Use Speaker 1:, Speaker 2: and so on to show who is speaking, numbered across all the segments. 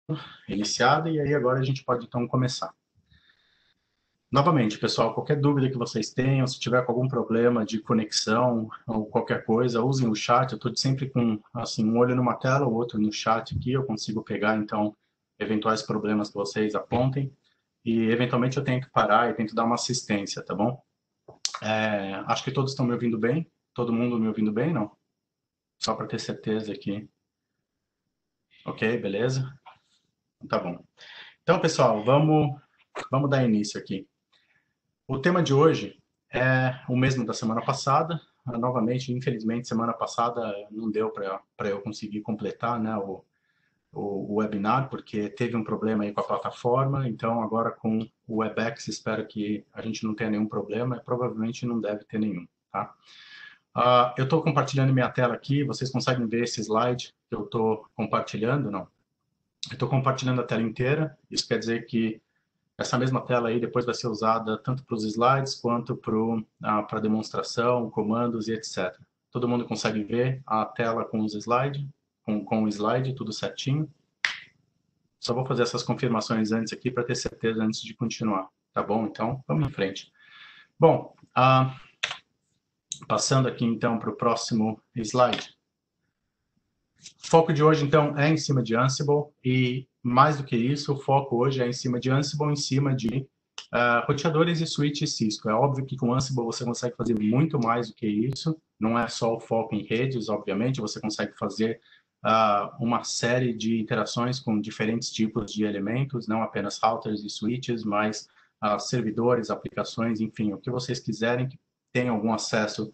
Speaker 1: iniciada e aí agora a gente pode então começar. Novamente, pessoal, qualquer dúvida que vocês tenham, se tiver com algum problema de conexão ou qualquer coisa, usem o chat. Eu estou sempre com assim um olho numa tela, o outro no chat aqui. Eu consigo pegar então eventuais problemas que vocês apontem e eventualmente eu tenho que parar e tento dar uma assistência, tá bom? Acho que todos estão me ouvindo bem. Todo mundo me ouvindo bem, não? Só para ter certeza aqui. Ok, beleza? Tá bom. Então, pessoal, vamos dar início aqui. O tema de hoje é o mesmo da semana passada. Novamente, infelizmente, semana passada não deu para eu conseguir completar, né, o webinar, porque teve um problema aí com a plataforma. Então, agora com o Webex, espero que a gente não tenha nenhum problema. Provavelmente não deve ter nenhum, tá? Eu estou compartilhando minha tela aqui. Vocês conseguem ver esse slide que eu estou compartilhando? Não? Eu estou compartilhando a tela inteira. Isso quer dizer que essa mesma tela aí depois vai ser usada tanto para os slides quanto para demonstração, comandos e etc. Todo mundo consegue ver a tela com os slides, com o slide, tudo certinho. Só vou fazer essas confirmações antes aqui para ter certeza antes de continuar. Tá bom? Então, vamos em frente. Bom, passando aqui então para o próximo slide. O foco de hoje, então, é em cima de Ansible e, mais do que isso, o foco hoje é em cima de Ansible, em cima de roteadores e switches Cisco. É óbvio que com Ansible você consegue fazer muito mais do que isso. Não é só o foco em redes, obviamente. Você consegue fazer uma série de interações com diferentes tipos de elementos, não apenas routers e switches, mas servidores, aplicações, enfim, o que vocês quiserem que tenha algum acesso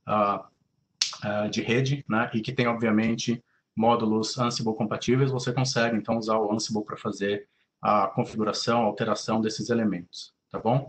Speaker 1: de rede, né, e que tem, obviamente, módulos Ansible compatíveis, você consegue, então, usar o Ansible para fazer a configuração, a alteração desses elementos, tá bom?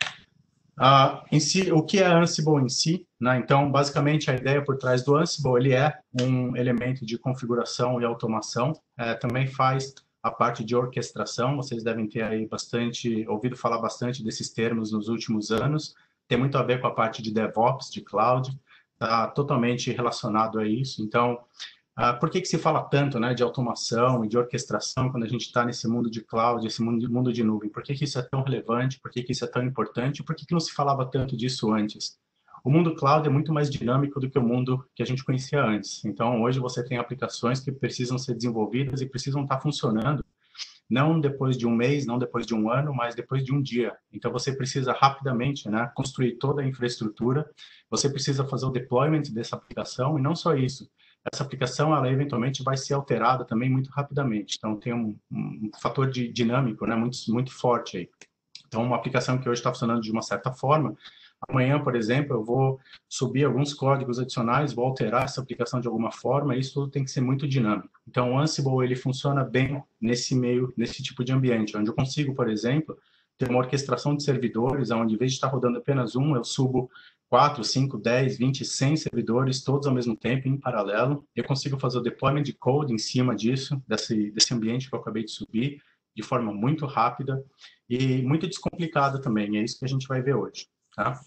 Speaker 1: Em si, o que é Ansible em si? Né? Então, basicamente, a ideia por trás do Ansible, ele é um elemento de configuração e automação, também faz a parte de orquestração, vocês devem ter aí ouvido falar bastante desses termos nos últimos anos, tem muito a ver com a parte de DevOps, de Cloud, está totalmente relacionado a isso. Então, por que se fala tanto, né, de automação e de orquestração quando a gente está nesse mundo de cloud, esse mundo de nuvem? Por que isso é tão relevante? Por que isso é tão importante? Por que não se falava tanto disso antes? O mundo cloud é muito mais dinâmico do que o mundo que a gente conhecia antes. Então, hoje você tem aplicações que precisam ser desenvolvidas e precisam estar funcionando não depois de um mês, não depois de um ano, mas depois de um dia. Então, você precisa rapidamente, né, construir toda a infraestrutura, você precisa fazer o deployment dessa aplicação, e não só isso, essa aplicação, ela eventualmente vai ser alterada também muito rapidamente. Então, tem um fator dinâmico, né, muito forte aí. Então, uma aplicação que hoje está funcionando de uma certa forma, amanhã, por exemplo, eu vou subir alguns códigos adicionais, vou alterar essa aplicação de alguma forma, e isso tudo tem que ser muito dinâmico. Então, o Ansible, ele funciona bem nesse tipo de ambiente, onde eu consigo, por exemplo, ter uma orquestração de servidores, onde, em vez de estar rodando apenas um, eu subo 4, 5, 10, 20, 100 servidores, todos ao mesmo tempo, em paralelo. Eu consigo fazer o deployment de code em cima disso, desse ambiente que eu acabei de subir, de forma muito rápida e muito descomplicada também. É isso que a gente vai ver hoje. Tá?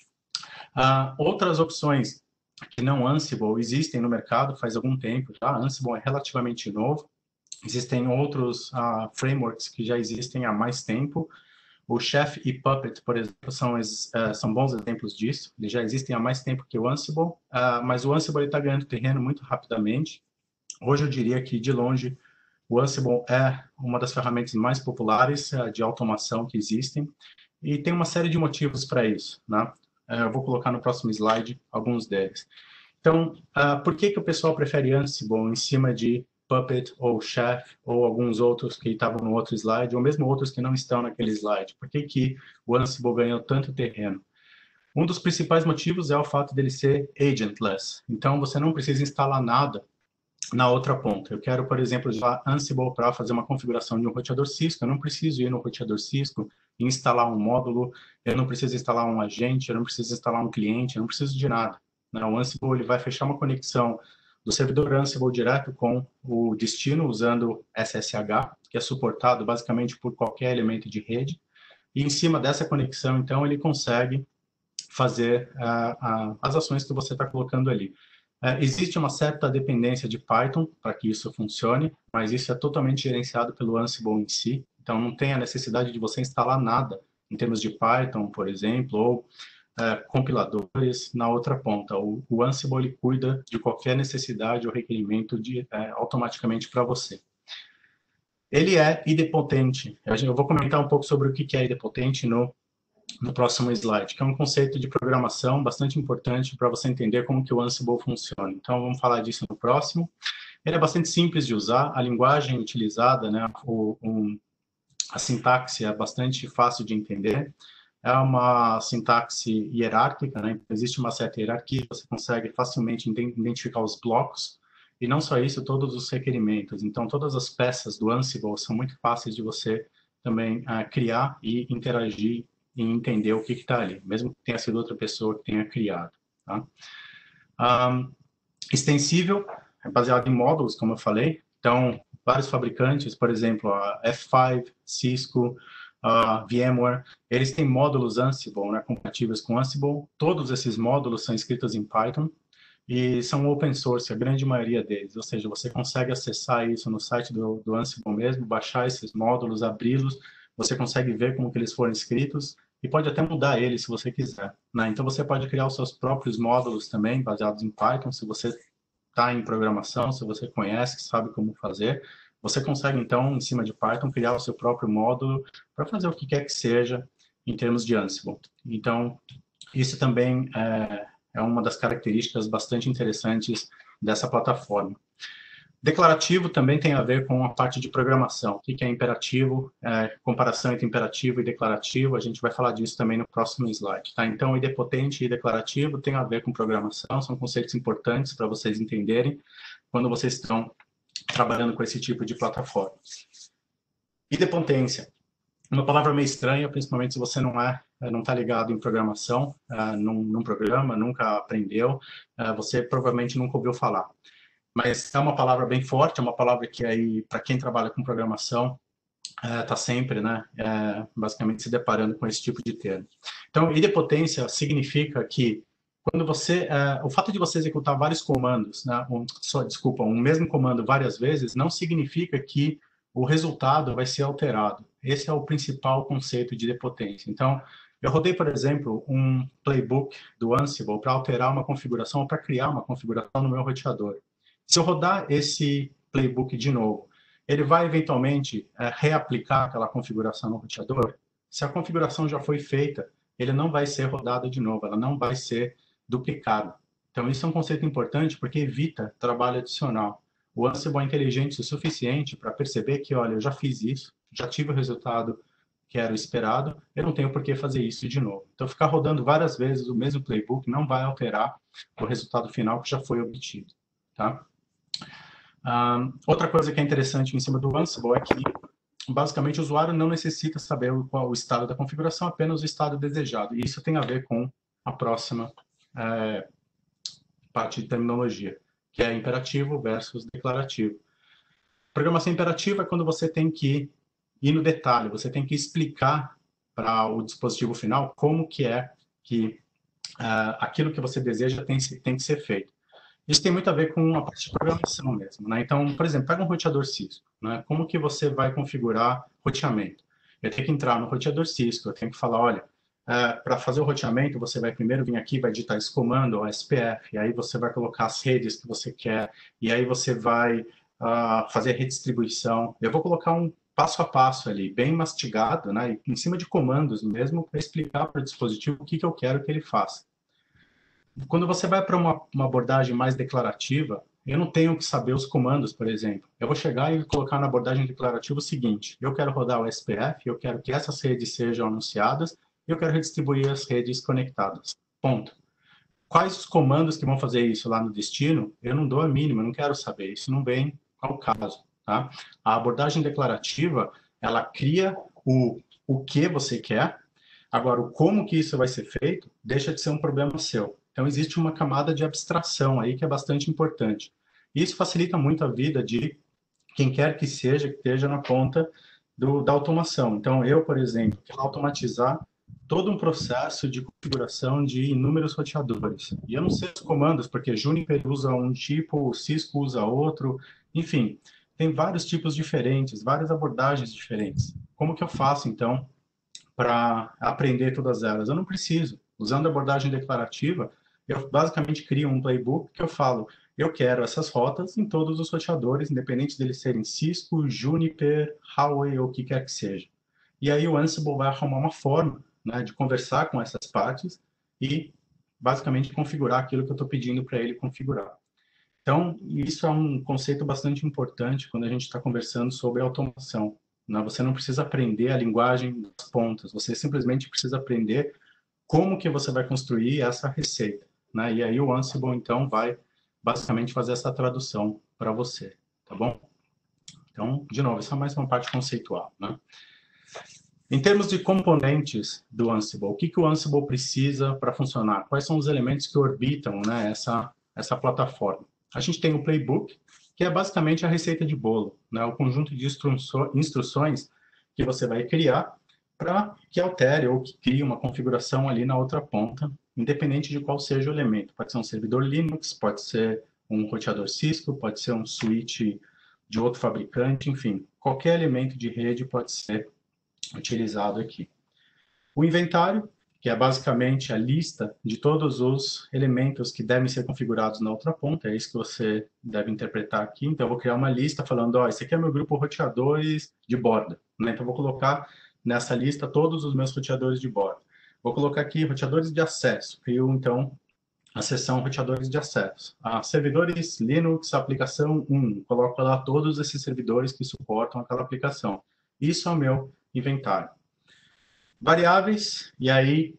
Speaker 1: Outras opções que não Ansible existem no mercado faz algum tempo já. Ansible é relativamente novo. Existem outros frameworks que já existem há mais tempo. O Chef e Puppet, por exemplo, são bons exemplos disso. Eles já existem há mais tempo que o Ansible, mas o Ansible está ganhando terreno muito rapidamente. Hoje eu diria que, de longe, o Ansible é uma das ferramentas mais populares de automação que existem e tem uma série de motivos para isso, né? Eu vou colocar no próximo slide alguns deles. Então, por que o pessoal prefere Ansible em cima de Puppet ou Chef ou alguns outros que estavam no outro slide, ou mesmo outros que não estão naquele slide? Por que o Ansible ganhou tanto terreno? Um dos principais motivos é o fato dele ser agentless. Então, você não precisa instalar nada na outra ponta. Eu quero, por exemplo, usar Ansible para fazer uma configuração de um roteador Cisco. Eu não preciso ir no roteador Cisco e instalar um módulo, eu não preciso instalar um agente, eu não preciso instalar um cliente, eu não preciso de nada. O Ansible ele vai fechar uma conexão do servidor Ansible direto com o destino usando SSH, que é suportado basicamente por qualquer elemento de rede. E em cima dessa conexão, então, ele consegue fazer as ações que você está colocando ali. Existe uma certa dependência de Python para que isso funcione, mas isso é totalmente gerenciado pelo Ansible em si, então não tem a necessidade de você instalar nada em termos de Python, por exemplo, ou compiladores na outra ponta. O Ansible ele cuida de qualquer necessidade ou requerimento automaticamente para você. Ele é idempotente. Eu vou comentar um pouco sobre o que é idempotente no próximo slide, que é um conceito de programação bastante importante para você entender como que o Ansible funciona. Então, vamos falar disso no próximo. Ele é bastante simples de usar, a linguagem utilizada, né, a sintaxe é bastante fácil de entender, é uma sintaxe hierárquica, né, existe uma certa hierarquia, você consegue facilmente identificar os blocos, e não só isso, todos os requerimentos. Então, todas as peças do Ansible são muito fáceis de você também criar e interagir e entender o que está ali, mesmo que tenha sido outra pessoa que tenha criado. Tá? Extensível, é baseado em módulos, como eu falei. Então, vários fabricantes, por exemplo, a F5, Cisco, a VMware, eles têm módulos Ansible, né, compatíveis com Ansible. Todos esses módulos são escritos em Python e são open source, a grande maioria deles. Ou seja, você consegue acessar isso no site do Ansible mesmo, baixar esses módulos, abri-los, você consegue ver como que eles foram escritos e pode até mudar eles se você quiser, né? Então, você pode criar os seus próprios módulos também, baseados em Python, se você está em programação, se você conhece, sabe como fazer. Você consegue, então, em cima de Python, criar o seu próprio módulo para fazer o que quer que seja em termos de Ansible. Então, isso também é uma das características bastante interessantes dessa plataforma. Declarativo também tem a ver com a parte de programação. O que é imperativo, comparação entre imperativo e declarativo, a gente vai falar disso também no próximo slide. Tá? Então, idempotente e declarativo tem a ver com programação, são conceitos importantes para vocês entenderem quando vocês estão trabalhando com esse tipo de plataforma. Idempotência, uma palavra meio estranha, principalmente se você não está ligado em programação, num programa, nunca aprendeu, você provavelmente nunca ouviu falar. Mas é uma palavra bem forte, é uma palavra que aí, para quem trabalha com programação, está sempre, né, basicamente se deparando com esse tipo de termo. Então, idempotência significa que quando você, o fato de você executar vários comandos, né, um mesmo comando várias vezes, não significa que o resultado vai ser alterado. Esse é o principal conceito de idempotência. Então, eu rodei, por exemplo, um playbook do Ansible para alterar uma configuração, ou para criar uma configuração no meu roteador. Se eu rodar esse playbook de novo, ele vai eventualmente reaplicar aquela configuração no roteador? Se a configuração já foi feita, ele não vai ser rodado de novo, ela não vai ser duplicada. Então, isso é um conceito importante porque evita trabalho adicional. O Ansible é inteligente o suficiente para perceber que, olha, eu já fiz isso, já tive o resultado que era o esperado, eu não tenho por que fazer isso de novo. Então, ficar rodando várias vezes o mesmo playbook não vai alterar o resultado final que já foi obtido. Tá? Outra coisa que é interessante em cima do Ansible é que, basicamente, o usuário não necessita saber qual o estado da configuração, apenas o estado desejado. E isso tem a ver com a próxima parte de terminologia, que é imperativo versus declarativo. Programação imperativa é quando você tem que ir no detalhe, você tem que explicar para o dispositivo final como que é que aquilo que você deseja tem que ser feito. Isso tem muito a ver com a parte de programação mesmo, né? Então, por exemplo, pega um roteador Cisco, né? Como que você vai configurar roteamento? Eu tenho que entrar no roteador Cisco, eu tenho que falar, olha, para fazer o roteamento, você vai primeiro vir aqui, vai digitar esse comando, o SPF, e aí você vai colocar as redes que você quer, e aí você vai fazer a redistribuição. Eu vou colocar um passo a passo ali, bem mastigado, né? Em cima de comandos mesmo, para explicar para o dispositivo o que eu quero que ele faça. Quando você vai para uma abordagem mais declarativa, eu não tenho que saber os comandos, por exemplo. Eu vou chegar e colocar na abordagem declarativa o seguinte: eu quero rodar o SPF, eu quero que essas redes sejam anunciadas, e eu quero redistribuir as redes conectadas. Ponto. Quais os comandos que vão fazer isso lá no destino? Eu não dou a mínima, eu não quero saber. Isso não vem ao caso. Tá? A abordagem declarativa, ela cria o que você quer. Agora, o como que isso vai ser feito, deixa de ser um problema seu. Então, existe uma camada de abstração aí que é bastante importante. Isso facilita muito a vida de quem quer que esteja na ponta da automação. Então, eu, por exemplo, quero automatizar todo um processo de configuração de inúmeros roteadores. E eu não sei os comandos, porque Juniper usa um tipo, o Cisco usa outro, enfim, tem vários tipos diferentes, várias abordagens diferentes. Como que eu faço, então, para aprender todas elas? Eu não preciso. Usando a abordagem declarativa, eu basicamente crio um playbook que eu falo, eu quero essas rotas em todos os roteadores, independente deles serem Cisco, Juniper, Huawei ou o que quer que seja. E aí o Ansible vai arrumar uma forma, né, de conversar com essas partes e basicamente configurar aquilo que eu estou pedindo para ele configurar. Então, isso é um conceito bastante importante quando a gente está conversando sobre automação, né? Você não precisa aprender a linguagem das pontas, você simplesmente precisa aprender como que você vai construir essa receita, né? E aí o Ansible, então, vai basicamente fazer essa tradução para você, tá bom? Então, de novo, essa é mais uma parte conceitual, né? Em termos de componentes do Ansible, o que o Ansible precisa para funcionar? Quais são os elementos que orbitam, né, essa plataforma? A gente tem o playbook, que é basicamente a receita de bolo, né, o conjunto de instruções que você vai criar para que altere ou que crie uma configuração ali na outra ponta, independente de qual seja o elemento. Pode ser um servidor Linux, pode ser um roteador Cisco, pode ser um switch de outro fabricante, enfim, qualquer elemento de rede pode ser utilizado aqui. O inventário, que é basicamente a lista de todos os elementos que devem ser configurados na outra ponta, é isso que você deve interpretar aqui. Então, eu vou criar uma lista falando, ó, esse aqui é meu grupo roteadores de borda, né? Então, eu vou colocar nessa lista todos os meus roteadores de borda. Vou colocar aqui roteadores de acesso. Crio, então, a seção roteadores de acesso. Servidores Linux, aplicação 1. Coloco lá todos esses servidores que suportam aquela aplicação. Isso é o meu inventário. Variáveis, e aí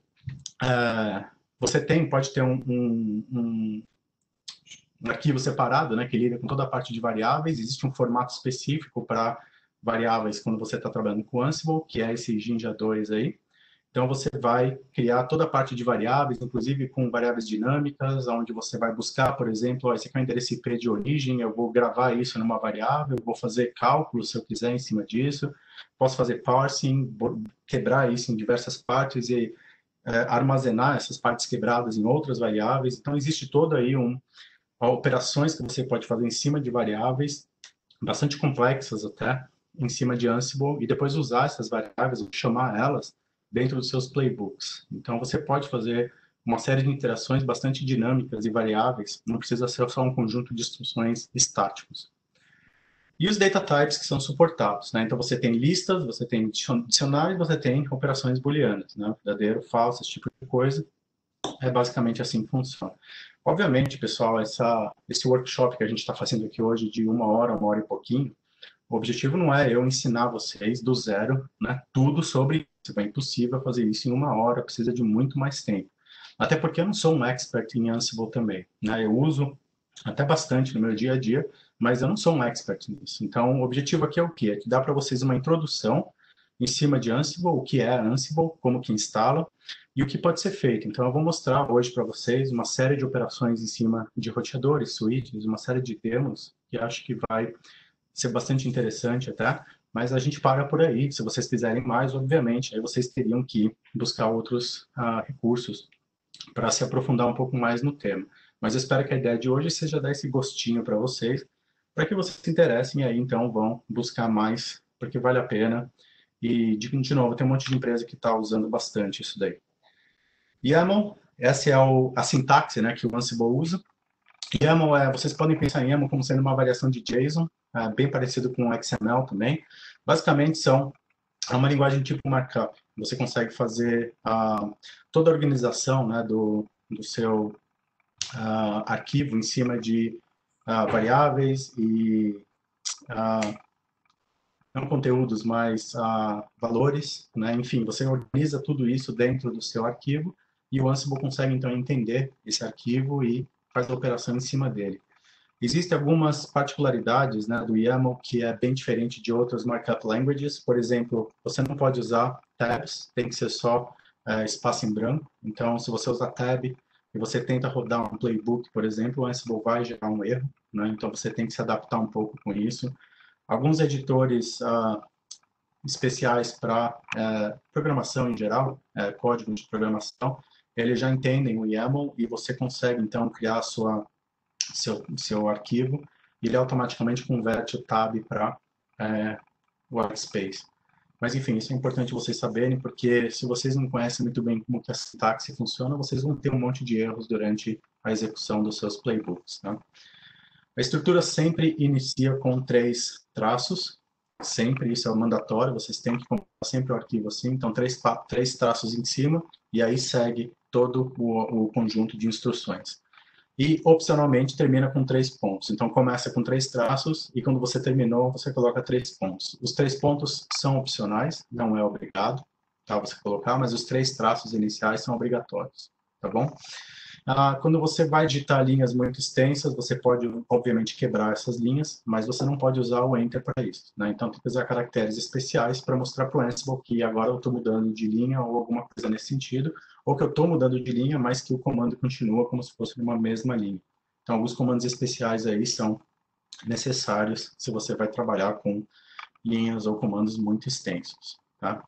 Speaker 1: você pode ter um arquivo separado, né, que lida com toda a parte de variáveis. Existe um formato específico para variáveis quando você está trabalhando com Ansible, que é esse Jinja 2 aí. Então, você vai criar toda a parte de variáveis, inclusive com variáveis dinâmicas, onde você vai buscar, por exemplo, ó, esse aqui é o endereço IP de origem, eu vou gravar isso numa variável, eu vou fazer cálculos, se eu quiser, em cima disso. Posso fazer parsing, quebrar isso em diversas partes e armazenar essas partes quebradas em outras variáveis. Então, existe toda aí operações que você pode fazer em cima de variáveis, bastante complexas até, em cima de Ansible, e depois usar essas variáveis, chamar elas dentro dos seus playbooks. Então, você pode fazer uma série de interações bastante dinâmicas e variáveis, não precisa ser só um conjunto de instruções estáticos. E os data types que são suportados, né? Então, você tem listas, você tem dicionários, você tem operações booleanas, né? Verdadeiro, falso, esse tipo de coisa. É basicamente assim que funciona. Obviamente, pessoal, esse workshop que a gente está fazendo aqui hoje de uma hora e pouquinho, o objetivo não é eu ensinar vocês do zero, né, tudo sobre isso. É impossível fazer isso em uma hora, precisa de muito mais tempo. Até porque eu não sou um expert em Ansible também, né? Eu uso até bastante no meu dia a dia, mas eu não sou um expert nisso. Então, o objetivo aqui é o quê? É que dá para vocês uma introdução em cima de Ansible, o que é Ansible, como que instala e o que pode ser feito. Então, eu vou mostrar hoje para vocês uma série de operações em cima de roteadores, switches, uma série de termos que acho que vai ser bastante interessante até, mas a gente para por aí. Se vocês quiserem mais, obviamente, aí vocês teriam que buscar outros recursos para se aprofundar um pouco mais no tema. Mas eu espero que a ideia de hoje seja dar esse gostinho para vocês, para que vocês se interessem e aí então vão buscar mais, porque vale a pena. E, de novo, tem um monte de empresa que está usando bastante isso daí. YAML, essa é a sintaxe, né, que o Ansible usa. YAML vocês podem pensar em YAML como sendo uma variação de JSON, bem parecido com o XML também. Basicamente é uma linguagem tipo markup. Você consegue fazer toda a organização, né, do seu arquivo em cima de variáveis e não conteúdos, mas valores, né? Enfim, você organiza tudo isso dentro do seu arquivo e o Ansible consegue, então, entender esse arquivo e faz a operação em cima dele. Existem algumas particularidades, né, do YAML que é bem diferente de outras markup languages. Por exemplo, você não pode usar tabs, tem que ser só espaço em branco. Então, se você usar tab e você tenta rodar um playbook, por exemplo, o Ansible vai gerar um erro, né? Então, você tem que se adaptar um pouco com isso. Alguns editores especiais para programação em geral, código de programação, eles já entendem o YAML e você consegue, então, criar seu arquivo e ele automaticamente converte o tab para workspace. Mas, enfim, isso é importante vocês saberem, porque se vocês não conhecem muito bem como que a sintaxe funciona, vocês vão ter um monte de erros durante a execução dos seus playbooks. Tá? A estrutura sempre inicia com 3 traços, sempre, isso é mandatório, vocês têm que comprar sempre o arquivo assim, então 3 traços em cima, e aí segue todo o conjunto de instruções. E, opcionalmente, termina com 3 pontos. Então, começa com 3 traços e, quando você terminou, você coloca 3 pontos. Os 3 pontos são opcionais, não é obrigado, tá, você colocar, mas os 3 traços iniciais são obrigatórios, tá bom? Quando você vai digitar linhas muito extensas, você pode, obviamente, quebrar essas linhas, mas você não pode usar o Enter para isso, né? Então, tem que usar caracteres especiais para mostrar para o Ansible que agora eu estou mudando de linha ou alguma coisa nesse sentido, ou que eu estou mudando de linha, mas que o comando continua como se fosse uma mesma linha. Então, alguns comandos especiais aí são necessários se você vai trabalhar com linhas ou comandos muito extensos, tá?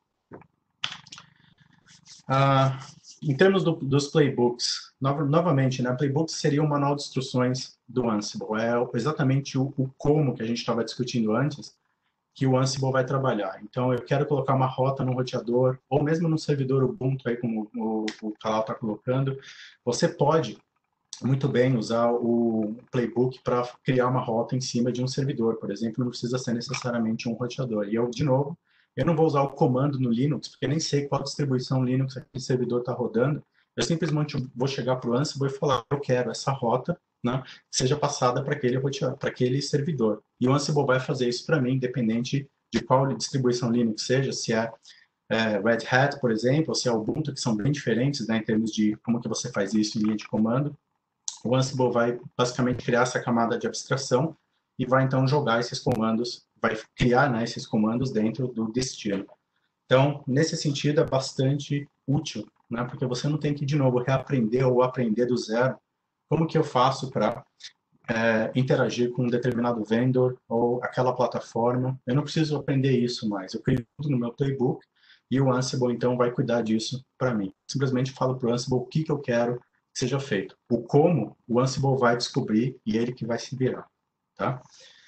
Speaker 1: Em termos dos playbooks, novamente, né, playbooks seria um manual de instruções do Ansible. É exatamente o como que a gente estava discutindo antes, que o Ansible vai trabalhar. Então, eu quero colocar uma rota no roteador, ou mesmo no servidor Ubuntu, aí como o Calau está colocando, você pode muito bem usar o playbook para criar uma rota em cima de um servidor, por exemplo, não precisa ser necessariamente um roteador. E eu, de novo, eu não vou usar o comando no Linux, porque eu nem sei qual distribuição Linux aquele servidor está rodando. Eu simplesmente vou chegar para o Ansible e falar, eu quero essa rota, né, que seja passada para aquele servidor. E o Ansible vai fazer isso para mim, independente de qual distribuição Linux seja, se é Red Hat, por exemplo, ou se é Ubuntu, que são bem diferentes, né, em termos de como que você faz isso em linha de comando. O Ansible vai basicamente criar essa camada de abstração e vai então jogar esses comandos, vai criar, né, esses comandos dentro do destino. Então, nesse sentido, é bastante útil, né, porque você não tem que, de novo, reaprender ou aprender do zero como que eu faço para interagir com um determinado vendor ou aquela plataforma. Eu não preciso aprender isso mais. Eu crio tudo no meu playbook e o Ansible, então, vai cuidar disso para mim. Simplesmente falo para o Ansible o que eu quero que seja feito. O como, o Ansible vai descobrir e ele que vai se virar. Tá?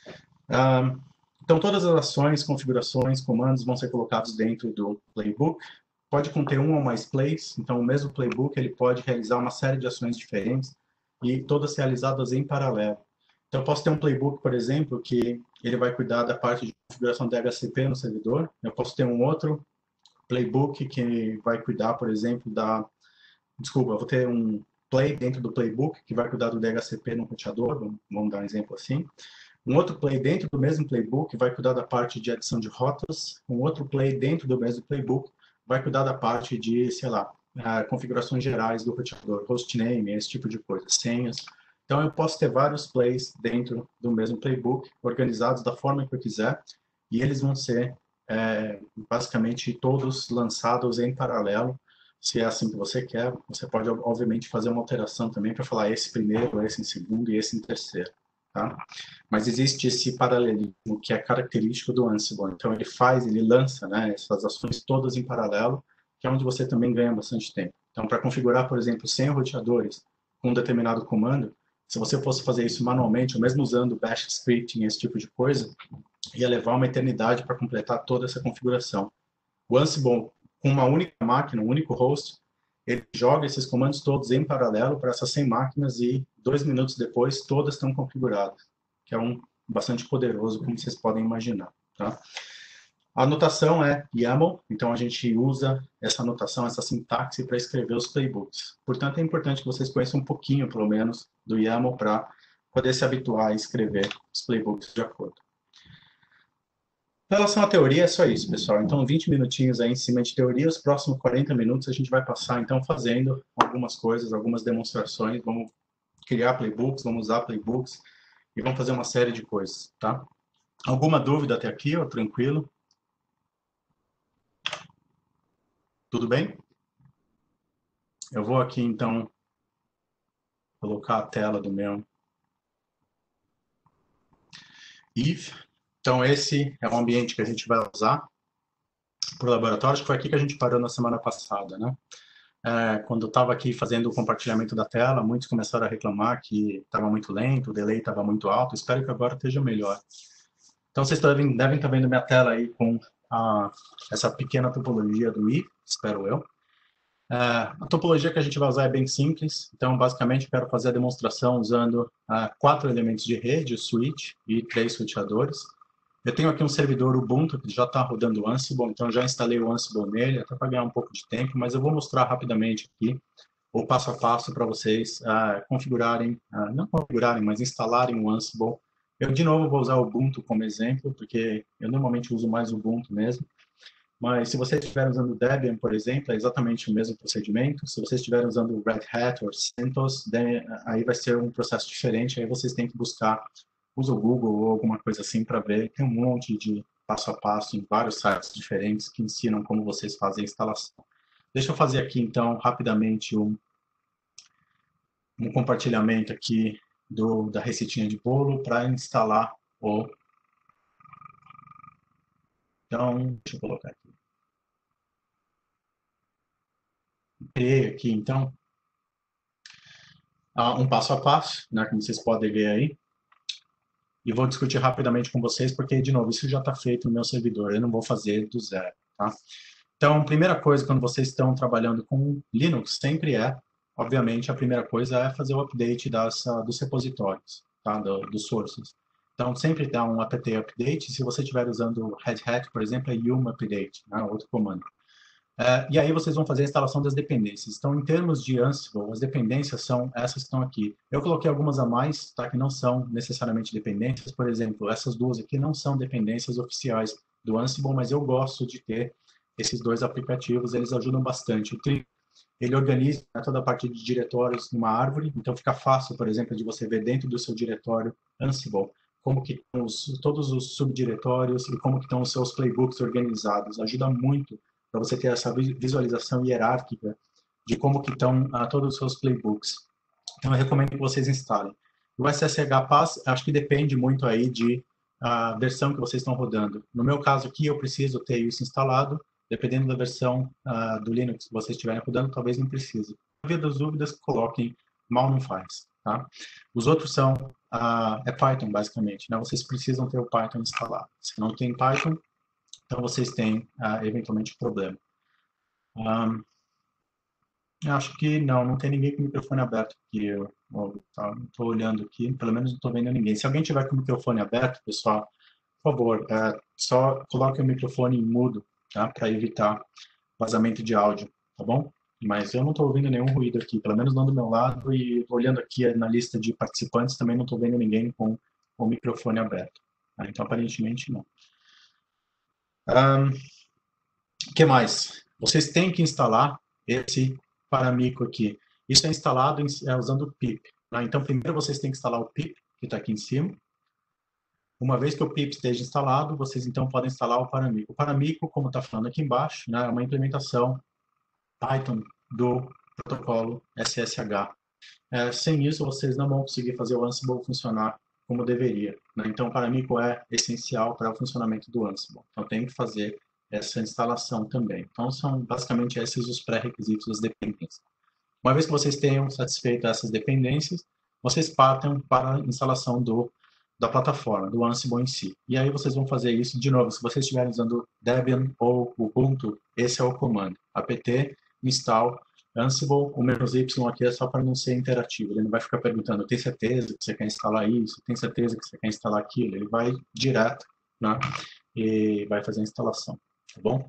Speaker 1: Então, todas as ações, configurações, comandos vão ser colocados dentro do playbook. Pode conter um ou mais plays, então o mesmo playbook ele pode realizar uma série de ações diferentes e todas realizadas em paralelo. Então, eu posso ter um playbook, por exemplo, que ele vai cuidar da parte de configuração de DHCP no servidor. Eu posso ter um outro playbook que vai cuidar, por exemplo, Desculpa, eu vou ter um play dentro do playbook que vai cuidar do DHCP no roteador, vamos dar um exemplo assim. Um outro play dentro do mesmo playbook vai cuidar da parte de adição de rotas. Um outro play dentro do mesmo playbook vai cuidar da parte de, sei lá, configurações gerais do roteador, hostname, esse tipo de coisa, senhas. Então, eu posso ter vários plays dentro do mesmo playbook, organizados da forma que eu quiser, e eles vão ser, basicamente, todos lançados em paralelo. Se é assim que você quer, você pode, obviamente, fazer uma alteração também para falar esse primeiro, esse em segundo e esse em terceiro. Tá? Mas existe esse paralelismo que é característico do Ansible. Então, ele lança, né, essas ações todas em paralelo, que é onde você também ganha bastante tempo. Então, para configurar, por exemplo, 100 roteadores com um determinado comando, se você fosse fazer isso manualmente, ou mesmo usando Bash Scripting, esse tipo de coisa, ia levar uma eternidade para completar toda essa configuração. O Ansible, com uma única máquina, um único host, ele joga esses comandos todos em paralelo para essas 100 máquinas e 2 minutos depois todas estão configuradas, que é bastante poderoso, como vocês podem imaginar. Tá? A anotação é YAML, então a gente usa essa anotação, essa sintaxe para escrever os playbooks. Portanto, é importante que vocês conheçam um pouquinho, pelo menos, do YAML para poder se habituar a escrever os playbooks de acordo. Em relação à teoria, é só isso, pessoal. Então, 20 minutinhos aí em cima de teoria. Os próximos 40 minutos a gente vai passar, então, fazendo algumas coisas, algumas demonstrações. Vamos criar playbooks, vamos usar playbooks e vamos fazer uma série de coisas, tá? Alguma dúvida até aqui, ó, tranquilo? Tudo bem? Eu vou aqui, então, colocar a tela do meu if. Então, esse é o ambiente que a gente vai usar. para o laboratório, acho que foi aqui que a gente parou na semana passada, né? Quando eu estava aqui fazendo o compartilhamento da tela, muitos começaram a reclamar que estava muito lento, o delay estava muito alto. Espero que agora esteja melhor. Então, vocês devem estar vendo minha tela aí com essa pequena topologia do I, espero eu. A topologia que a gente vai usar é bem simples. Então, basicamente, eu quero fazer a demonstração usando 4 elementos de rede, o switch e 3 switchadores. Eu tenho aqui um servidor Ubuntu que já está rodando o Ansible, então eu já instalei o Ansible nele, até para ganhar um pouco de tempo, mas eu vou mostrar rapidamente aqui o passo a passo para vocês configurarem, não configurarem, mas instalarem o Ansible. Eu, de novo, vou usar o Ubuntu como exemplo, porque eu normalmente uso mais o Ubuntu mesmo, mas se vocês estiverem usando o Debian, por exemplo, é exatamente o mesmo procedimento. Se vocês estiverem usando o Red Hat ou CentOS, aí vai ser um processo diferente, aí vocês têm que buscar, usa o Google ou alguma coisa assim para ver. Tem um monte de passo a passo em vários sites diferentes que ensinam como vocês fazem a instalação. Deixa eu fazer aqui, então, rapidamente um compartilhamento aqui da receitinha de bolo para instalar o... Então, deixa eu colocar aqui. Criei aqui, então, um passo a passo, né, como vocês podem ver aí. E vou discutir rapidamente com vocês, porque, de novo, isso já está feito no meu servidor, eu não vou fazer do zero, tá? Então, primeira coisa, quando vocês estão trabalhando com Linux, sempre obviamente, a primeira coisa é fazer o update dos repositórios, tá? Dos sources. Então, sempre dá um apt update. Se você estiver usando Red Hat, por exemplo, é yum update, né? Outro comando. E aí vocês vão fazer a instalação das dependências. Então, em termos de Ansible, as dependências são essas que estão aqui. Eu coloquei algumas a mais, tá, que não são necessariamente dependências. Por exemplo, essas duas aqui não são dependências oficiais do Ansible, mas eu gosto de ter esses dois aplicativos, eles ajudam bastante. O Tri, ele organiza toda a parte de diretórios numa árvore, então fica fácil, por exemplo, de você ver dentro do seu diretório Ansible como que estão todos os subdiretórios e como que estão os seus playbooks organizados. Ajuda muito para você ter essa visualização hierárquica de como que estão todos os seus playbooks. Então, eu recomendo que vocês instalem. O SSH Pass, acho que depende muito aí de a versão que vocês estão rodando. No meu caso aqui, eu preciso ter isso instalado. Dependendo da versão do Linux que vocês estiverem rodando, talvez não precise. Na via das dúvidas, coloquem, mal não faz. Tá? Os outros são, é Python, basicamente. Né? Vocês precisam ter o Python instalado. Se não tem Python, então vocês têm, eventualmente, problema. Acho que não tem ninguém com o microfone aberto aqui. Eu estou olhando aqui, pelo menos não estou vendo ninguém. Se alguém tiver com o microfone aberto, pessoal, por favor, só coloque o microfone em mudo, tá? Para evitar vazamento de áudio, tá bom? Mas eu não estou ouvindo nenhum ruído aqui, pelo menos não do meu lado, e olhando aqui na lista de participantes, também não estou vendo ninguém com o microfone aberto. Tá? Então, aparentemente, não. O que mais? Vocês têm que instalar esse Paramiko aqui. Isso é instalado usando o pip. Tá? Então, primeiro vocês têm que instalar o pip, que está aqui em cima. Uma vez que o pip esteja instalado, vocês então podem instalar o Paramiko. O Paramiko, como está falando aqui embaixo, né, é uma implementação Python do protocolo SSH. Sem isso, vocês não vão conseguir fazer o Ansible funcionar como deveria. Né? Então, o Paramiko é essencial para o funcionamento do Ansible. Então, tem que fazer essa instalação também. Então, são basicamente esses os pré-requisitos das dependências. Uma vez que vocês tenham satisfeito essas dependências, vocês partem para a instalação da plataforma, do Ansible em si. E aí vocês vão fazer isso de novo. Se vocês estiverem usando Debian ou Ubuntu, esse é o comando. apt install Ansible, o "-y" aqui é só para não ser interativo. Ele não vai ficar perguntando, tem certeza que você quer instalar isso? Tem certeza que você quer instalar aquilo? Ele vai direto, né? E vai fazer a instalação, tá bom?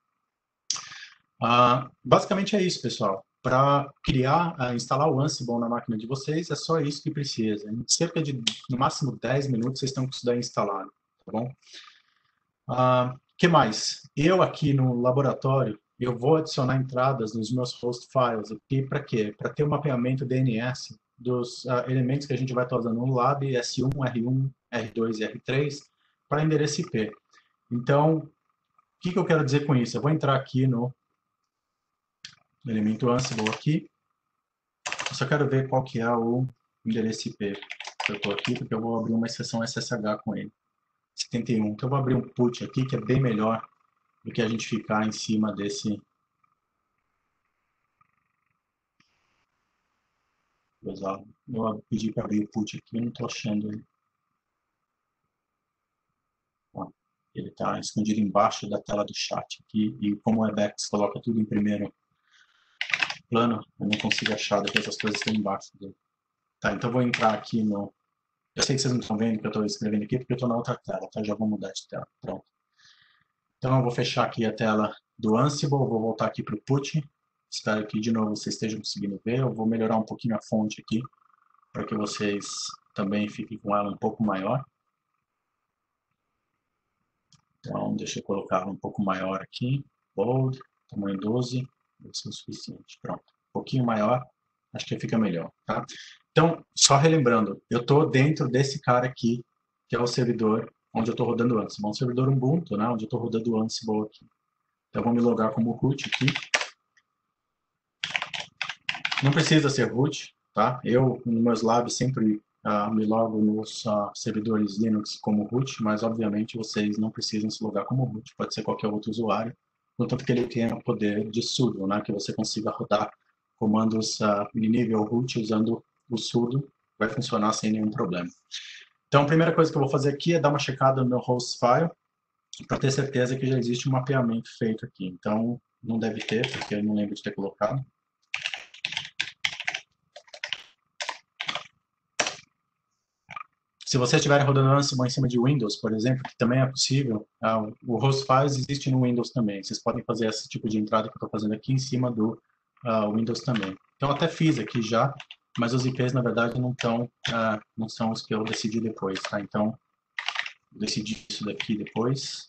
Speaker 1: Basicamente é isso, pessoal. Para instalar o Ansible na máquina de vocês, é só isso que precisa. Em cerca de, no máximo, 10 minutos, vocês estão com isso daí instalado, tá bom? Que mais? Eu aqui no laboratório, eu vou adicionar entradas nos meus host files aqui para quê? Para ter o mapeamento DNS dos elementos que a gente vai estar usando no lab, S1, R1, R2 e R3, para endereço IP. Então, o que eu quero dizer com isso? Eu vou entrar aqui no elemento Ansible aqui. Eu só quero ver qual que é o endereço IP que eu estou aqui, porque eu vou abrir uma exceção SSH com ele. 71. Então, eu vou abrir um put aqui, que é bem melhor do que a gente ficar em cima desse... Eu pedi para abrir o put aqui, eu não estou achando ele. Ó, ele está escondido embaixo da tela do chat aqui, e como o Webex coloca tudo em primeiro plano, eu não consigo achar depois as coisas estão embaixo dele. Tá, então eu vou entrar aqui no... Eu sei que vocês não estão vendo que eu estou escrevendo aqui, porque eu estou na outra tela, tá? Já vou mudar de tela, pronto. Então eu vou fechar aqui a tela do Ansible, vou voltar aqui para o put. Espero que de novo vocês estejam conseguindo ver. Eu vou melhorar um pouquinho a fonte aqui, para que vocês também fiquem com ela um pouco maior. Então, deixa eu colocar ela um pouco maior aqui. Bold, tamanho 12, deve ser o suficiente. Pronto, um pouquinho maior, acho que fica melhor, tá? Então, só relembrando, eu estou dentro desse cara aqui, que é o servidor onde eu estou rodando o Ansible. É um servidor Ubuntu, né, onde eu estou rodando o Ansible aqui. Então, eu vou me logar como root aqui. Não precisa ser root, tá? Eu, no meus labs, sempre me logo nos servidores Linux como root, mas, obviamente, vocês não precisam se logar como root. Pode ser qualquer outro usuário, contanto que ele tenha o poder de sudo, né? Que você consiga rodar comandos em nível root usando o sudo, vai funcionar sem nenhum problema. Então, a primeira coisa que eu vou fazer aqui é dar uma checada no meu host file, para ter certeza que já existe um mapeamento feito aqui. Então, não deve ter, porque eu não lembro de ter colocado. Se vocês estiverem rodando Ansible em cima de Windows, por exemplo, que também é possível, o host files existe no Windows também. Vocês podem fazer esse tipo de entrada que eu estou fazendo aqui em cima do Windows também. Então, eu até fiz aqui já, mas os IPs, na verdade, não são os que eu decidi depois, tá? Então, eu decidi isso daqui depois.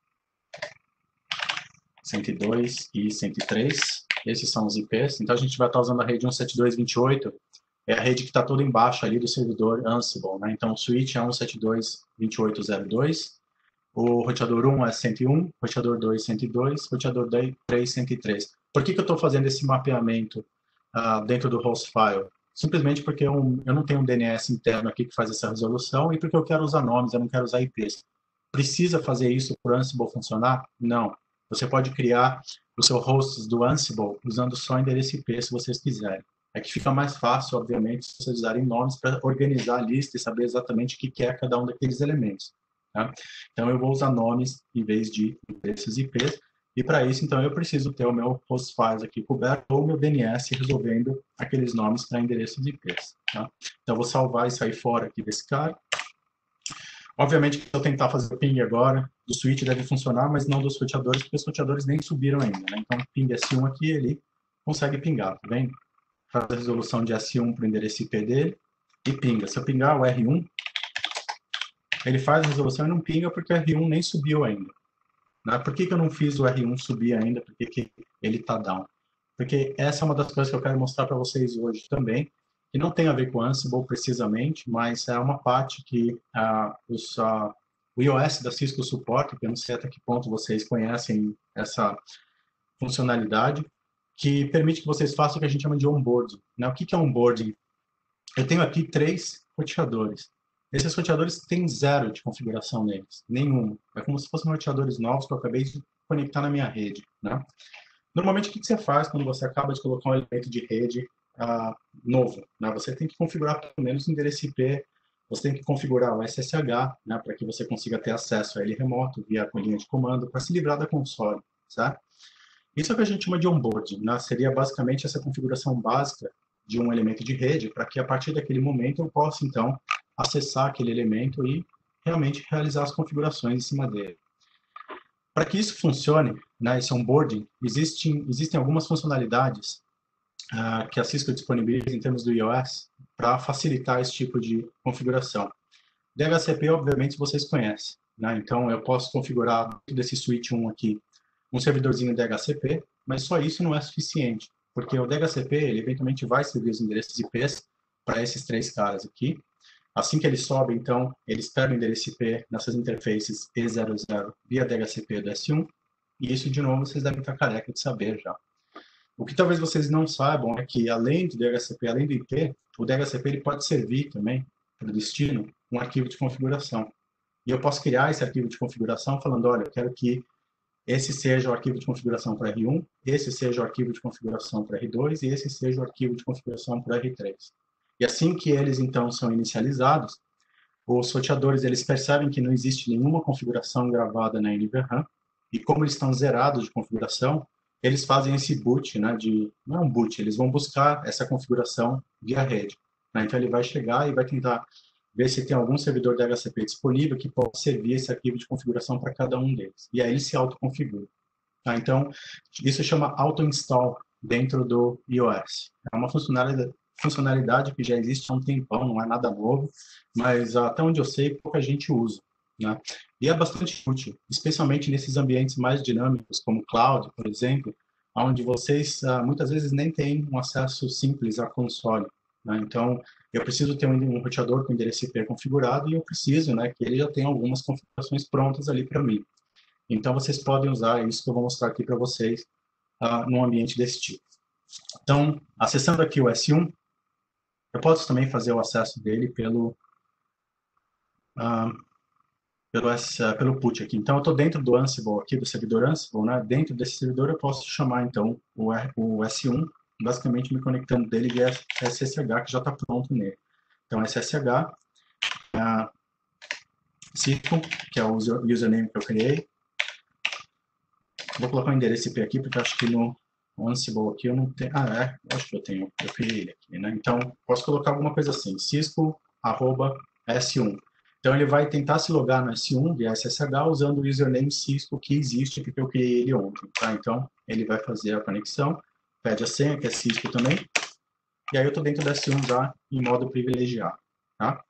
Speaker 1: 102 e 103. Esses são os IPs. Então, a gente vai estar usando a rede 172.28, é a rede que está toda embaixo ali do servidor Ansible, né? Então, o switch é 172.28.02, o roteador 1 é 101, roteador 2, 102, roteador 3, 103. Por que eu estou fazendo esse mapeamento dentro do host file? Simplesmente porque eu não tenho um DNS interno aqui que faz essa resolução e porque eu quero usar nomes, eu não quero usar IPs. Precisa fazer isso para o Ansible funcionar? Não. Você pode criar o seu host do Ansible usando só endereço IP, se vocês quiserem. É que fica mais fácil, obviamente, se vocês usarem nomes para organizar a lista e saber exatamente o que é cada um daqueles elementos. Tá? Então, eu vou usar nomes em vez de endereços IPs. E para isso, então, eu preciso ter o meu host files aqui coberto ou o meu DNS resolvendo aqueles nomes para endereços IPs. Tá? Então, eu vou salvar e sair fora aqui desse cara. Obviamente, se eu tentar fazer o ping agora, do switch deve funcionar, mas não dos roteadores, porque os roteadores nem subiram ainda. Né? Então, ping S1 aqui, ele consegue pingar, tá vendo? Faz a resolução de S1 para o endereço IP dele e pinga. Se eu pingar o R1, ele faz a resolução e não pinga porque o R1 nem subiu ainda. Né? Por que eu não fiz o R1 subir ainda? Por que ele está down? Porque essa é uma das coisas que eu quero mostrar para vocês hoje também, que não tem a ver com o Ansible precisamente, mas é uma parte que o iOS da Cisco suporta, que eu não sei até que ponto vocês conhecem essa funcionalidade, que permite que vocês façam o que a gente chama de onboarding. Né? O que é onboarding? Eu tenho aqui 3 roteadores. Esses roteadores têm 0 de configuração neles, nenhum. É como se fossem roteadores novos que eu acabei de conectar na minha rede. Né? Normalmente, o que você faz quando você acaba de colocar um elemento de rede novo? Né? Você tem que configurar pelo menos o endereço IP, você tem que configurar o SSH, né, para que você consiga ter acesso a ele remoto, via a linha de comando, para se livrar da console. Certo? Isso é o que a gente chama de onboarding. Né? Seria basicamente essa configuração básica de um elemento de rede, para que a partir daquele momento eu possa, então, acessar aquele elemento e realmente realizar as configurações em cima dele. Para que isso funcione, né, esse onboarding, existem algumas funcionalidades que a Cisco disponibiliza em termos do iOS para facilitar esse tipo de configuração. DHCP, obviamente, vocês conhecem. Né? Então, eu posso configurar dentro desse switch 1 aqui um servidorzinho DHCP, mas só isso não é suficiente, porque o DHCP, ele eventualmente vai servir os endereços IPs para esses 3 caras aqui. Assim que ele sobe, então, ele espera o endereço IP nessas interfaces E00 via DHCP do S1, e isso, de novo, vocês devem estar careca de saber já. O que talvez vocês não saibam é que, além do DHCP, além do IP, o DHCP ele pode servir também, para o destino, um arquivo de configuração. E eu posso criar esse arquivo de configuração falando, olha, eu quero que esse seja o arquivo de configuração para R1, esse seja o arquivo de configuração para R2 e esse seja o arquivo de configuração para R3. E assim que eles, então, são inicializados, os roteadores eles percebem que não existe nenhuma configuração gravada na NVRAM, e como eles estão zerados de configuração, eles fazem esse boot, né, não é um boot, eles vão buscar essa configuração via rede. Né? Então ele vai chegar e vai tentar ver se tem algum servidor DHCP disponível que possa servir esse arquivo de configuração para cada um deles. E aí ele se autoconfigura. Tá? Então, isso chama auto-install dentro do iOS. É uma funcionalidade que já existe há um tempão, não é nada novo, mas até onde eu sei, pouca gente usa. Né? E é bastante útil, especialmente nesses ambientes mais dinâmicos, como cloud, por exemplo, onde vocês muitas vezes nem têm um acesso simples a console. Né? Então, eu preciso ter um roteador com endereço IP configurado e eu preciso, né, que ele já tenha algumas configurações prontas ali para mim. Então, vocês podem usar isso que eu vou mostrar aqui para vocês num ambiente desse tipo. Então, acessando aqui o S1, eu posso também fazer o acesso dele pelo put aqui. Então, eu estou dentro do Ansible aqui, do servidor Ansible, né? Dentro desse servidor eu posso chamar, então, o S1, basicamente me conectando dele via SSH, que já está pronto nele. Então, SSH, Cisco, que é o username que eu criei. Vou colocar o endereço IP aqui, porque acho que no Ansible aqui eu não tenho... acho que eu tenho, eu criei ele aqui, né? Então, posso colocar alguma coisa assim, cisco@s1. Então, ele vai tentar se logar no S1 via SSH usando o username Cisco que existe, porque eu criei ele ontem, tá? Então, ele vai fazer a conexão, pede a senha, que é Cisco também, e aí eu estou dentro do S1 já em modo privilegiado, tá?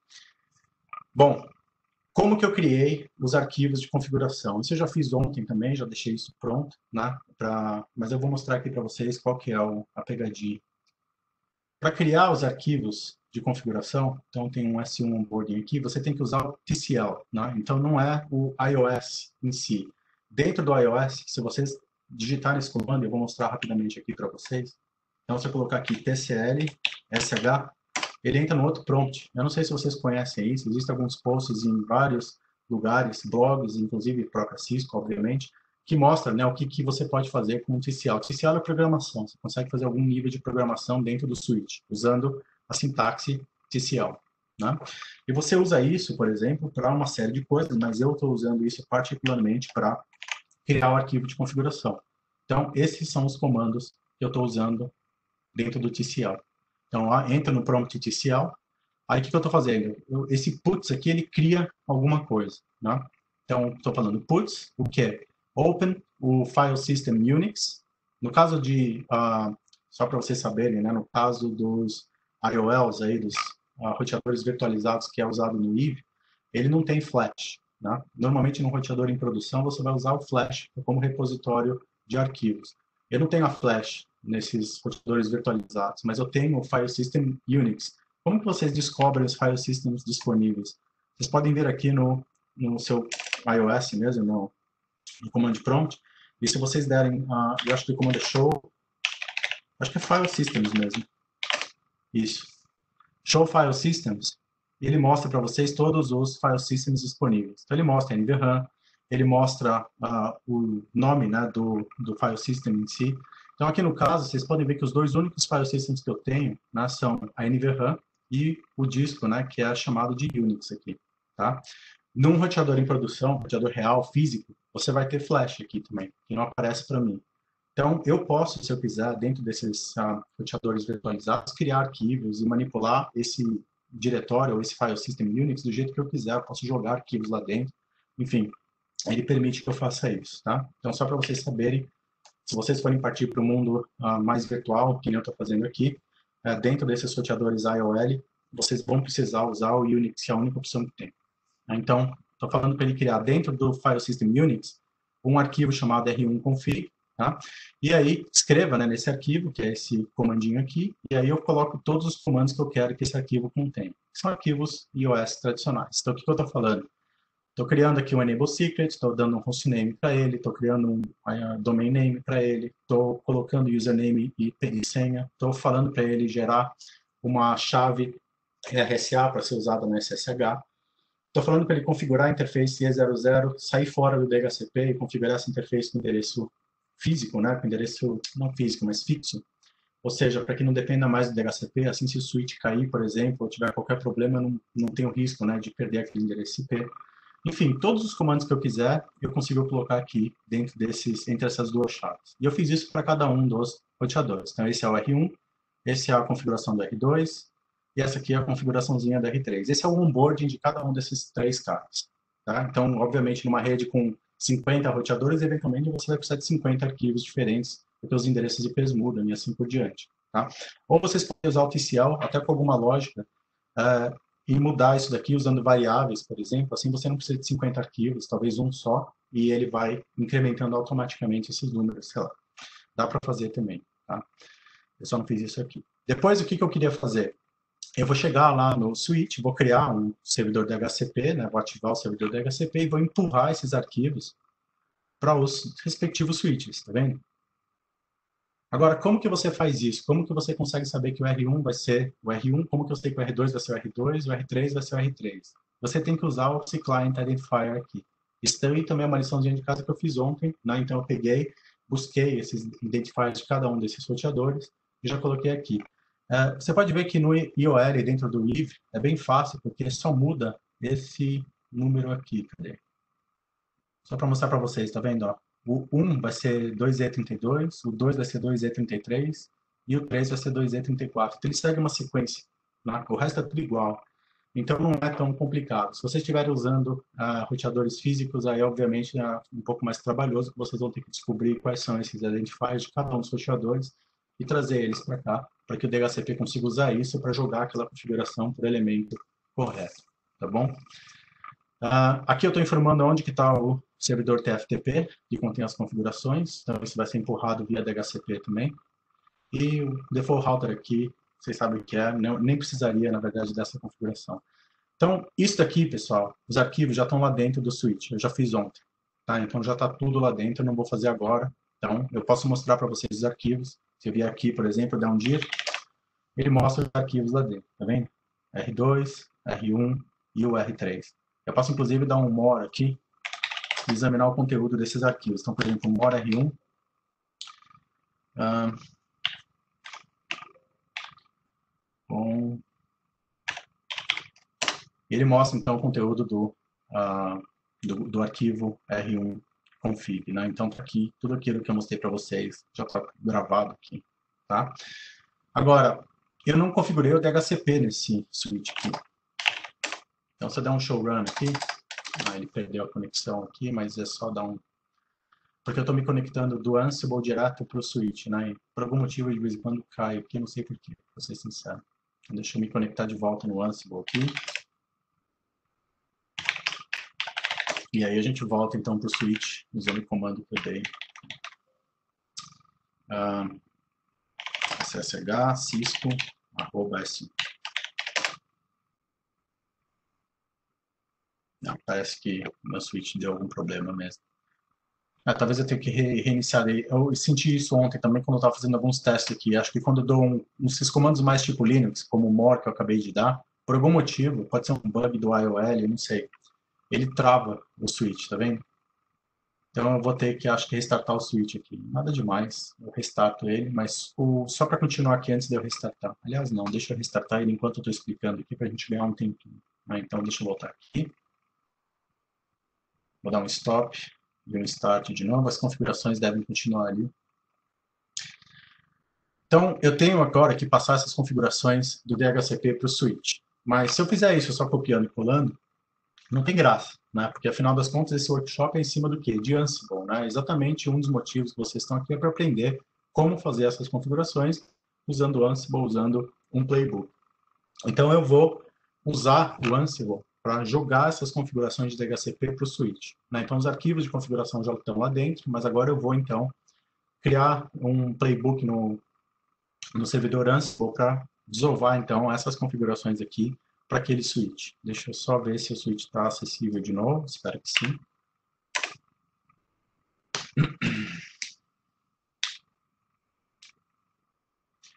Speaker 1: Bom, como que eu criei os arquivos de configuração? Isso eu já fiz ontem também, já deixei isso pronto, né? Mas eu vou mostrar aqui para vocês qual que é a pegadinha. Para criar os arquivos de configuração, então tem um S1 onboarding aqui, você tem que usar o TCL, né? Então não é o iOS em si. Dentro do iOS, se vocês digitarem esse comando, eu vou mostrar rapidamente aqui para vocês. Então, se eu colocar aqui TCL, SH, ele entra no outro prompt. Eu não sei se vocês conhecem isso, existem alguns posts em vários lugares, blogs, inclusive própria Cisco, obviamente, que mostra, né, o que você pode fazer com o TCL. O TCL é programação, você consegue fazer algum nível de programação dentro do switch, usando a sintaxe TCL. Né? E você usa isso, por exemplo, para uma série de coisas, mas eu estou usando isso particularmente para criar o arquivo de configuração. Então, esses são os comandos que eu estou usando dentro do TCL. Então, entra no prompt TCL. Aí, o que eu estou fazendo? Esse puts aqui, ele cria alguma coisa. Né? Então, estou falando puts, o que é? Open o File System Unix. No caso de, só para vocês saberem, né? No caso dos IOLs, aí, dos roteadores virtualizados que é usado no IVE, ele não tem flash. Né? Normalmente, no roteador em produção, você vai usar o flash como repositório de arquivos. Eu não tenho a flash nesses roteadores virtualizados, mas eu tenho o File System Unix. Como que vocês descobrem os File Systems disponíveis? Vocês podem ver aqui no seu iOS mesmo, no Command Prompt, e se vocês derem, eu acho que o comando é show, acho que é File Systems mesmo, isso, show File Systems, ele mostra para vocês todos os File Systems disponíveis. Então ele mostra a NVRAM, ele mostra o nome, né, do File System em si. Então, aqui no caso, vocês podem ver que os dois únicos file systems que eu tenho, né, são a NVRAM e o disco, né, que é chamado de Unix aqui, tá? Num roteador em produção, roteador real, físico, você vai ter flash aqui também, que não aparece para mim. Então, eu posso, se eu quiser, dentro desses roteadores virtualizados, criar arquivos e manipular esse diretório ou esse file system Unix do jeito que eu quiser. Eu posso jogar arquivos lá dentro. Enfim, ele permite que eu faça isso, tá? Então, só para vocês saberem, se vocês forem partir para o mundo mais virtual, que nem eu estou fazendo aqui, dentro desses roteadores IOL, vocês vão precisar usar o Unix, que é a única opção que tem. Então, estou falando para ele criar dentro do File System Unix um arquivo chamado r1config, tá? E aí, escreva, né, nesse arquivo, que é esse comandinho aqui, e aí eu coloco todos os comandos que eu quero que esse arquivo contenha. São arquivos iOS tradicionais. Então, o que eu estou falando? Estou criando aqui um Enable Secret, estou dando um hostname para ele, estou criando um domain name para ele, estou colocando username e senha, estou falando para ele gerar uma chave RSA para ser usada no SSH. estou falando para ele configurar a interface E00, sair fora do DHCP e configurar essa interface com endereço físico, né? Com endereço não físico, mas fixo. Ou seja, para que não dependa mais do DHCP, assim se o switch cair, por exemplo, ou tiver qualquer problema, não tem o risco, né, de perder aquele endereço IP. Enfim, todos os comandos que eu quiser, eu consigo colocar aqui dentro entre essas duas chaves. E eu fiz isso para cada um dos roteadores. Então, esse é o R1, esse é a configuração do R2, e essa aqui é a configuraçãozinha do R3. Esse é o onboarding de cada um desses três caras. Tá? Então, obviamente, numa rede com 50 roteadores, eventualmente você vai precisar de 50 arquivos diferentes, porque os endereços IPs mudam e assim por diante. Tá? Ou vocês podem usar o TCL, até com alguma lógica, e mudar isso daqui usando variáveis, por exemplo. Assim você não precisa de 50 arquivos, talvez um só, e ele vai incrementando automaticamente esses números, sei lá. Dá para fazer também. Tá? Eu só não fiz isso aqui. Depois, o que eu queria fazer? Eu vou chegar lá no switch, vou criar um servidor DHCP, né? Vou ativar o servidor DHCP e vou empurrar esses arquivos para os respectivos switches, tá vendo? Agora, como que você faz isso? Como que você consegue saber que o R1 vai ser o R1? Como que eu sei que o R2 vai ser o R2, o R3 vai ser o R3? Você tem que usar o Client Identifier aqui. Isso também é uma liçãozinha de casa que eu fiz ontem, né? Então eu peguei, busquei esses identifiers de cada um desses roteadores e já coloquei aqui. Você pode ver que no IOL, dentro do IVE, é bem fácil, porque só muda esse número aqui. Cadê? Só para mostrar para vocês, tá vendo? Ó? O 1 vai ser 2E32, o 2 vai ser 2E33 e o 3 vai ser 2E34. Então, ele segue uma sequência. Né? O resto é tudo igual. Então, não é tão complicado. Se vocês estiverem usando roteadores físicos, aí, obviamente, é um pouco mais trabalhoso, que vocês vão ter que descobrir quais são esses identifiers de cada um dos roteadores e trazer eles para cá, para que o DHCP consiga usar isso para jogar aquela configuração por elemento correto. Tá bom? Aqui eu estou informando onde que está o servidor TFTP, que contém as configurações. Então, isso vai ser empurrado via DHCP também. E o default router aqui, vocês sabem o que é, nem precisaria, na verdade, dessa configuração. Então, isso daqui, pessoal, os arquivos já estão lá dentro do switch. Eu já fiz ontem. Tá? Então, já está tudo lá dentro, eu não vou fazer agora. Então, eu posso mostrar para vocês os arquivos. Se eu vier aqui, por exemplo, dar um dir, ele mostra os arquivos lá dentro, tá vendo? R2, R1 e o R3. Eu posso, inclusive, dar um more aqui e examinar o conteúdo desses arquivos. Então, por exemplo, o more R1. Ele mostra, então, o conteúdo do arquivo R1 config. Né? Então, tá aqui, tudo aquilo que eu mostrei para vocês já está gravado aqui. Tá? Agora, eu não configurei o DHCP nesse switch aqui. Então, se eu der um show run aqui, ele perdeu a conexão aqui, mas é só dar um... Porque eu estou me conectando do Ansible direto para o switch, né? E por algum motivo, de vez em quando cai aqui, não sei porquê, para ser sincero. Então, deixa eu me conectar de volta no Ansible aqui. E aí a gente volta, então, para o switch, usando o comando que eu dei. SSH, cisco, @s. Não, parece que o meu switch deu algum problema mesmo. Talvez eu tenha que reiniciar ele. Eu senti isso ontem também, quando eu estava fazendo alguns testes aqui. Acho que quando eu dou esses comandos mais tipo Linux, como o more que eu acabei de dar, por algum motivo, pode ser um bug do IOL, não sei, ele trava o switch, tá vendo? Então eu vou ter que, acho que, restartar o switch aqui. Nada demais, eu restarto ele, mas só para continuar aqui antes de eu restartar. Aliás, não, deixa eu restartar ele enquanto eu estou explicando aqui, para a gente ganhar um tempinho. Então, deixa eu voltar aqui. Vou dar um stop e um start de novo. As configurações devem continuar ali. Então, eu tenho agora que passar essas configurações do DHCP para o switch. Mas se eu fizer isso só copiando e colando, não tem graça, né? Porque afinal das contas esse workshop é em cima do quê? De Ansible, né? Exatamente um dos motivos que vocês estão aqui é para aprender como fazer essas configurações usando Ansible, usando um playbook. Então eu vou usar o Ansible para jogar essas configurações de DHCP para o switch. Né? Então os arquivos de configuração já estão lá dentro, mas agora eu vou então criar um playbook no servidor Ansible para desovar então essas configurações aqui para aquele switch. Deixa eu só ver se o switch está acessível de novo, espero que sim.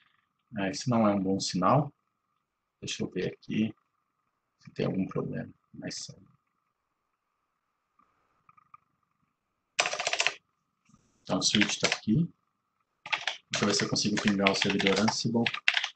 Speaker 1: Esse não é um bom sinal. Deixa eu ver aqui se tem algum problema. mais cedo. Então, o switch está aqui. Deixa eu ver se eu consigo pingar o servidor Ansible.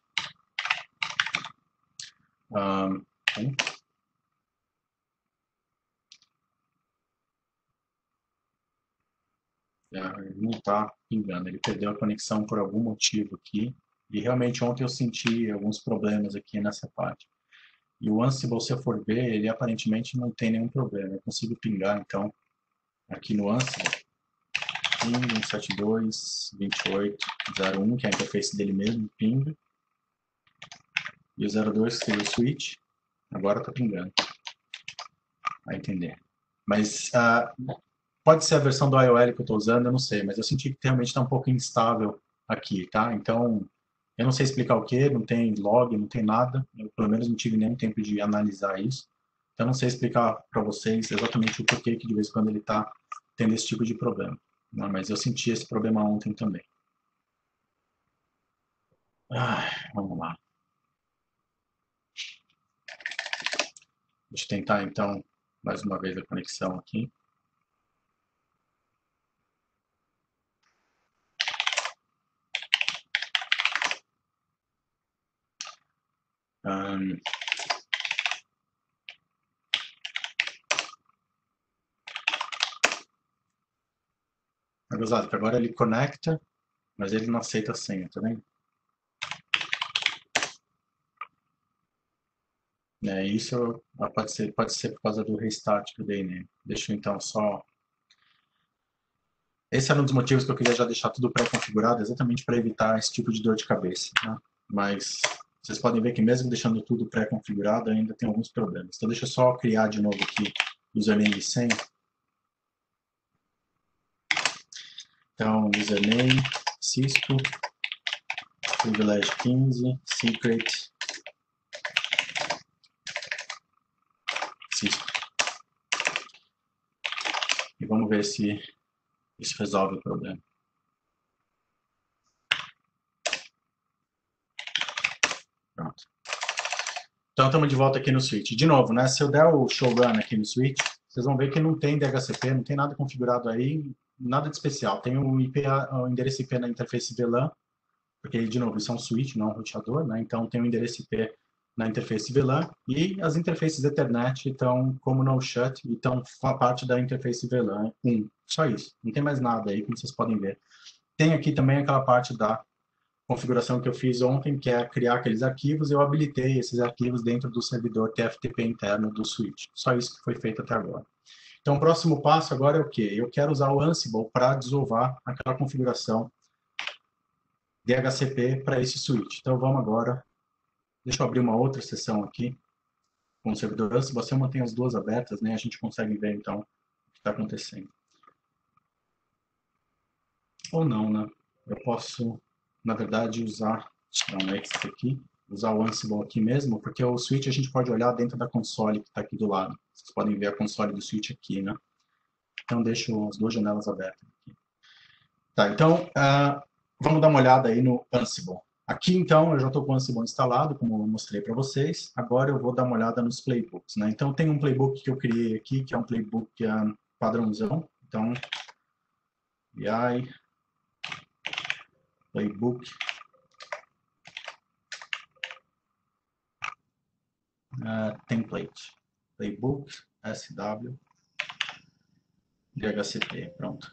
Speaker 1: Ele não está pingando, ele perdeu a conexão por algum motivo aqui. E realmente ontem eu senti alguns problemas aqui nessa parte. E o Ansible, se eu for ver, ele aparentemente não tem nenhum problema. Eu consigo pingar, então, aqui no Ansible, 172.28.01, que é a interface dele mesmo, pinga. E o 02, que seria o switch, agora está pingando. Vai entender. Mas pode ser a versão do IOL que eu estou usando, eu não sei. Mas eu senti que realmente está um pouco instável aqui, tá? Então, eu não sei explicar o que, não tem log, não tem nada. Eu, pelo menos, não tive nem tempo de analisar isso. Então, não sei explicar para vocês exatamente o porquê que de vez em quando ele está tendo esse tipo de problema. Não, mas eu senti esse problema ontem também. Vamos lá. Deixa eu tentar, então, mais uma vez a conexão aqui. É gozado que agora ele conecta, mas ele não aceita a senha, tá vendo? Isso pode ser por causa do restart que eu dei nele. Deixa eu então só... Esse era um dos motivos que eu queria já deixar tudo pré-configurado, exatamente para evitar esse tipo de dor de cabeça. Né? Mas vocês podem ver que mesmo deixando tudo pré-configurado, ainda tem alguns problemas. Então deixa eu só criar de novo aqui username e senha. Então, username, Cisco, privilege 15, secret, Cisco. E vamos ver se isso resolve o problema. Pronto. Então, estamos de volta aqui no switch. De novo, né? Se eu der o showrun aqui no switch, vocês vão ver que não tem DHCP, não tem nada configurado aí, nada de especial. Tem o endereço IP na interface VLAN, porque, de novo, isso é um switch, não um roteador, né? Então, tem o endereço IP na interface VLAN e as interfaces Ethernet estão como no shut e estão parte da interface VLAN 1. Só isso. Não tem mais nada aí, como vocês podem ver. Tem aqui também aquela parte da configuração que eu fiz ontem, que é criar aqueles arquivos. Eu habilitei esses arquivos dentro do servidor TFTP interno do switch. Só isso que foi feito até agora. Então, o próximo passo agora é o quê? Eu quero usar o Ansible para desovar aquela configuração DHCP para esse switch. Então, vamos agora... Deixa eu abrir uma outra sessão aqui com o servidor Ansible. Se eu mantenho as duas abertas, né, a gente consegue ver, então, o que está acontecendo. Ou não, né? Eu posso, na verdade, usar um exit aqui, usar o Ansible aqui mesmo, porque o switch a gente pode olhar dentro da console que está aqui do lado. Vocês podem ver a console do switch aqui, né? Então, deixo as duas janelas abertas aqui. Tá, então, vamos dar uma olhada aí no Ansible. Aqui, então, eu já estou com o Ansible instalado, como eu mostrei para vocês. Agora eu vou dar uma olhada nos playbooks, né? Então, tem um playbook que eu criei aqui, que é um playbook padrãozão. Então, BI, playbook, template, playbook, SW, DHCP, pronto.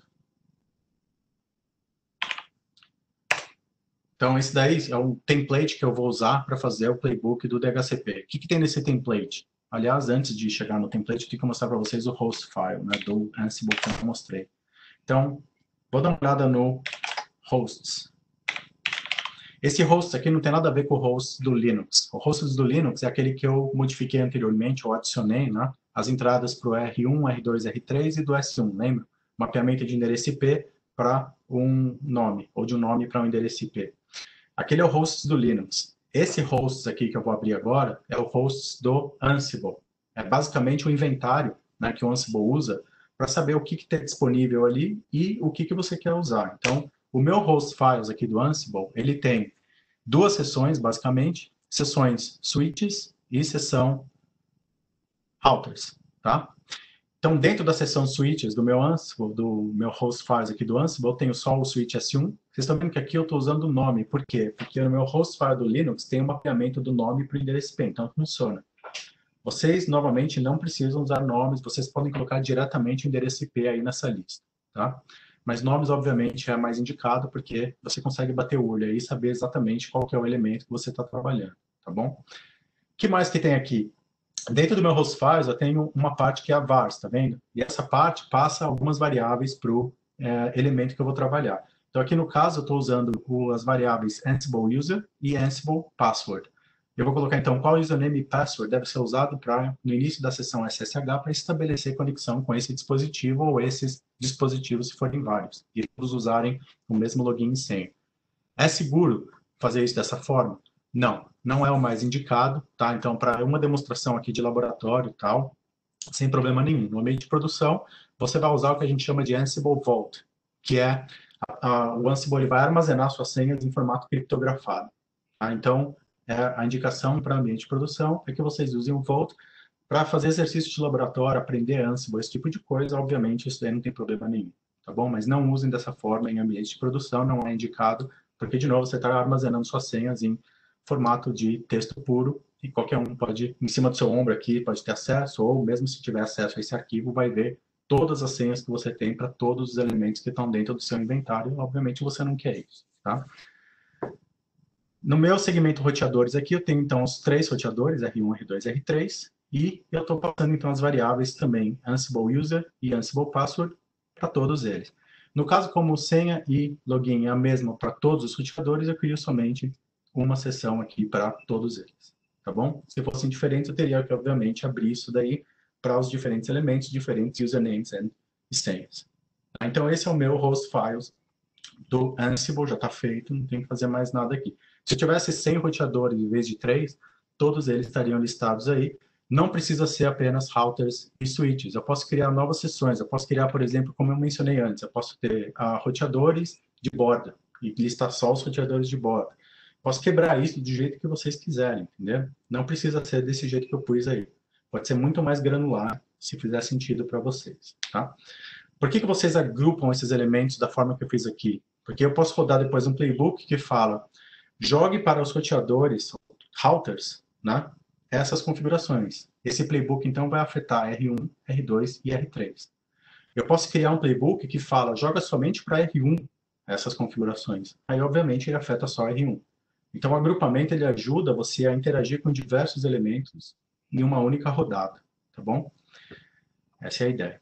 Speaker 1: Então, esse daí é o template que eu vou usar para fazer o playbook do DHCP. O que tem nesse template? Aliás, antes de chegar no template, eu tenho que mostrar para vocês o host file, né, do Ansible que eu mostrei. Então, vou dar uma olhada no hosts. Esse host aqui não tem nada a ver com o host do Linux. O host do Linux é aquele que eu modifiquei anteriormente, ou adicionei, né, as entradas para o R1, R2, R3 e do S1, lembra? Mapeamento de endereço IP para um nome, ou de um nome para um endereço IP. Aquele é o host do Linux. Esse host aqui que eu vou abrir agora é o host do Ansible. É basicamente o inventário, né, que o Ansible usa para saber o que está disponível ali e o que você quer usar. Então, o meu host files aqui do Ansible, ele tem duas seções, basicamente, seções switches e seção routers, tá? Então, dentro da seção switches do meu Ansible, do meu host files aqui do Ansible, eu tenho só o switch S1. Vocês estão vendo que aqui eu estou usando o nome. Por quê? Porque no meu host file do Linux tem um mapeamento do nome para o endereço IP, então funciona. Vocês, novamente, não precisam usar nomes, vocês podem colocar diretamente o endereço IP aí nessa lista, tá? Mas nomes, obviamente, é mais indicado, porque você consegue bater o olho aí e saber exatamente qual que é o elemento que você está trabalhando, tá bom? O que mais que tem aqui? Dentro do meu host files, eu tenho uma parte que é a vars, tá vendo? E essa parte passa algumas variáveis para o elemento que eu vou trabalhar. Então, aqui no caso, eu estou usando as variáveis Ansible User e Ansible Password. Eu vou colocar, então, qual username e password deve ser usado no início da sessão SSH para estabelecer conexão com esse dispositivo ou esses dispositivos, se forem vários, e todos usarem o mesmo login e senha. É seguro fazer isso dessa forma? Não, não é o mais indicado, tá? Então, para uma demonstração aqui de laboratório e tal, sem problema nenhum. No ambiente de produção, você vai usar o que a gente chama de Ansible Vault, que é o Ansible ele vai armazenar suas senhas em formato criptografado. Tá? Então, a indicação para ambiente de produção é que vocês usem o Vault para fazer exercício de laboratório, aprender Ansible, esse tipo de coisa. Obviamente, isso daí não tem problema nenhum, tá bom? Mas não usem dessa forma em ambiente de produção, não é indicado, porque, de novo, você está armazenando suas senhas em formato de texto puro, e qualquer um pode, em cima do seu ombro aqui, pode ter acesso, ou mesmo se tiver acesso a esse arquivo, vai ver todas as senhas que você tem para todos os elementos que estão dentro do seu inventário. Obviamente, você não quer isso, tá? No meu segmento roteadores aqui, eu tenho, então, os 3 roteadores, R1, R2 e R3, e eu estou passando, então, as variáveis também, Ansible User e Ansible Password, para todos eles. No caso, como senha e login é a mesma para todos os roteadores, eu crio somente uma seção aqui para todos eles, tá bom? Se fossem diferentes, eu teria que, obviamente, abrir isso daí para os diferentes elementos, diferentes usernames e senhas. Então, esse é o meu host files do Ansible, já está feito, não tem que fazer mais nada aqui. Se eu tivesse 100 roteadores em vez de 3, todos eles estariam listados aí. Não precisa ser apenas routers e switches. Eu posso criar novas seções. Eu posso criar, por exemplo, como eu mencionei antes, eu posso ter roteadores de borda e listar só os roteadores de borda. Posso quebrar isso do jeito que vocês quiserem, entendeu? Não precisa ser desse jeito que eu pus aí. Pode ser muito mais granular, se fizer sentido para vocês, tá? Por que vocês agrupam esses elementos da forma que eu fiz aqui? Porque eu posso rodar depois um playbook que fala, jogue para os roteadores, routers, né, essas configurações. Esse playbook, então, vai afetar R1, R2 e R3. Eu posso criar um playbook que fala, joga somente para R1 essas configurações. Aí, obviamente, ele afeta só R1. Então, o agrupamento, ele ajuda você a interagir com diversos elementos em uma única rodada, tá bom? Essa é a ideia.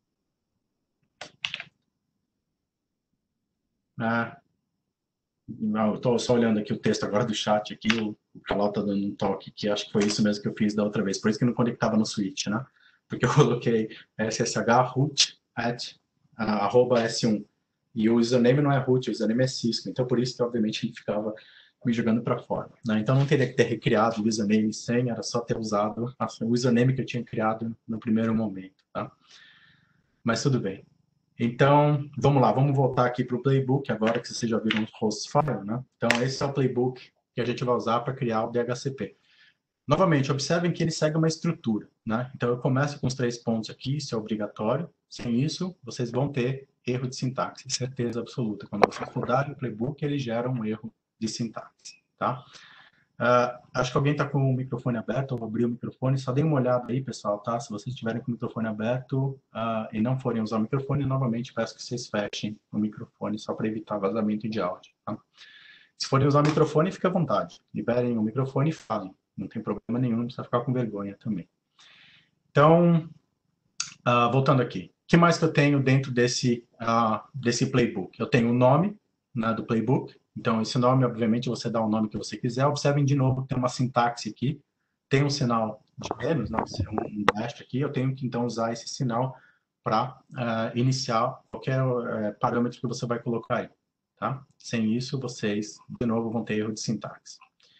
Speaker 1: Eu estou só olhando aqui o texto agora do chat aqui, o Carol está dando um toque que acho que foi isso mesmo que eu fiz da outra vez, por isso que não conectava no switch, né? Porque eu coloquei ssh root arroba s1, e o username não é root, o username é Cisco, então por isso que obviamente ele ficava me jogando para fora, né? Então não teria que ter recriado o username sem, era só ter usado o username que eu tinha criado no primeiro momento, tá? Mas tudo bem. Então, vamos lá, vamos voltar aqui para o playbook, agora que vocês já viram o host file, né? Então, esse é o playbook que a gente vai usar para criar o DHCP. Novamente, observem que ele segue uma estrutura, né? Então, eu começo com os 3 pontos aqui, isso é obrigatório. Sem isso, vocês vão ter erro de sintaxe, certeza absoluta. Quando vocês rodarem o playbook, ele gera um erro de sintaxe, tá? Acho que alguém está com o microfone aberto, eu vou abrir o microfone, só dê uma olhada aí, pessoal, tá? Se vocês estiverem com o microfone aberto e não forem usar o microfone, novamente peço que vocês fechem o microfone só para evitar vazamento de áudio, tá? Se forem usar o microfone, fique à vontade, liberem o microfone e falem, não tem problema nenhum, não precisa ficar com vergonha também. Então, voltando aqui, o que mais que eu tenho dentro desse playbook? Eu tenho o nome, né, do playbook. Então, esse nome, obviamente, você dá o nome que você quiser. Observem de novo, tem uma sintaxe aqui, tem um sinal de menos, né, um dash aqui. Eu tenho que, então, usar esse sinal para iniciar qualquer parâmetro que você vai colocar aí, tá? Sem isso, vocês, de novo, vão ter erro de sintaxe.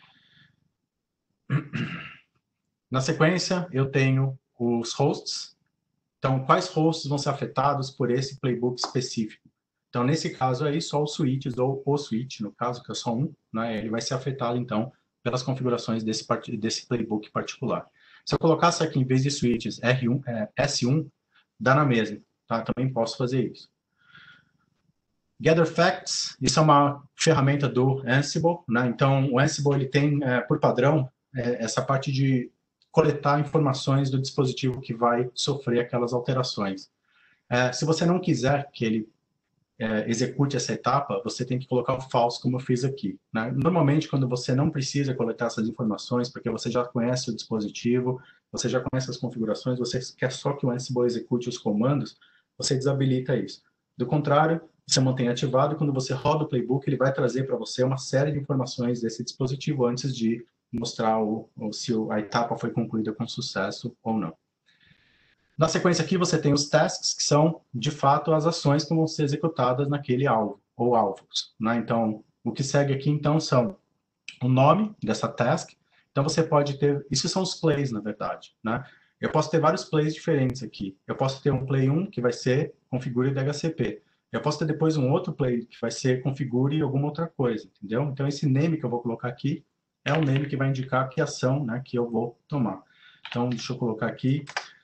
Speaker 1: Na sequência, eu tenho os hosts. Então, quais hosts vão ser afetados por esse playbook específico? Então, nesse caso aí, só os switches, ou o switch, no caso, que é só um, né, ele vai ser afetado, então, pelas configurações desse playbook particular. Se eu colocasse aqui, em vez de switches, S1, dá na mesma. Tá? Também posso fazer isso. Gather Facts, isso é uma ferramenta do Ansible, né? Então, o Ansible ele tem, por padrão, essa parte de coletar informações do dispositivo que vai sofrer aquelas alterações. Se você não quiser que ele execute essa etapa, você tem que colocar o false, como eu fiz aqui, né? Normalmente, quando você não precisa coletar essas informações, porque você já conhece o dispositivo, você já conhece as configurações, você quer só que o Ansible execute os comandos, você desabilita isso. Do contrário, você mantém ativado e quando você roda o playbook, ele vai trazer para você uma série de informações desse dispositivo antes de mostrar se a etapa foi concluída com sucesso ou não. Na sequência aqui, você tem os tasks, que são, de fato, as ações que vão ser executadas naquele alvo, ou alvos, né? Então, o que segue aqui, então, são o nome dessa task. Então, você pode ter... Isso são os plays, na verdade, né? Eu posso ter vários plays diferentes aqui. Eu posso ter um play 1, que vai ser configure DHCP. Eu posso ter depois um outro play, que vai ser configure alguma outra coisa, entendeu? Então, esse name que eu vou colocar aqui é o name que vai indicar que ação, né, que eu vou tomar. Então, deixa eu colocar aqui...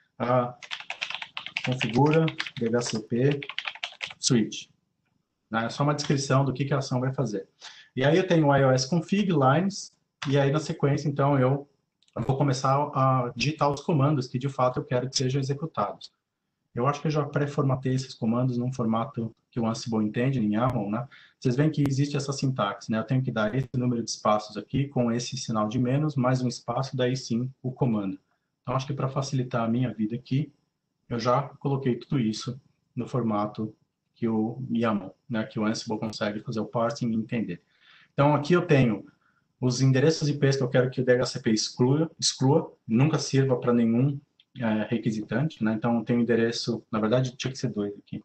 Speaker 1: configura DHCP switch. É só uma descrição do que a ação vai fazer. E aí eu tenho o iOS config lines, e aí na sequência, então, eu vou começar a digitar os comandos que de fato eu quero que sejam executados. Eu acho que eu já pré-formatei esses comandos num formato que o Ansible entende, em YAML, né? Vocês veem que existe essa sintaxe, né? Eu tenho que dar esse número de espaços aqui, com esse sinal de menos, mais um espaço, daí sim o comando. Então, acho que para facilitar a minha vida aqui, eu já coloquei tudo isso no formato que o YAML, né, que o Ansible consegue fazer o parsing e entender. Então, aqui eu tenho os endereços IPs que eu quero que o DHCP exclua, nunca sirva para nenhum requisitante, né? Então, eu tenho o endereço, na verdade, tinha que ser 2 aqui.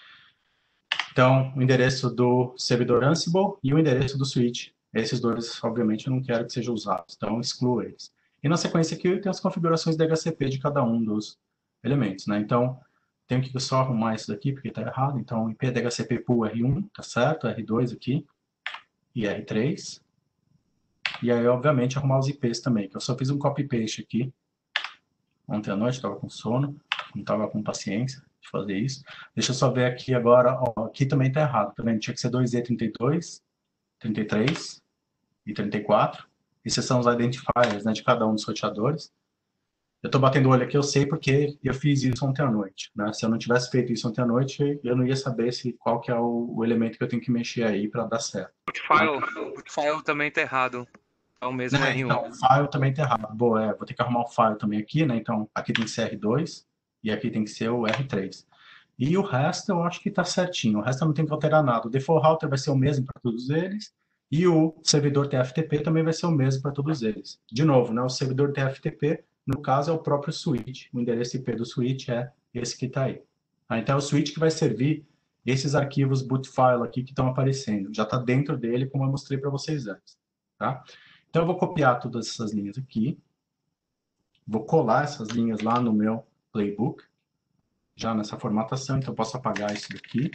Speaker 1: Então, o endereço do servidor Ansible e o endereço do switch. Esses dois, obviamente, eu não quero que sejam usados, então excluo eles. E na sequência aqui, eu tenho as configurações DHCP de cada um dos elementos, né? Então, tenho que só arrumar isso daqui, porque está errado. Então, IP DHCP pool R1, tá certo? R2 aqui, e R3. E aí, obviamente, arrumar os IPs também, que eu só fiz um copy-paste aqui. Ontem à noite, estava com sono, não estava com paciência de fazer isso. Deixa eu só ver aqui agora, ó, aqui também está errado, tá vendo? Tinha que ser 2E32, 33 e 34. Esses são os identifiers, né, de cada um dos roteadores. Eu estou batendo o olho aqui, eu sei porque eu fiz isso ontem à noite, né? Se eu não tivesse feito isso ontem à noite, eu não ia saber qual que é o elemento que eu tenho que mexer aí para dar certo.
Speaker 2: O file também está errado. É o mesmo R1.
Speaker 1: Então, o file também está errado. Boa, vou ter que arrumar o file também aqui, né? Então, aqui tem que ser R2 e aqui tem que ser o R3. E o resto eu acho que está certinho. O resto eu não tenho que alterar nada. O default router vai ser o mesmo para todos eles. E o servidor TFTP também vai ser o mesmo para todos eles. De novo, né? O servidor TFTP, no caso, é o próprio switch. O endereço IP do switch é esse que está aí. Então, é o switch que vai servir esses arquivos boot file aqui que estão aparecendo. Já está dentro dele, como eu mostrei para vocês antes. Tá? Então, eu vou copiar todas essas linhas aqui. Vou colar essas linhas lá no meu playbook. Já nessa formatação, então eu posso apagar isso daqui.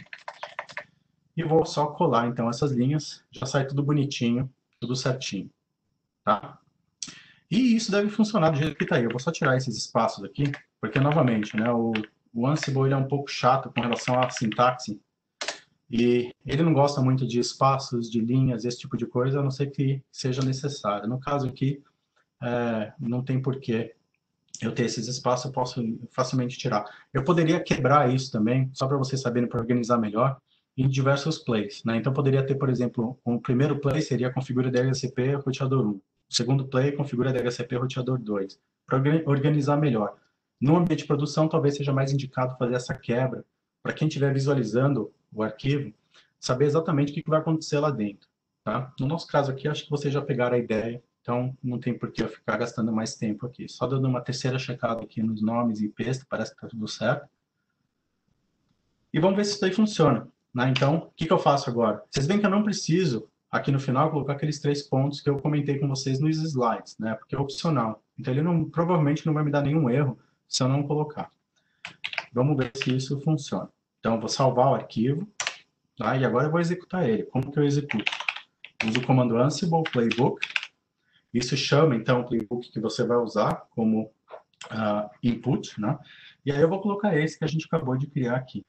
Speaker 1: E vou só colar, então, essas linhas. Já sai tudo bonitinho, tudo certinho. Tá? E isso deve funcionar do jeito que está aí. Eu vou só tirar esses espaços aqui, porque, novamente, né, o Ansible ele é um pouco chato com relação à sintaxe. E ele não gosta muito de espaços, de linhas, esse tipo de coisa, a não ser que seja necessário. No caso aqui, não tem porquê eu ter esses espaços, eu posso facilmente tirar. Eu poderia quebrar isso também, só para vocês saberem, para organizar melhor, em diversos plays, né? Então, poderia ter, por exemplo, o primeiro play seria configura DHCP roteador 1. O segundo play, configura DHCP roteador 2. Para organizar melhor. No ambiente de produção, talvez seja mais indicado fazer essa quebra, para quem estiver visualizando o arquivo, saber exatamente o que vai acontecer lá dentro. Tá? No nosso caso aqui, acho que vocês já pegaram a ideia, então não tem por que eu ficar gastando mais tempo aqui. Só dando uma terceira checada aqui nos nomes e IPs, parece que está tudo certo. E vamos ver se isso daí funciona. Né? Então, o que eu faço agora? Vocês veem que eu não preciso, aqui no final, colocar aqueles 3 pontos que eu comentei com vocês nos slides, né? Porque é opcional. Então, ele provavelmente não vai me dar nenhum erro se eu não colocar. Vamos ver se isso funciona. Então, eu vou salvar o arquivo, tá? E agora eu vou executar ele. Como que eu executo? Uso o comando Ansible Playbook. Isso chama, então, o playbook que você vai usar como input, né? E aí eu vou colocar esse que a gente acabou de criar aqui.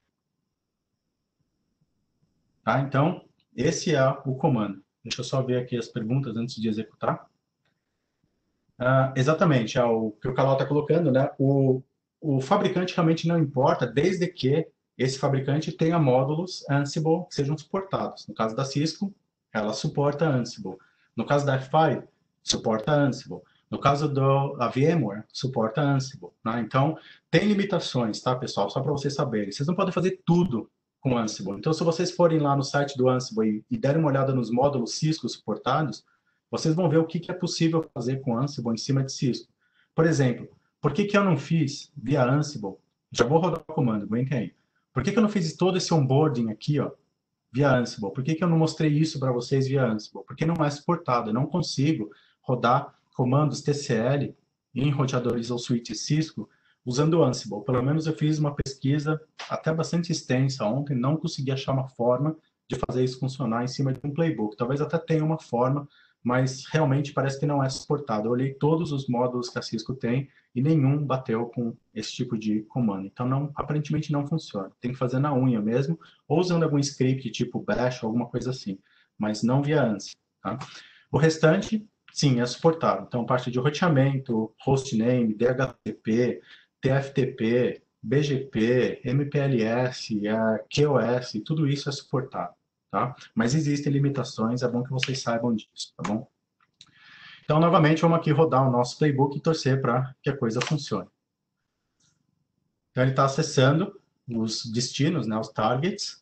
Speaker 1: Tá? Então, esse é o comando. Deixa eu só ver aqui as perguntas antes de executar. Exatamente, é o que o Calau está colocando, né? O fabricante realmente não importa, desde que esse fabricante tenha módulos Ansible que sejam suportados. No caso da Cisco, ela suporta Ansible. No caso da F5, suporta Ansible. No caso da VMware, suporta Ansible. Né? Então, tem limitações, tá, pessoal? Só para vocês saberem. Vocês não podem fazer tudo com Ansible. Então, se vocês forem lá no site do Ansible e derem uma olhada nos módulos Cisco suportados, vocês vão ver o que é possível fazer com Ansible em cima de Cisco. Por exemplo, por que eu não fiz via Ansible? Já vou rodar o comando, aguentem aí. Por que eu não fiz todo esse onboarding aqui, ó, via Ansible? Por que eu não mostrei isso para vocês via Ansible? Porque não é suportado. Eu não consigo rodar comandos TCL em roteadores ou switches Cisco usando o Ansible. Pelo menos eu fiz uma pesquisa até bastante extensa ontem, não consegui achar uma forma de fazer isso funcionar em cima de um playbook. Talvez até tenha uma forma, mas realmente parece que não é suportado. Eu olhei todos os módulos que a Cisco tem e nenhum bateu com esse tipo de comando. Então, aparentemente não funciona. Tem que fazer na unha mesmo, ou usando algum script tipo bash, alguma coisa assim, mas não via ANSI. Tá? O restante, sim, é suportado. Então, parte de roteamento, hostname, DHCP, TFTP, BGP, MPLS, QoS, tudo isso é suportado. Tá? Mas existem limitações, é bom que vocês saibam disso, tá bom? Então, novamente, vamos aqui rodar o nosso playbook e torcer para que a coisa funcione. Então, ele está acessando os destinos, né, os targets,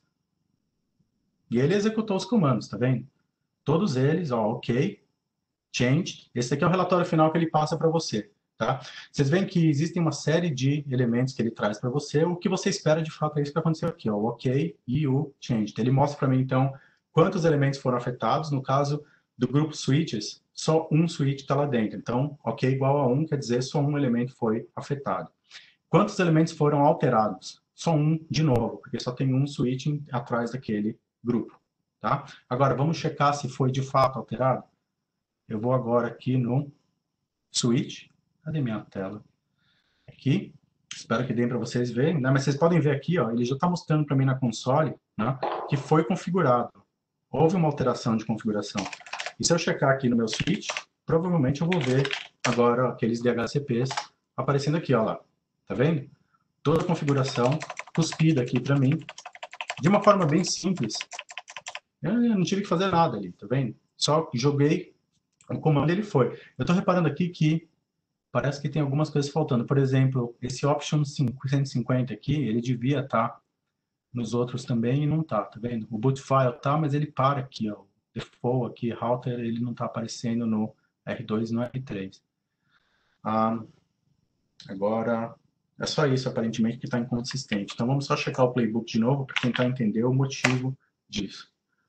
Speaker 1: e ele executou os comandos, tá vendo? Todos eles, ó, ok, change. Esse aqui é o relatório final que ele passa para você, tá? Vocês veem que existem uma série de elementos que ele traz para você. O que você espera, de fato, é isso que aconteceu aqui, ó, o ok e o change. Ele mostra para mim, então, quantos elementos foram afetados. No caso do grupo switches, só um switch está lá dentro. Então, ok igual a 1, quer dizer, só um elemento foi afetado. Quantos elementos foram alterados? Só um de novo, porque só tem um switch atrás daquele grupo, tá? Agora, vamos checar se foi de fato alterado? Eu vou agora aqui no switch. Cadê minha tela? Aqui. Espero que dê para vocês verem, né? Mas vocês podem ver aqui, ó, ele já está mostrando para mim na console, né, que foi configurado. Houve uma alteração de configuração. E se eu checar aqui no meu switch, provavelmente eu vou ver agora aqueles DHCPs aparecendo aqui, ó lá. Tá vendo? Toda a configuração cuspida aqui para mim, de uma forma bem simples. Eu não tive que fazer nada ali, tá vendo? Só joguei o comando e ele foi. Eu estou reparando aqui que parece que tem algumas coisas faltando. Por exemplo, esse option 150 aqui, ele devia estar nos outros também e não está, tá vendo? O boot file tá, mas ele para aqui, ó. O default aqui, router, ele não está aparecendo no R2 e no R3. Agora, é só isso, aparentemente, que está inconsistente. Então, vamos só checar o playbook de novo para tentar entender o motivo disso.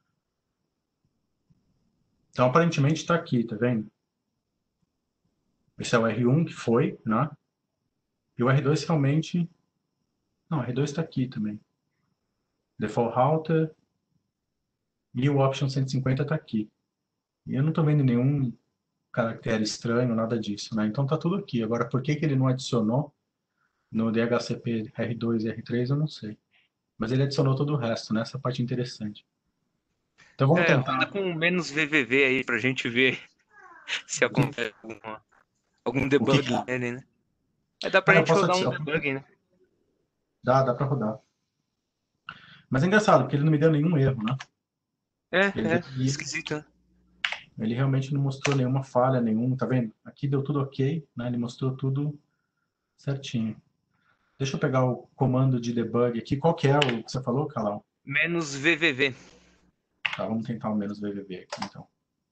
Speaker 1: Então, aparentemente, está aqui, tá vendo? Esse é o R1 que foi, né? E o R2 realmente... Não, o R2 está aqui também. Default router e o option 150 está aqui. E eu não estou vendo nenhum caractere estranho, nada disso, né? Então está tudo aqui. Agora, por que ele não adicionou no DHCP R2 e R3, eu não sei. Mas ele adicionou todo o resto, né? Essa parte interessante. Então vamos
Speaker 2: Roda
Speaker 1: tentar.
Speaker 2: com menos VVV aí pra gente ver se acontece algum
Speaker 1: O que...
Speaker 2: debugging nele, né? Dá pra
Speaker 1: eu
Speaker 2: gente
Speaker 1: posso
Speaker 2: rodar um
Speaker 1: adicionar.
Speaker 2: debugging, né?
Speaker 1: Dá para rodar. Mas é engraçado, porque ele não me deu nenhum erro, né?
Speaker 2: Esquisito, né?
Speaker 1: Ele realmente não mostrou nenhuma falha, nenhum, tá vendo? Aqui deu tudo ok, né? Ele mostrou tudo certinho. Deixa eu pegar o comando de debug aqui. Qual que é o que você falou, Calau?
Speaker 2: Menos VVV.
Speaker 1: Tá, vamos tentar o menos VVV aqui, então.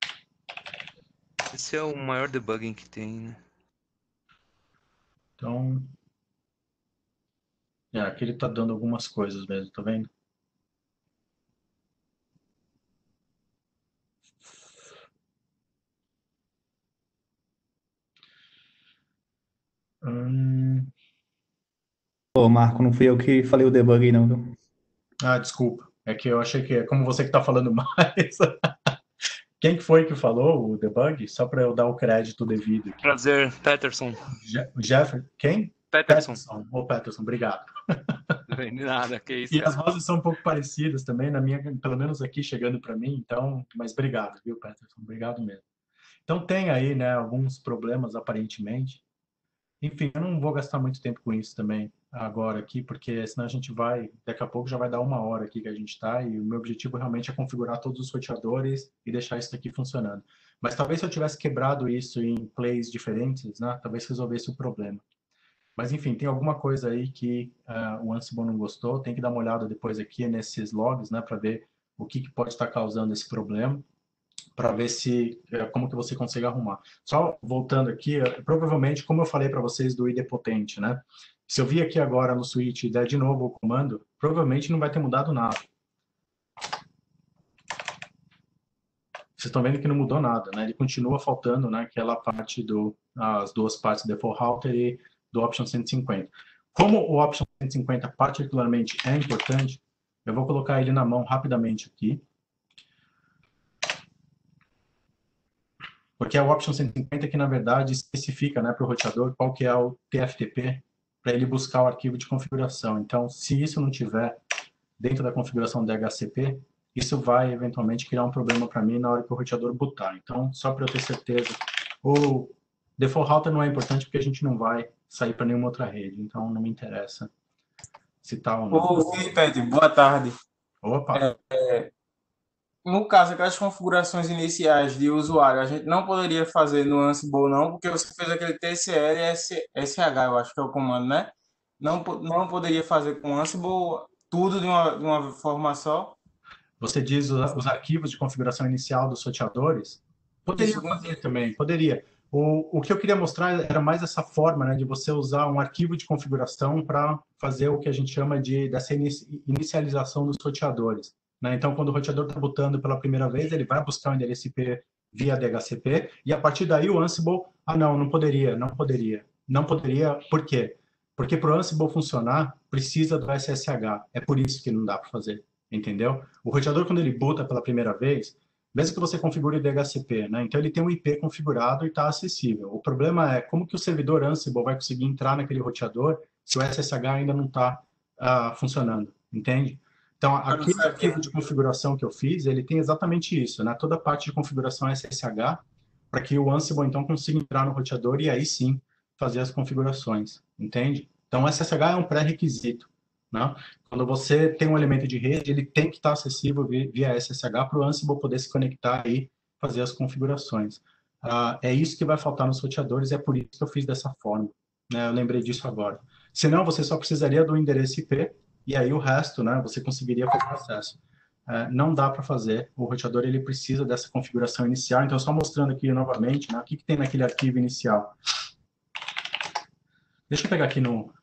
Speaker 2: Esse é o maior debugging que tem, né?
Speaker 1: Então, aqui ele tá dando algumas coisas mesmo, tá vendo?
Speaker 3: Ô, Marco, não fui eu que falei o debug aí, não, viu?
Speaker 1: Desculpa. É que eu achei que é como você que tá falando mais. Quem que foi que falou o debug? Só para eu dar o crédito devido aqui.
Speaker 2: Prazer, Peterson.
Speaker 1: Jeff, quem?
Speaker 2: Peterson.
Speaker 1: Ô, Peterson, obrigado.
Speaker 2: Nada, que isso,
Speaker 1: E
Speaker 2: cara.
Speaker 1: as vozes são um pouco parecidas também, na minha, pelo menos aqui chegando para mim, então, mas obrigado, viu, Peterson? Obrigado mesmo. Então tem aí, né, alguns problemas aparentemente. Enfim, eu não vou gastar muito tempo com isso também agora aqui, porque senão a gente vai, daqui a pouco já vai dar 1 hora aqui que a gente está, e o meu objetivo realmente é configurar todos os roteadores e deixar isso aqui funcionando. Mas talvez se eu tivesse quebrado isso em plays diferentes, né, talvez resolvesse o problema. Mas enfim, tem alguma coisa aí que o Ansible não gostou, tem que dar uma olhada depois aqui nesses logs, né, para ver o que pode estar causando esse problema, para ver se como que você consegue arrumar. Só voltando aqui, provavelmente, como eu falei para vocês do idempotent, né? Se eu vir aqui agora no switch e der de novo o comando, provavelmente não vai ter mudado nada. Vocês estão vendo que não mudou nada, né? Ele continua faltando, né, aquela parte as duas partes, default router e do option 150. Como o option 150 particularmente é importante, eu vou colocar ele na mão rapidamente aqui. Porque é o option 150 que, na verdade, especifica, né, para o roteador qual que é o TFTP para ele buscar o arquivo de configuração. Então, se isso não tiver dentro da configuração DHCP, isso vai, eventualmente, criar um problema para mim na hora que o roteador bootar. Então, só para eu ter certeza, o default router não é importante porque a gente não vai sair para nenhuma outra rede. Então, não me interessa se tá ou não.
Speaker 4: Ô, Felipe, boa tarde.
Speaker 1: Opa!
Speaker 4: No caso, aquelas configurações iniciais de usuário, a gente não poderia fazer no Ansible, não, porque você fez aquele TCL e SH, eu acho que é o comando, né? Não poderia fazer com o Ansible tudo de uma forma só.
Speaker 1: Você diz os arquivos de configuração inicial dos roteadores? Poderia fazer também, poderia. O que eu queria mostrar era mais essa forma, né, de você usar um arquivo de configuração para fazer o que a gente chama dessa inicialização dos roteadores. Né? Então, quando o roteador está bootando pela primeira vez, ele vai buscar o endereço IP via DHCP, e a partir daí o Ansible, não poderia. Não poderia, por quê? Porque para o Ansible funcionar, precisa do SSH. É por isso que não dá para fazer, entendeu? O roteador, quando ele boota pela primeira vez, mesmo que você configure o DHCP, né? Então ele tem um IP configurado e está acessível. O problema é como que o servidor Ansible vai conseguir entrar naquele roteador se o SSH ainda não está funcionando, entende? Então, aquele arquivo de configuração que eu fiz, ele tem exatamente isso, né? Toda a parte de configuração SSH, para que o Ansible, então, consiga entrar no roteador e aí sim fazer as configurações, entende? Então, o SSH é um pré-requisito, né? Quando você tem um elemento de rede, ele tem que estar acessível via SSH para o Ansible poder se conectar e fazer as configurações. É isso que vai faltar nos roteadores, e é por isso que eu fiz dessa forma, né? Eu lembrei disso agora. Senão, você só precisaria do endereço IP, e aí o resto, né, você conseguiria fazer acesso. Não dá para fazer, o roteador ele precisa dessa configuração inicial, então só mostrando aqui novamente, né, o que tem naquele arquivo inicial. Deixa eu pegar aqui no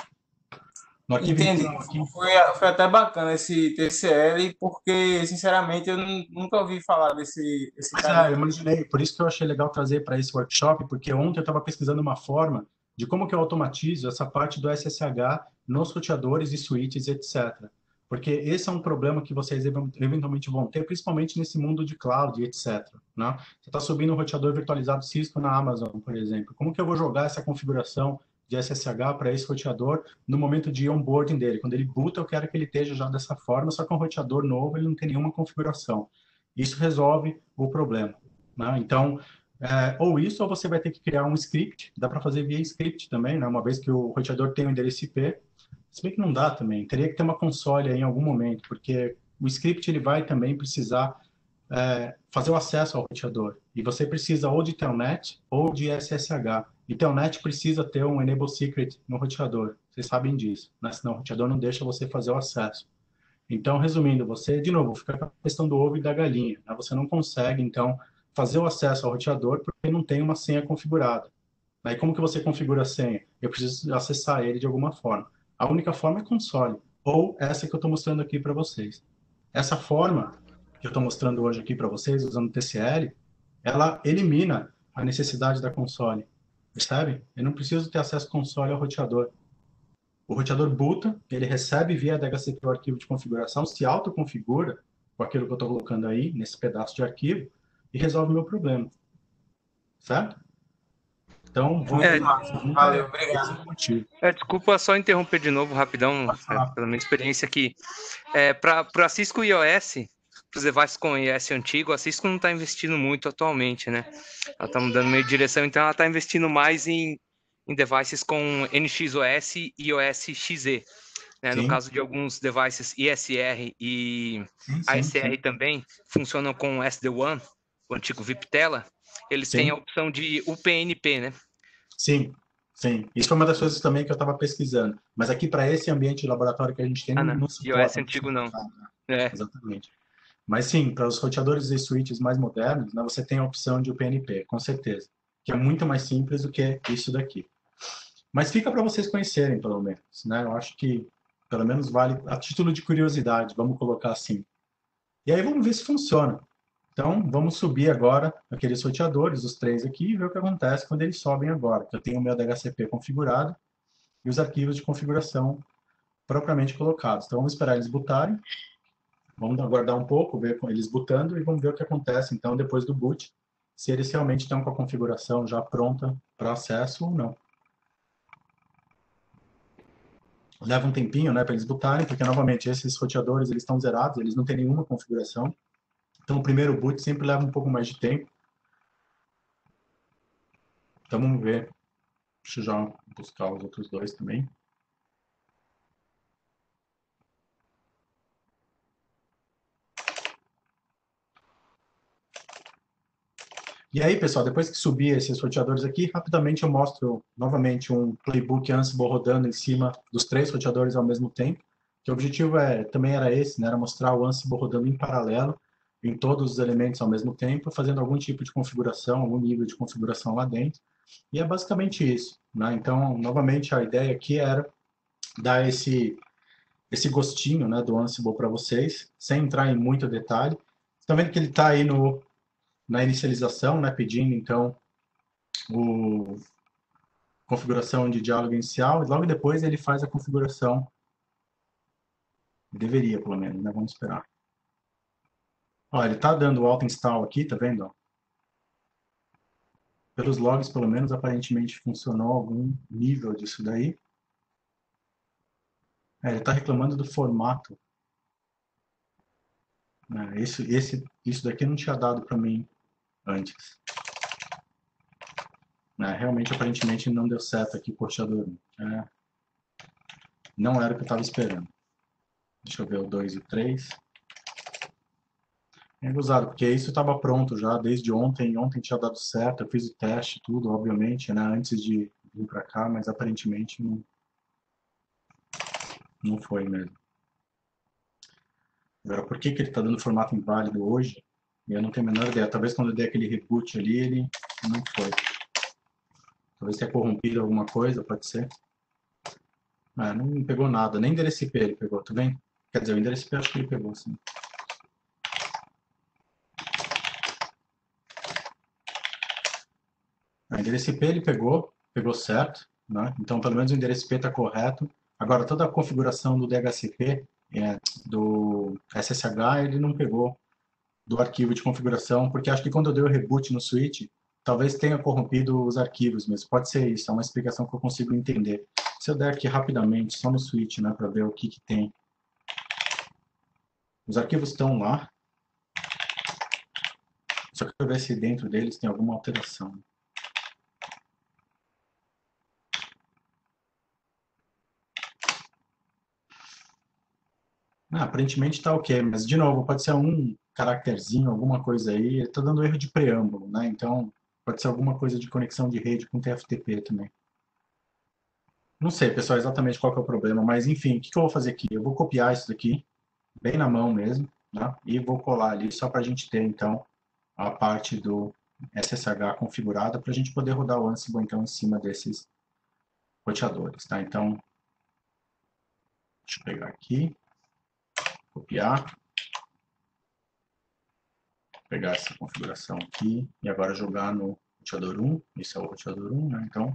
Speaker 1: arquivo inicial. Aqui.
Speaker 4: Foi até bacana esse TCL, porque, sinceramente, eu nunca ouvi falar desse
Speaker 1: cara. Eu imaginei, por isso que eu achei legal trazer para esse workshop, porque ontem eu estava pesquisando uma forma de como que eu automatizo essa parte do SSH nos roteadores e switches, etc. Porque esse é um problema que vocês eventualmente vão ter, principalmente nesse mundo de cloud, etc. Né? Você está subindo um roteador virtualizado Cisco na Amazon, por exemplo. Como que eu vou jogar essa configuração de SSH para esse roteador no momento de onboarding dele? Quando ele boota, eu quero que ele esteja já dessa forma, só que um roteador novo, ele não tem nenhuma configuração. Isso resolve o problema. Né? Então, ou isso, ou você vai ter que criar um script, dá para fazer via script também, né? Uma vez que o roteador tem o endereço IP, se bem que não dá também, teria que ter uma console aí em algum momento, porque o script ele vai também precisar fazer o acesso ao roteador, e você precisa ou de Telnet ou de SSH, e Telnet precisa ter um Enable Secret no roteador, vocês sabem disso, né? Senão o roteador não deixa você fazer o acesso. Então, resumindo, você, de novo, fica com a questão do ovo e da galinha, né? Você não consegue, então, fazer o acesso ao roteador porque não tem uma senha configurada. Aí como que você configura a senha? Eu preciso acessar ele de alguma forma. A única forma é console, ou essa que eu estou mostrando aqui para vocês. Essa forma que eu estou mostrando hoje aqui para vocês, usando o TCL, ela elimina a necessidade da console, percebe? Eu não preciso ter acesso console ao roteador. O roteador boota, ele recebe via DHCP o arquivo de configuração, se autoconfigura com aquilo que eu estou colocando aí, nesse pedaço de arquivo, e resolve o meu problema, certo? Então, vamos
Speaker 2: É,
Speaker 4: Muito
Speaker 1: entender a
Speaker 4: massa.
Speaker 1: pergunta,
Speaker 4: Valeu,
Speaker 1: esse é
Speaker 4: obrigado.
Speaker 1: o motivo.
Speaker 2: desculpa só interromper de novo, rapidão,
Speaker 1: Pode falar.
Speaker 2: pela minha experiência aqui. Para Cisco iOS, para os devices com iOS antigo, a Cisco não está investindo muito atualmente, né? Ela está mudando meio de direção, então ela está investindo mais em devices com NXOS e iOS XE. Né? No
Speaker 1: Sim,
Speaker 2: caso de alguns devices ISR e
Speaker 1: sim, sim,
Speaker 2: ASR
Speaker 1: sim.
Speaker 2: também, funcionam com SD-WAN, o antigo VIPTela, eles têm a
Speaker 1: Sim,
Speaker 2: opção de UPnP, né?
Speaker 1: sim, sim. Isso foi uma das coisas também que eu estava pesquisando. Mas aqui, para esse ambiente de laboratório que a gente tem,
Speaker 2: Ah,
Speaker 1: não,
Speaker 2: não.
Speaker 1: não
Speaker 2: iOS
Speaker 1: suporta, não
Speaker 2: antigo não.
Speaker 1: suporta.
Speaker 2: É.
Speaker 1: Exatamente. Mas sim, para os roteadores e switches mais modernos, né, você tem a opção de UPnP, com certeza, que é muito mais simples do que isso daqui. Mas fica para vocês conhecerem, pelo menos, né? Eu acho que pelo menos vale a título de curiosidade, vamos colocar assim. E aí vamos ver se funciona. Então, vamos subir agora aqueles roteadores, os três aqui, e ver o que acontece quando eles sobem agora. Eu tenho o meu DHCP configurado e os arquivos de configuração propriamente colocados. Então, vamos esperar eles bootarem. Vamos aguardar um pouco, ver eles bootando e vamos ver o que acontece, então, depois do boot, se eles realmente estão com a configuração já pronta para acesso ou não. Leva um tempinho, né, para eles bootarem, porque, novamente, esses roteadores, eles estão zerados, eles não têm nenhuma configuração. Então, o primeiro boot sempre leva um pouco mais de tempo. Então, vamos ver. Deixa eu já buscar os outros dois também. E aí, pessoal, depois que subir esses roteadores aqui, rapidamente eu mostro novamente um playbook Ansible rodando em cima dos três roteadores ao mesmo tempo. Que o objetivo também era esse, né? Era mostrar o Ansible rodando em paralelo em todos os elementos ao mesmo tempo, fazendo algum tipo de configuração, algum nível de configuração lá dentro. E é basicamente isso, né? Então, novamente, a ideia aqui era dar esse gostinho, né, do Ansible para vocês, sem entrar em muito detalhe. Estão vendo que ele está aí na inicialização, né, pedindo então o configuração de diálogo inicial e logo depois ele faz a configuração, deveria pelo menos, né? Vamos esperar. Ó, ele está dando o auto install aqui, tá vendo? Pelos logs, pelo menos, aparentemente funcionou algum nível disso daí. Ele está reclamando do formato. Né? Isso daqui não tinha dado para mim antes. Né? Realmente, aparentemente, não deu certo aqui com o roteador. Não era o que eu estava esperando. Deixa eu ver o 2 e o 3. É usado, porque isso estava pronto já desde ontem. Ontem tinha dado certo, eu fiz o teste, tudo, obviamente, né, antes de vir para cá, mas aparentemente não foi mesmo. Agora, por que, que ele está dando formato inválido hoje? Eu não tenho a menor ideia. Talvez quando eu dei aquele reboot ali, ele não foi. Talvez tenha corrompido alguma coisa, pode ser. Não pegou nada, nem endereço IP ele pegou, tá vendo? Quer dizer, o endereço IP acho que ele pegou, sim. O endereço IP ele pegou certo, né? Então pelo menos o endereço IP está correto. Agora toda a configuração do DHCP, do SSH, ele não pegou do arquivo de configuração, porque acho que quando eu dei o reboot no switch, talvez tenha corrompido os arquivos mesmo. Pode ser isso, é uma explicação que eu consigo entender. Se eu der aqui rapidamente, só no switch, né, para ver o que tem. Os arquivos estão lá, só que eu ver se dentro deles tem alguma alteração. Aparentemente está ok, mas de novo, pode ser um caracterzinho, alguma coisa aí. Ele está dando erro de preâmbulo, né? Então, pode ser alguma coisa de conexão de rede com TFTP também. Não sei, pessoal, exatamente qual que é o problema, mas enfim, o que eu vou fazer aqui? Eu vou copiar isso daqui, bem na mão mesmo, né? E vou colar ali só para a gente ter, então, a parte do SSH configurada para a gente poder rodar o Ansible, então, em cima desses roteadores, tá? Então, deixa eu pegar aqui, copiar, pegar essa configuração aqui e agora jogar no roteador 1. Esse é o roteador 1, né? Então,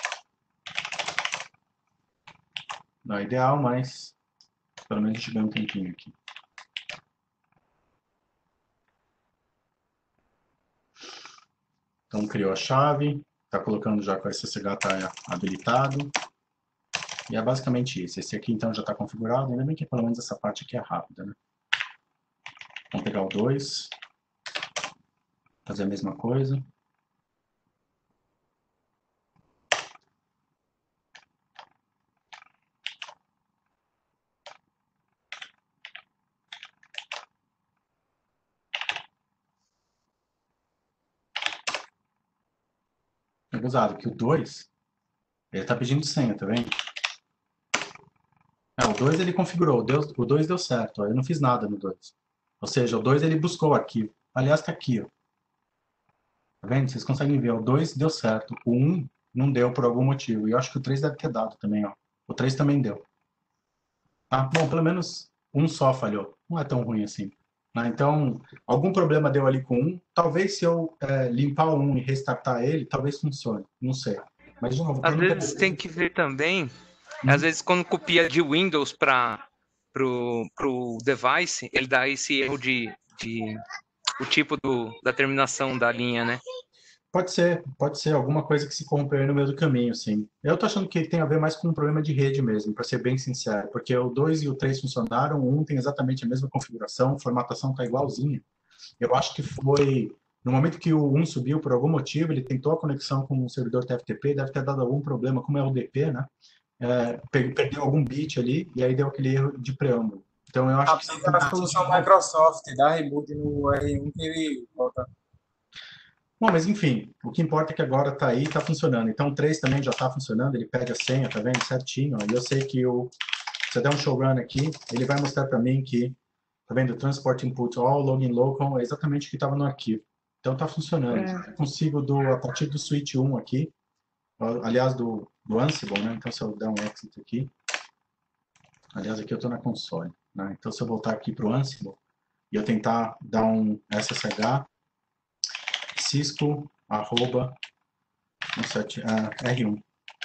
Speaker 1: não é ideal, mas pelo menos a gente ganha um tempinho aqui. Então, criou a chave, está colocando já que o SSH está habilitado. E é basicamente isso. Esse aqui, então, já está configurado. Ainda bem que pelo menos essa parte aqui é rápida, né? Vamos pegar o 2. Fazer a mesma coisa. É gozado que o 2, ele está pedindo senha, tá vendo? O 2 ele configurou, o 2 deu certo, ó, eu não fiz nada no 2. Ou seja, o 2 ele buscou o arquivo. Aliás, está aqui, ó. Tá vendo? Vocês conseguem ver, o 2 deu certo, o 1 não deu por algum motivo. E eu acho que o 3 deve ter dado também, ó. O 3 também deu. Tá? Bom, pelo menos um só falhou. Não é tão ruim assim. Né? Então, algum problema deu ali com um. Talvez se eu limpar o 1 e restartar ele, talvez funcione. Não sei. Mas, de novo,
Speaker 2: Às vezes tem que ver também, às vezes quando copia de Windows para pro device, ele dá esse erro de o tipo da terminação da linha, né?
Speaker 1: Pode ser alguma coisa que se corrompeu aí no meio do caminho, sim. Eu tô achando que tem a ver mais com um problema de rede mesmo, para ser bem sincero, porque o 2 e o 3 funcionaram, o 1 tem exatamente a mesma configuração, a formatação tá igualzinha. Eu acho que foi no momento que o 1 subiu por algum motivo, ele tentou a conexão com o servidor TFTP, deve ter dado algum problema, como é o DP, né? Perdeu algum bit ali e aí deu aquele erro de preâmbulo. Então eu acho que
Speaker 4: Aplica a solução Microsoft, dá reboot no R1 que ele volta.
Speaker 1: Bom, mas enfim, o que importa é que agora está aí, está funcionando. Então o 3 também já está funcionando, ele pede a senha, tá vendo? Certinho. E eu sei que se eu der um showrun aqui, ele vai mostrar para mim que, tá vendo? Transport input all, login local, é exatamente o que estava no arquivo. Então está funcionando. Eu consigo, a partir do switch 1 aqui, aliás, do Ansible, né? Então se eu der um exit aqui, aliás, aqui eu estou na console, né? Então se eu voltar aqui para o Ansible e eu tentar dar um SSH, Cisco, arroba, R1.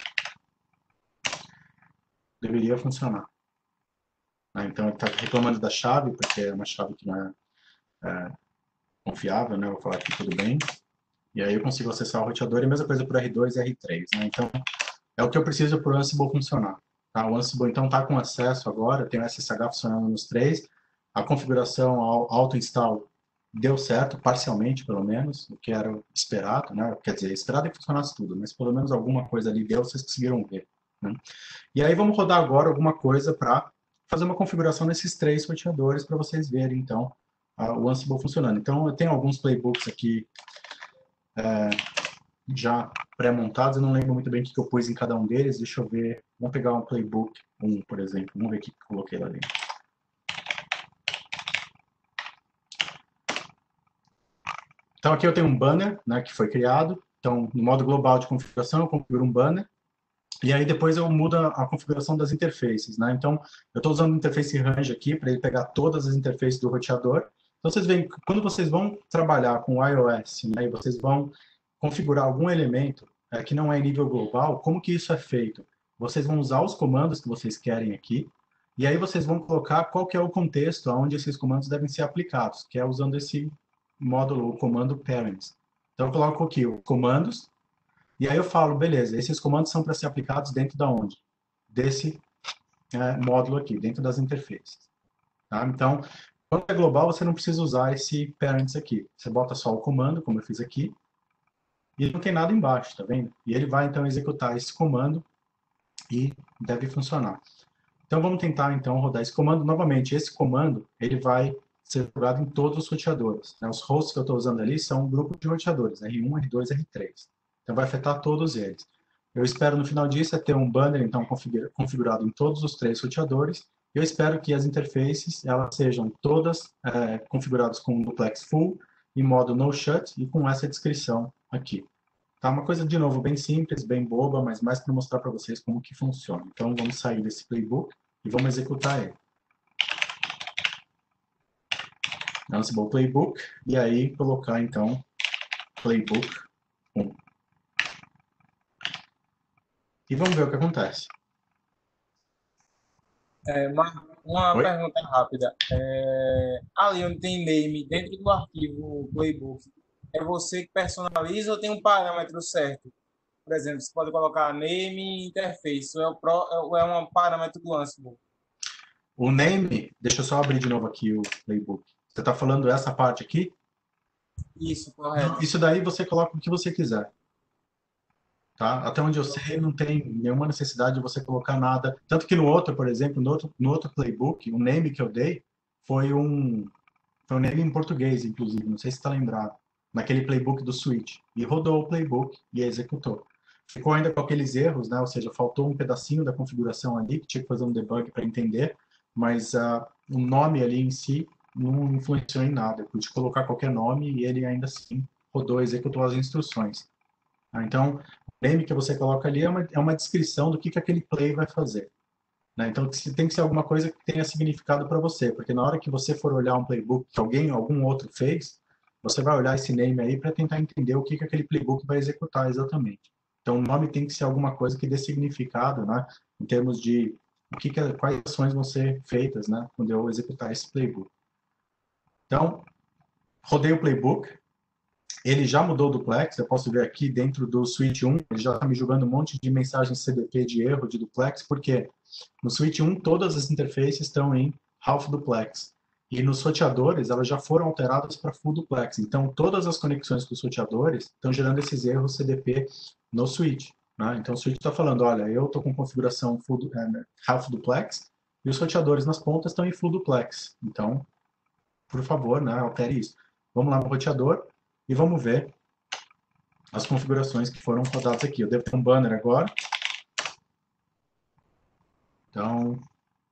Speaker 1: Deveria funcionar. Então, ele está reclamando da chave, porque é uma chave que não é confiável, né? Eu vou falar aqui tudo bem. E aí eu consigo acessar o roteador, e a mesma coisa para o R2 e R3. Né? Então, é o que eu preciso para o Ansible funcionar. Tá? O Ansible, então, está com acesso agora, tem o SSH funcionando nos três. A configuração auto-install deu certo, parcialmente, pelo menos, o que era esperado, né? Quer dizer, esperado é que funcionasse tudo, mas pelo menos alguma coisa ali deu, vocês conseguiram ver. Né? E aí vamos rodar agora alguma coisa para fazer uma configuração nesses três roteadores para vocês verem, então, o Ansible funcionando. Então, eu tenho alguns playbooks aqui já pré-montados, eu não lembro muito bem o que eu pus em cada um deles, deixa eu ver, vamos pegar um playbook 1, por exemplo, vamos ver o que eu coloquei lá dentro. Então, aqui eu tenho um banner, né, que foi criado. Então, no modo global de configuração, eu configuro um banner. E aí, depois eu mudo a configuração das interfaces, né? Então, eu estou usando o interface range aqui, para ele pegar todas as interfaces do roteador. Então, vocês veem, quando vocês vão trabalhar com o iOS, né, e vocês vão configurar algum elemento que não é em nível global, como que isso é feito? Vocês vão usar os comandos que vocês querem aqui, e aí vocês vão colocar qual que é o contexto onde esses comandos devem ser aplicados, que é usando esse módulo, o comando parents. Então, eu coloco aqui os comandos, e aí eu falo, beleza, esses comandos são para ser aplicados dentro da onde? Desse módulo aqui, dentro das interfaces. Tá? Então, quando é global, você não precisa usar esse parents aqui. Você bota só o comando, como eu fiz aqui, e não tem nada embaixo, tá vendo? E ele vai, então, executar esse comando e deve funcionar. Então, vamos tentar, então, rodar esse comando. Novamente, esse comando, ele vai ser jogado em todos os roteadores. Né? Os hosts que eu estou usando ali são um grupo de roteadores, R1, R2, R3. Então, vai afetar todos eles. Eu espero, no final disso, ter um banner, então, configurado em todos os três roteadores. Eu espero que as interfaces, elas sejam todas configuradas com duplex full, em modo no shut, e com essa descrição aqui. Tá? Uma coisa, de novo, bem simples, bem boba, mas mais para mostrar para vocês como que funciona. Então, vamos sair desse playbook e vamos executar ele. Ansible Playbook, e aí colocar, então, Playbook 1. E vamos ver o que acontece.
Speaker 4: Uma
Speaker 1: Oi?
Speaker 4: pergunta rápida. Ali onde tem name, dentro do arquivo Playbook, é você que personaliza ou tem um parâmetro certo? Por exemplo, você pode colocar name e interface, ou é um parâmetro do Ansible.
Speaker 1: O name, deixa eu só abrir de novo aqui o playbook. Você está falando essa parte aqui?
Speaker 4: Isso, correto.
Speaker 1: Isso daí você coloca o que você quiser. Tá? Até onde eu sei, não tem nenhuma necessidade de você colocar nada. Tanto que no outro, por exemplo, no outro playbook, o name que eu dei foi um name em português, inclusive, não sei se está lembrado, naquele playbook do Switch. E rodou o playbook e executou. Ficou ainda com aqueles erros, né? Ou seja, faltou um pedacinho da configuração ali, que tinha que fazer um debug para entender, mas o nome ali em si não influenciou em nada. Eu pude colocar qualquer nome e ele ainda assim rodou, executou as instruções. Então, o name que você coloca ali é uma descrição do que aquele play vai fazer. Né? Então, tem que ser alguma coisa que tenha significado para você, porque na hora que você for olhar um playbook que algum outro fez, você vai olhar esse name aí para tentar entender o que aquele playbook vai executar exatamente. Então, o nome tem que ser alguma coisa que dê significado, né? Em termos de quais ações vão ser feitas, né? Quando eu executar esse playbook. Então, rodei o playbook, ele já mudou o duplex, eu posso ver aqui dentro do switch 1, ele já está me jogando um monte de mensagens CDP de erro de duplex, porque no switch 1 todas as interfaces estão em half duplex. E nos roteadores, elas já foram alteradas para full duplex. Então, todas as conexões com os roteadores estão gerando esses erros CDP no switch. Né? Então, o switch está falando, olha, eu estou com configuração half duplex e os roteadores nas pontas estão em full duplex. Então, por favor, né, altere isso. Vamos lá no roteador e vamos ver as configurações que foram rodadas aqui. Eu devo ter um banner agora. Então,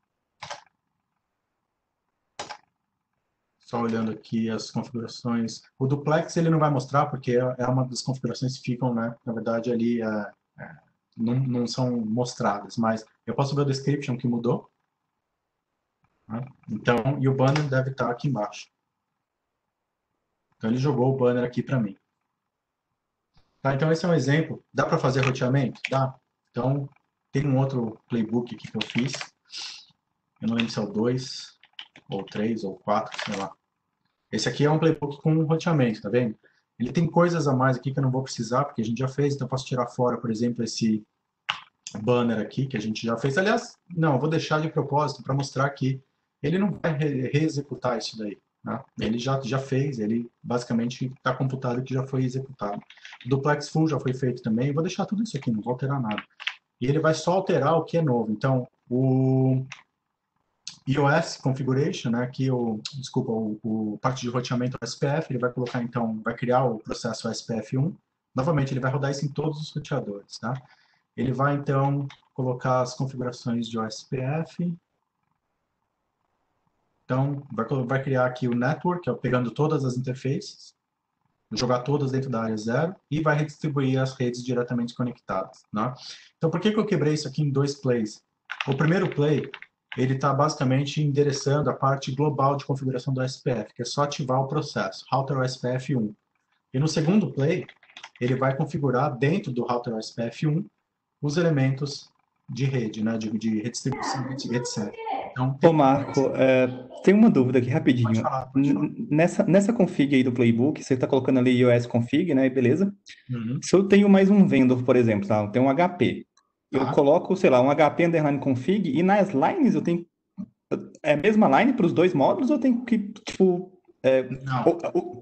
Speaker 1: só olhando aqui as configurações. O duplex ele não vai mostrar, porque é uma das configurações que ficam, né, na verdade, ali não são mostradas, mas eu posso ver o description que mudou. Né? Então, e o banner deve estar aqui embaixo. Então, ele jogou o banner aqui para mim. Tá, então, esse é um exemplo. Dá para fazer roteamento? Dá. Então, tem um outro playbook aqui que eu fiz. Eu não lembro se é o 2, ou 3, ou 4, sei lá. Esse aqui é um playbook com roteamento, tá vendo? Ele tem coisas a mais aqui que eu não vou precisar, porque a gente já fez, então eu posso tirar fora, por exemplo, esse banner aqui, que a gente já fez. Aliás, não, eu vou deixar de propósito para mostrar que ele não vai reexecutar isso daí. Né? Ele já fez, ele basicamente está computado que já foi executado. O duplex full já foi feito também, eu vou deixar tudo isso aqui, não vou alterar nada. E ele vai só alterar o que é novo. Então, o iOS configuration, né, aqui desculpa, o parte de roteamento SPF, ele vai colocar então, vai criar o processo SPF1. Novamente, ele vai rodar isso em todos os roteadores, tá? Ele vai então colocar as configurações de OSPF. Então, vai criar aqui o network, que é pegando todas as interfaces, jogar todas dentro da área 0 e vai redistribuir as redes diretamente conectadas, né? Então, por que eu quebrei isso aqui em 2 plays? O primeiro play, ele está basicamente endereçando a parte global de configuração do SPF, que é só ativar o processo, router OSPF 1. E no segundo play, ele vai configurar dentro do router OSPF 1 os elementos de rede, né, de redistribuição, etc. Então,
Speaker 3: Ô, Marco, tem uma dúvida aqui
Speaker 1: pode
Speaker 3: rapidinho.
Speaker 1: falar, pode falar.
Speaker 3: Nessa config aí do playbook, você está colocando ali iOS config, né? Beleza?
Speaker 1: Uhum.
Speaker 3: Se eu tenho mais um vendor, por exemplo, tá? Eu tenho um HP. Eu
Speaker 1: Tá.
Speaker 3: coloco, sei lá, um HP underline config e nas lines eu tenho. É a mesma line para os dois módulos ou eu tenho que, tipo.
Speaker 1: Não,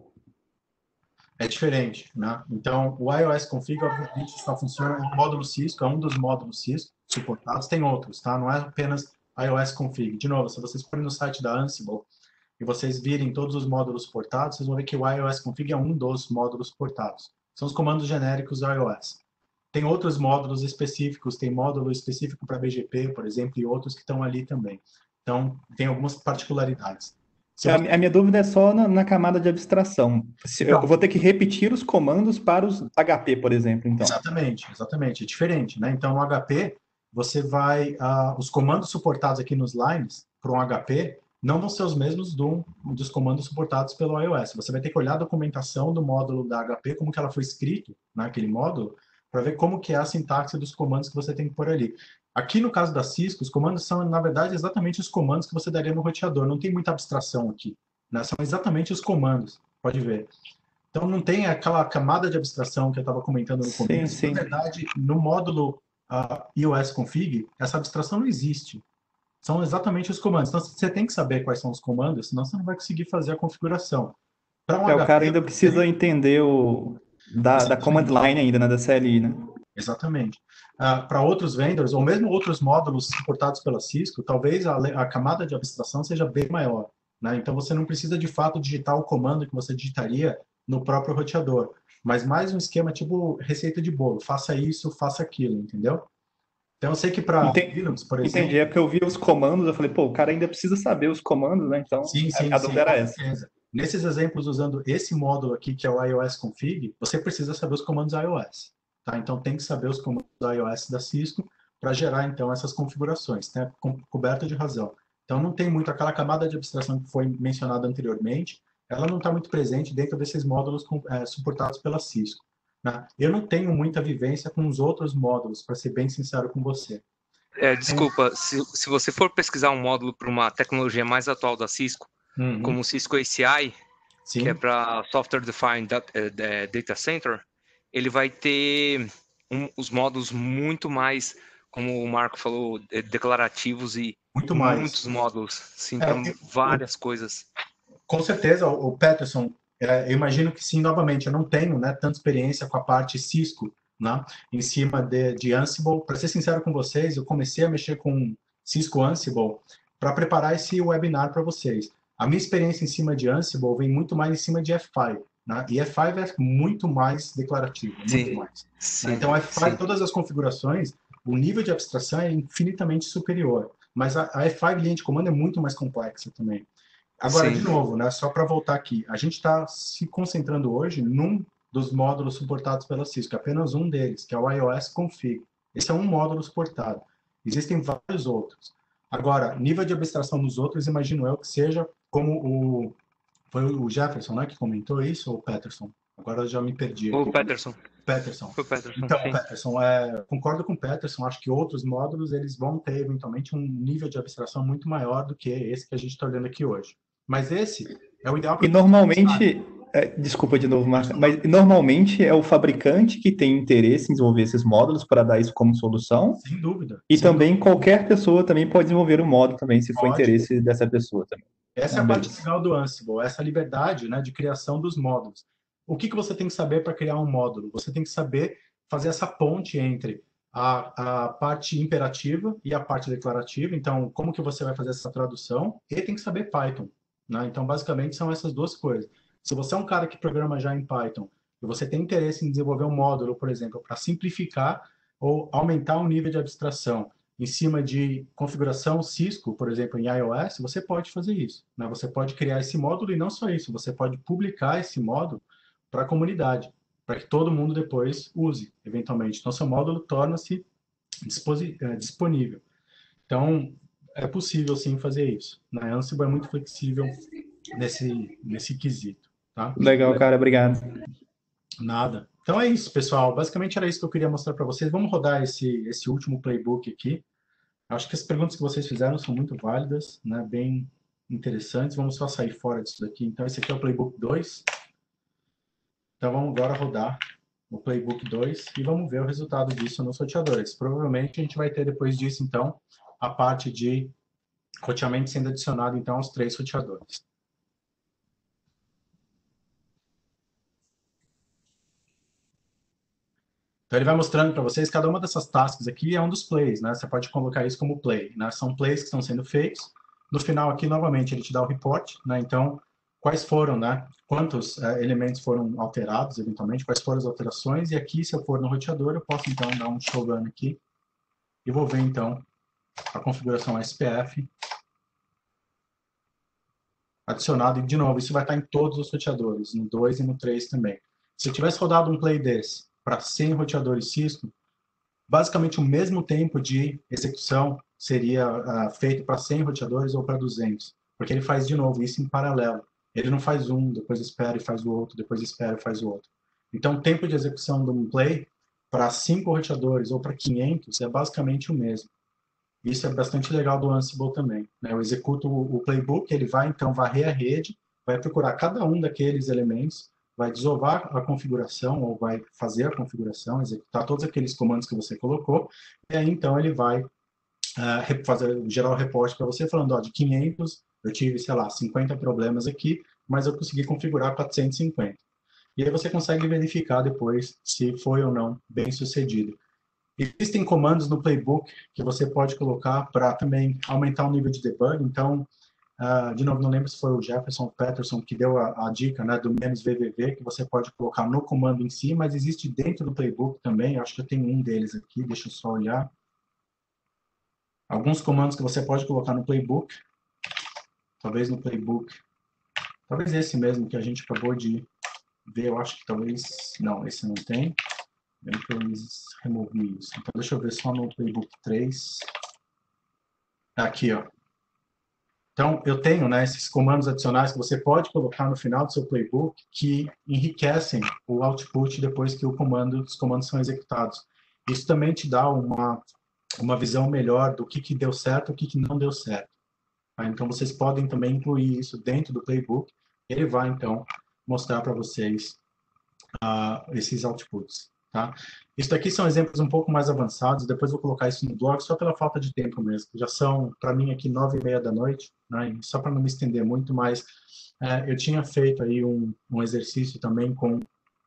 Speaker 1: é diferente, né? Então, o iOS config, obviamente, só funciona no módulo Cisco, é um dos módulos Cisco suportados, tem outros, tá? Não é apenas iOS config. De novo, se vocês forem no site da Ansible e vocês virem todos os módulos suportados, vocês vão ver que o iOS config é um dos módulos suportados. São os comandos genéricos do iOS. Tem outros módulos específicos, tem módulo específico para BGP, por exemplo, e outros que estão ali também. Então, tem algumas particularidades.
Speaker 3: A minha dúvida é só na camada de abstração. Eu
Speaker 1: Então,
Speaker 3: vou ter que repetir os comandos para os HP, por exemplo, então.
Speaker 1: exatamente, é diferente, né? Então, no HP, você vai, os comandos suportados aqui nos lines para um HP não vão ser os mesmos dos comandos suportados pelo iOS. Você vai ter que olhar a documentação do módulo da HP, como que ela foi escrito naquele módulo, para ver como que é a sintaxe dos comandos que você tem que pôr ali. Aqui no caso da Cisco, os comandos são, na verdade, exatamente os comandos que você daria no roteador. Não tem muita abstração aqui, né? São exatamente os comandos, pode ver. Então, não tem aquela camada de abstração que eu estava comentando no
Speaker 3: Sim,
Speaker 1: começo.
Speaker 3: sim.
Speaker 1: Na verdade, no módulo iOS config, essa abstração não existe. São exatamente os comandos. Então, você tem que saber quais são os comandos, senão você não vai conseguir fazer a configuração. Para um
Speaker 3: O cara
Speaker 1: HP,
Speaker 3: ainda precisa entender da command line ainda, né? Da CLI, né?
Speaker 1: exatamente. Para outros vendors, ou mesmo outros módulos suportados pela Cisco, talvez a camada de abstração seja bem maior. Né? Então, você não precisa, de fato, digitar o comando que você digitaria no próprio roteador. Mas mais um esquema tipo receita de bolo. Faça isso, faça aquilo, entendeu? Então, eu sei que para Linux, por
Speaker 3: Entendi.
Speaker 1: exemplo...
Speaker 3: É porque eu vi os comandos, eu falei, pô, o cara ainda precisa saber os comandos, né? Então,
Speaker 1: Sim, sim,
Speaker 3: a
Speaker 1: sim,
Speaker 3: dúvida era
Speaker 1: com
Speaker 3: essa.
Speaker 1: certeza. Nesses exemplos, usando esse módulo aqui, que é o iOS config, você precisa saber os comandos iOS. Tá? Então, tem que saber os comandos iOS da Cisco para gerar, então, essas configurações. Né? Coberta de razão. Então, não tem muito aquela camada de abstração que foi mencionada anteriormente, ela não está muito presente dentro desses módulos suportados pela Cisco. Né? Eu não tenho muita vivência com os outros módulos, para ser bem sincero com você.
Speaker 2: Desculpa, se você for pesquisar um módulo para uma tecnologia mais atual da Cisco, como o Cisco ACI, que é
Speaker 1: Sim,
Speaker 2: para Software Defined Data Center, ele vai ter os módulos muito mais, como o Marco falou, declarativos e
Speaker 1: muito mais.
Speaker 2: muitos módulos, sim,
Speaker 1: É,
Speaker 2: para várias coisas.
Speaker 1: Com certeza, o Peterson, eu imagino que sim, novamente, eu não tenho, né, tanta experiência com a parte Cisco, né, em cima de Ansible. Para ser sincero com vocês, eu comecei a mexer com Cisco Ansible para preparar esse webinar para vocês. A minha experiência em cima de Ansible vem muito mais em cima de F5, né, e F5 é muito mais declarativo, muito
Speaker 2: Sim,
Speaker 1: mais. Né?
Speaker 2: sim,
Speaker 1: Então, F5,
Speaker 2: sim,
Speaker 1: todas as configurações, o nível de abstração é infinitamente superior, mas a F5 linha de comando é muito mais complexa também. Agora,
Speaker 2: sim,
Speaker 1: de novo, né, só para voltar aqui, a gente está se concentrando hoje num dos módulos suportados pela Cisco, apenas um deles, que é o iOS Config. Esse é um módulo suportado. Existem vários outros. Agora, nível de abstração nos outros, imagino eu que seja como foi o Jefferson, né, que comentou isso, ou o Peterson? Agora eu já me perdi
Speaker 2: o
Speaker 1: aqui.
Speaker 2: Peterson,
Speaker 1: Peterson.
Speaker 2: foi o Peterson,
Speaker 1: Então,
Speaker 2: sim.
Speaker 1: Peterson, concordo com o Peterson, acho que outros módulos eles vão ter eventualmente um nível de abstração muito maior do que esse que a gente está olhando aqui hoje. Mas esse é o ideal para
Speaker 3: E
Speaker 1: todo mundo.
Speaker 3: normalmente, desculpa de novo, Marca, mas normalmente é o fabricante que tem interesse em desenvolver esses módulos para dar isso como solução,
Speaker 1: Sem dúvida.
Speaker 3: e
Speaker 1: Sem
Speaker 3: também
Speaker 1: dúvida.
Speaker 3: qualquer pessoa também pode desenvolver um módulo também, se for
Speaker 1: Pode.
Speaker 3: interesse dessa pessoa também.
Speaker 1: Essa é
Speaker 3: Ah,
Speaker 1: a parte
Speaker 3: beleza.
Speaker 1: legal do Ansible, essa liberdade, né, de criação dos módulos. O que você tem que saber para criar um módulo? Você tem que saber fazer essa ponte entre a parte imperativa e a parte declarativa. Então, como que você vai fazer essa tradução? E tem que saber Python. Né? Então, basicamente, são essas duas coisas. Se você é um cara que programa já em Python e você tem interesse em desenvolver um módulo, por exemplo, para simplificar ou aumentar o nível de abstração em cima de configuração Cisco, por exemplo, em iOS, você pode fazer isso. Né? Você pode criar esse módulo e não só isso, você pode publicar esse módulo para a comunidade, para que todo mundo depois use, eventualmente. Então, seu módulo torna-se disponível. Então, é possível sim fazer isso. Né? Ansible é muito flexível nesse quesito. Tá?
Speaker 3: Legal, cara, obrigado.
Speaker 1: Nada. Então é isso, pessoal. Basicamente era isso que eu queria mostrar para vocês. Vamos rodar esse último playbook aqui. Acho que as perguntas que vocês fizeram são muito válidas, né? Bem interessantes. Vamos só sair fora disso daqui. Então, esse aqui é o Playbook 2. Então, vamos agora rodar o Playbook 2 e vamos ver o resultado disso nos roteadores. Provavelmente, a gente vai ter depois disso, então, a parte de roteamento sendo adicionado, então, aos 3 roteadores. Então, ele vai mostrando para vocês, cada uma dessas tasks aqui é um dos plays, né? Você pode colocar isso como play, né? São plays que estão sendo feitos. No final aqui, novamente, ele te dá o report, né? Então, quais foram, né? Quantos elementos foram alterados, eventualmente, quais foram as alterações. E aqui, se eu for no roteador, eu posso, então, dar um showrun aqui. E vou ver, então, a configuração SPF adicionada. E, de novo, isso vai estar em todos os roteadores, no 2 e no 3 também. Se eu tivesse rodado um play desse para 100 roteadores Cisco, basicamente o mesmo tempo de execução seria feito para 100 roteadores ou para 200, porque ele faz de novo isso em paralelo. Ele não faz um, depois espera e faz o outro, depois espera e faz o outro. Então, o tempo de execução de um play para 5 roteadores ou para 500 é basicamente o mesmo. Isso é bastante legal do Ansible também. Né? Eu executo o playbook, ele vai então varrer a rede, vai procurar cada um daqueles elementos, vai desovar a configuração, ou vai fazer a configuração, executar todos aqueles comandos que você colocou, e aí então ele vai gerar o reporte para você, falando, ó, de 500, eu tive, sei lá, 50 problemas aqui, mas eu consegui configurar 450. E aí você consegue verificar depois se foi ou não bem sucedido. Existem comandos no playbook que você pode colocar para também aumentar o nível de debug. Então, de novo, não lembro se foi o Jefferson Peterson que deu a dica, né, do "-vvv", que você pode colocar no comando em si, mas existe dentro do playbook também. Eu acho que eu tenho um deles aqui, deixa eu só olhar. Alguns comandos que você pode colocar no playbook, talvez no playbook, talvez esse mesmo que a gente acabou de ver, eu acho que talvez, não, esse não tem. Eu removi isso. Então, deixa eu ver só no playbook 3. Aqui, ó. Então, eu tenho, né, esses comandos adicionais que você pode colocar no final do seu playbook que enriquecem o output depois que os comandos são executados. Isso também te dá uma visão melhor do que deu certo e o que não deu certo. Tá? Então, vocês podem também incluir isso dentro do playbook. Ele vai, então, mostrar para vocês esses outputs. Tá? Isso daqui são exemplos um pouco mais avançados, depois vou colocar isso no blog, só pela falta de tempo mesmo. Já são, para mim, aqui 9h30 da noite, né? Só para não me estender muito, mas eu tinha feito aí um exercício também com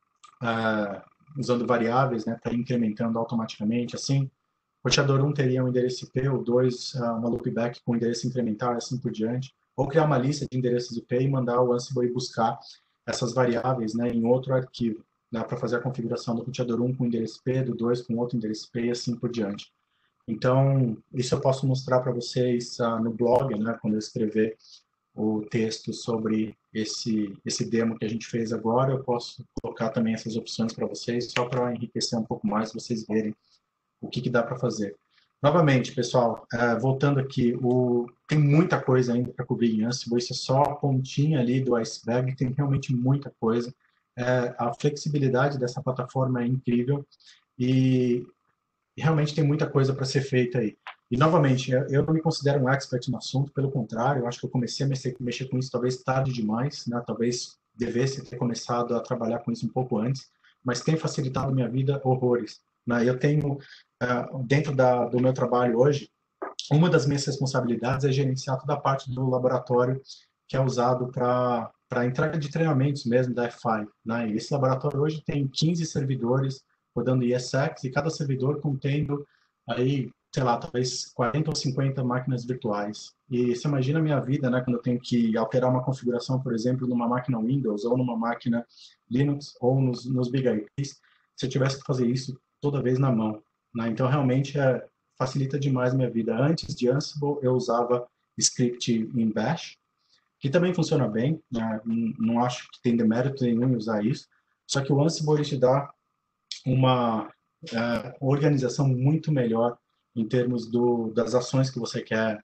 Speaker 1: usando variáveis, né, para ir incrementando automaticamente, assim. O roteador 1 teria um endereço IP, o 2 uma loopback com endereço incremental, assim por diante. Ou criar uma lista de endereços IP e mandar o Ansible ir buscar essas variáveis, né, em outro arquivo. Dá para fazer a configuração do roteador 1 com endereço IP, do 2 com outro endereço IP e assim por diante. Então, isso eu posso mostrar para vocês no blog, né, quando eu escrever o texto sobre esse demo que a gente fez agora. Eu posso colocar também essas opções para vocês, só para enriquecer um pouco mais, vocês verem o que dá para fazer. Novamente, pessoal, voltando aqui, tem muita coisa ainda para cobrir em Ansible, isso é só a pontinha ali do iceberg, tem realmente muita coisa. A flexibilidade dessa plataforma é incrível e realmente tem muita coisa para ser feita aí. E, novamente, eu não me considero um expert no assunto, pelo contrário, eu acho que eu comecei a mexer com isso talvez tarde demais, né? Talvez devesse ter começado a trabalhar com isso um pouco antes, mas tem facilitado minha vida horrores. Né? Eu tenho, dentro do meu trabalho hoje, uma das minhas responsabilidades é gerenciar toda a parte do laboratório que é usado para entrega de treinamentos mesmo da F5. Né? E esse laboratório hoje tem 15 servidores rodando ESX e cada servidor contendo aí, sei lá, talvez 40 ou 50 máquinas virtuais. E você imagina a minha vida, né, quando eu tenho que alterar uma configuração, por exemplo, numa máquina Windows ou numa máquina Linux ou nos Big IPs, se eu tivesse que fazer isso toda vez na mão. Né? Então, realmente, facilita demais a minha vida. Antes de Ansible, eu usava script em Bash, que também funciona bem, né? Não acho que tem demérito nenhum em usar isso, só que o Ansible te dá uma organização muito melhor em termos das ações que você quer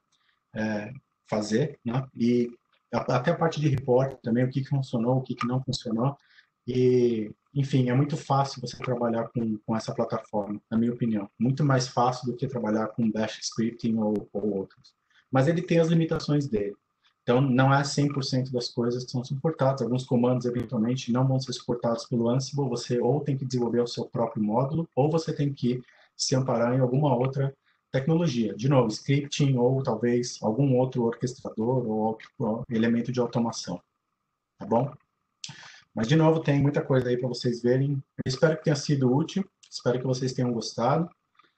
Speaker 1: fazer, né? E até a parte de report também, o que funcionou, o que não funcionou. E, enfim, é muito fácil você trabalhar com essa plataforma, na minha opinião. Muito mais fácil do que trabalhar com Bash Scripting ou outros. Mas ele tem as limitações dele. Então, não é 100% das coisas que são suportadas. Alguns comandos, eventualmente, não vão ser suportados pelo Ansible. Você ou tem que desenvolver o seu próprio módulo, ou você tem que se amparar em alguma outra tecnologia. De novo, scripting ou talvez algum outro orquestrador ou outro elemento de automação. Tá bom? Mas, de novo, tem muita coisa aí para vocês verem. Eu espero que tenha sido útil. Espero que vocês tenham gostado.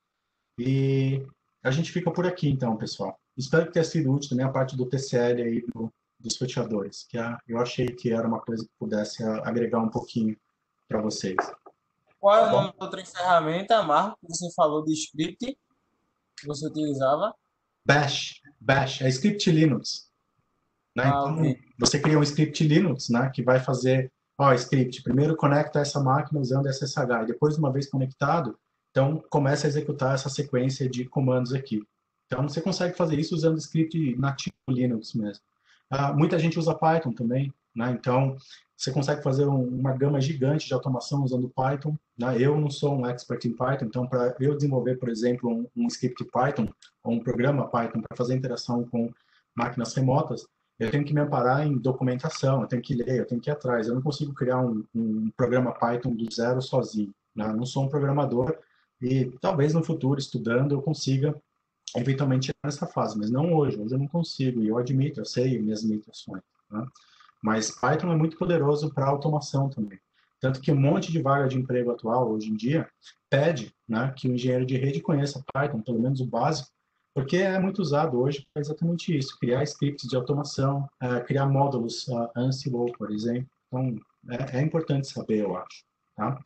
Speaker 1: E a gente fica por aqui, então, pessoal. Espero que tenha sido útil também a parte do TCL aí dos roteadores, que eu achei que era uma coisa que pudesse agregar um pouquinho para vocês.
Speaker 4: Qual é o nome da outra ferramenta, Marco, que você falou de script que você utilizava?
Speaker 1: Bash, é script Linux. Né? Então,
Speaker 4: Ok.
Speaker 1: você cria um script Linux, né, que vai fazer, script, primeiro conecta essa máquina usando SSH, e depois, uma vez conectado, então começa a executar essa sequência de comandos aqui. Então, você consegue fazer isso usando script nativo Linux mesmo. Muita gente usa Python também, né? Então, você consegue fazer uma gama gigante de automação usando Python. Né? Eu não sou um expert em Python, então, para eu desenvolver, por exemplo, um script Python, ou um programa Python para fazer interação com máquinas remotas, eu tenho que me amparar em documentação, eu tenho que ler, eu tenho que ir atrás. Eu não consigo criar um programa Python do zero sozinho, né? Eu não sou um programador e talvez no futuro, estudando, eu consiga eventualmente chegar nessa fase, mas não hoje. Hoje eu não consigo e eu admito, eu sei minhas limitações, né? Mas Python é muito poderoso para automação também. Tanto que um monte de vaga de emprego atual, hoje em dia, pede, né, que o engenheiro de rede conheça Python, pelo menos o básico, porque é muito usado hoje para exatamente isso, criar scripts de automação, criar módulos Ansible, por exemplo. Então, é importante saber, eu acho. Tá?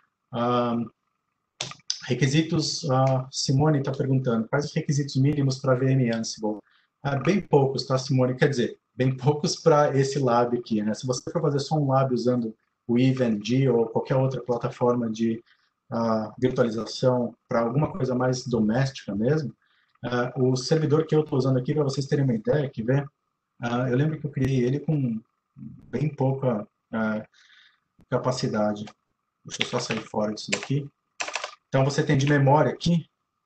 Speaker 1: Requisitos, Simone está perguntando, quais os requisitos mínimos para VM Ansible? Bem poucos, tá, Simone? Quer dizer, bem poucos para esse lab aqui, né? Se você for fazer só um lab usando o EVE-NG ou qualquer outra plataforma de virtualização para alguma coisa mais doméstica mesmo, o servidor que eu estou usando aqui, para vocês terem uma ideia, que ver, eu lembro que eu criei ele com bem pouca capacidade. Deixa eu só sair fora disso daqui. Então, você tem de memória aqui,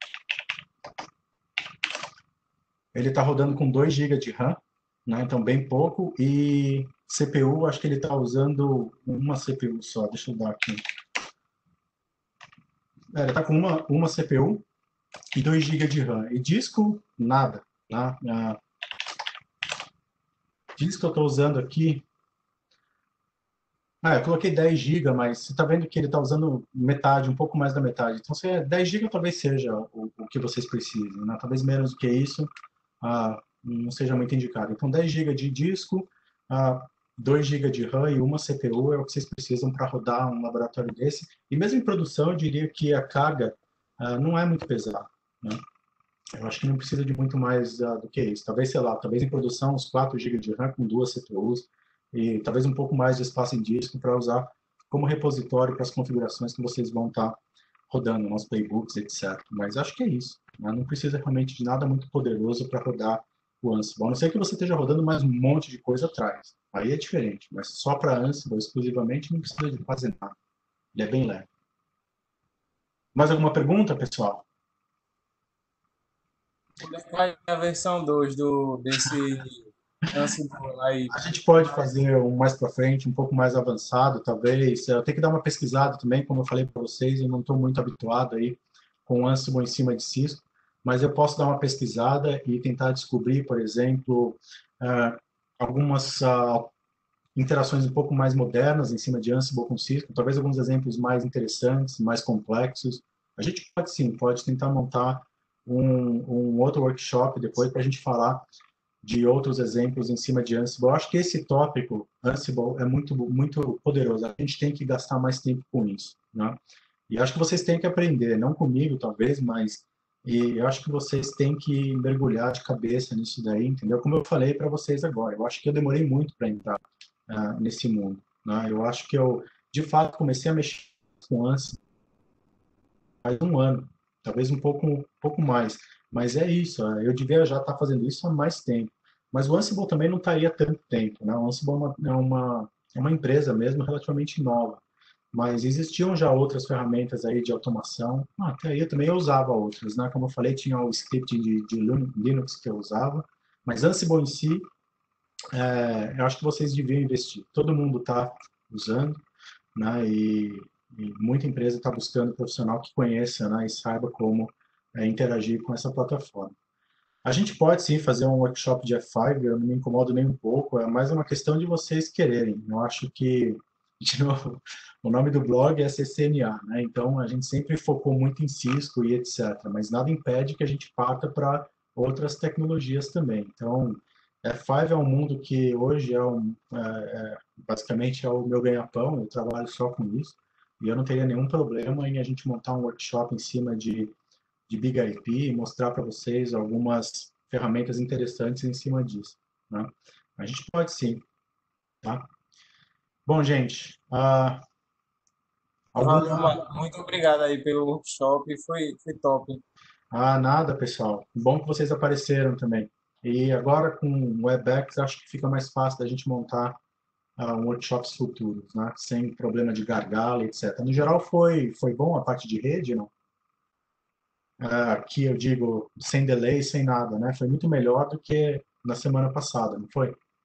Speaker 1: ele está rodando com 2 GB de RAM, né? Então bem pouco, e CPU, acho que ele está usando uma CPU só, deixa eu dar aqui. Ele está com uma CPU e 2 GB de RAM, e disco, nada. Tá? Disco que eu estou usando aqui, eu coloquei 10 GB, mas você está vendo que ele está usando metade, um pouco mais da metade. Então, 10 GB talvez seja o que vocês precisem, né? Talvez menos do que isso, não seja muito indicado. Então, 10 GB de disco, 2 GB de RAM e uma CPU é o que vocês precisam para rodar um laboratório desse. E mesmo em produção, eu diria que a carga não é muito pesada, né? Eu acho que não precisa de muito mais do que isso. Talvez, sei lá, talvez em produção uns 4 GB de RAM com 2 CPUs e talvez um pouco mais de espaço em disco para usar como repositório para as configurações que vocês vão estar rodando nos playbooks, etc. Mas acho que é isso, né? Não precisa realmente de nada muito poderoso para rodar o Ansible. A não ser que você esteja rodando mais um monte de coisa atrás. Aí é diferente, mas só para Ansible exclusivamente não precisa de quase nada. Ele é bem leve. Mais alguma pergunta, pessoal?
Speaker 4: Como é que vai a versão 2 desse Ansible aí?
Speaker 1: A gente pode fazer um mais para frente, um pouco mais avançado, talvez. Eu tenho que dar uma pesquisada também, como eu falei para vocês, eu não estou muito habituado aí com o Ansible em cima de Cisco, mas eu posso dar uma pesquisada e tentar descobrir, por exemplo, algumas interações um pouco mais modernas em cima de Ansible com Cisco, talvez alguns exemplos mais interessantes, mais complexos. A gente pode sim, pode tentar montar um outro workshop depois para a gente falar de outros exemplos em cima de Ansible. Eu acho que esse tópico, Ansible, é muito, muito poderoso. A gente tem que gastar mais tempo com isso, né? E acho que vocês têm que aprender, não comigo, talvez, mas eu acho que vocês têm que mergulhar de cabeça nisso daí, entendeu? Como eu falei para vocês agora, eu acho que eu demorei muito para entrar nesse mundo, né? Eu acho que eu, de fato, comecei a mexer com Ansible faz um ano, talvez um pouco mais. Mas é isso, eu devia já estar fazendo isso há mais tempo. Mas o Ansible também não estaria tanto tempo, né? O Ansible é uma empresa mesmo relativamente nova. Mas existiam já outras ferramentas aí de automação. Até aí eu também usava outras, né? Como eu falei, tinha o script de Linux que eu usava. Mas Ansible em si, eu acho que vocês deviam investir. Todo mundo está usando, né? E muita empresa está buscando um profissional que conheça, né? E saiba como interagir com essa plataforma. A gente pode sim fazer um workshop de F5, eu não me incomodo nem um pouco, é mais uma questão de vocês quererem. Eu acho que, de novo, o nome do blog é CCNA, né? Então a gente sempre focou muito em Cisco e etc. Mas nada impede que a gente parta para outras tecnologias também. Então, F5 é um mundo que hoje basicamente é o meu ganha-pão, eu trabalho só com isso, e eu não teria nenhum problema em a gente montar um workshop em cima de Big IP e mostrar para vocês algumas ferramentas interessantes em cima disso, né? A gente pode sim, tá? Bom, gente,
Speaker 4: Valeu,
Speaker 1: alguma...
Speaker 4: mano. Muito obrigado aí pelo workshop, foi top.
Speaker 1: Nada, pessoal. Bom que vocês apareceram também. E agora com o WebEx, acho que fica mais fácil da gente montar workshops futuros, né? Sem problema de gargalo, etc. No geral, foi bom a parte de rede, não? Aqui eu digo sem delay, sem nada, né? Foi muito melhor do que na semana passada, não foi?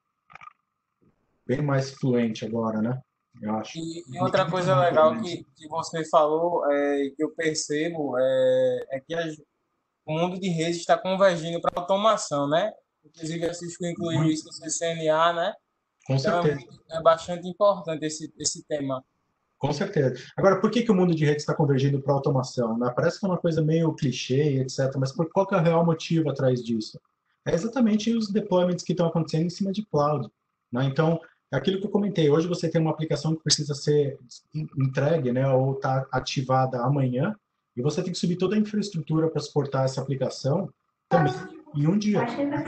Speaker 1: bem mais fluente agora, né? Eu acho.
Speaker 4: E outra coisa legal que você falou, que eu percebo, é que o mundo de redes está convergindo para automação, né? Inclusive, a Cisco incluiu
Speaker 1: Muito,
Speaker 4: isso no CCNA, né?
Speaker 1: com
Speaker 4: Então,
Speaker 1: certeza.
Speaker 4: é bastante importante esse tema.
Speaker 1: Com certeza. Agora, por que o mundo de redes está convergindo para automação, né? Parece que é uma coisa meio clichê, etc., mas qual que é o real motivo atrás disso? É exatamente os deployments que estão acontecendo em cima de cloud, né? Então, é aquilo que eu comentei. Hoje você tem uma aplicação que precisa ser entregue, né, ou está ativada amanhã, e você tem que subir toda a infraestrutura para suportar essa aplicação também em um dia.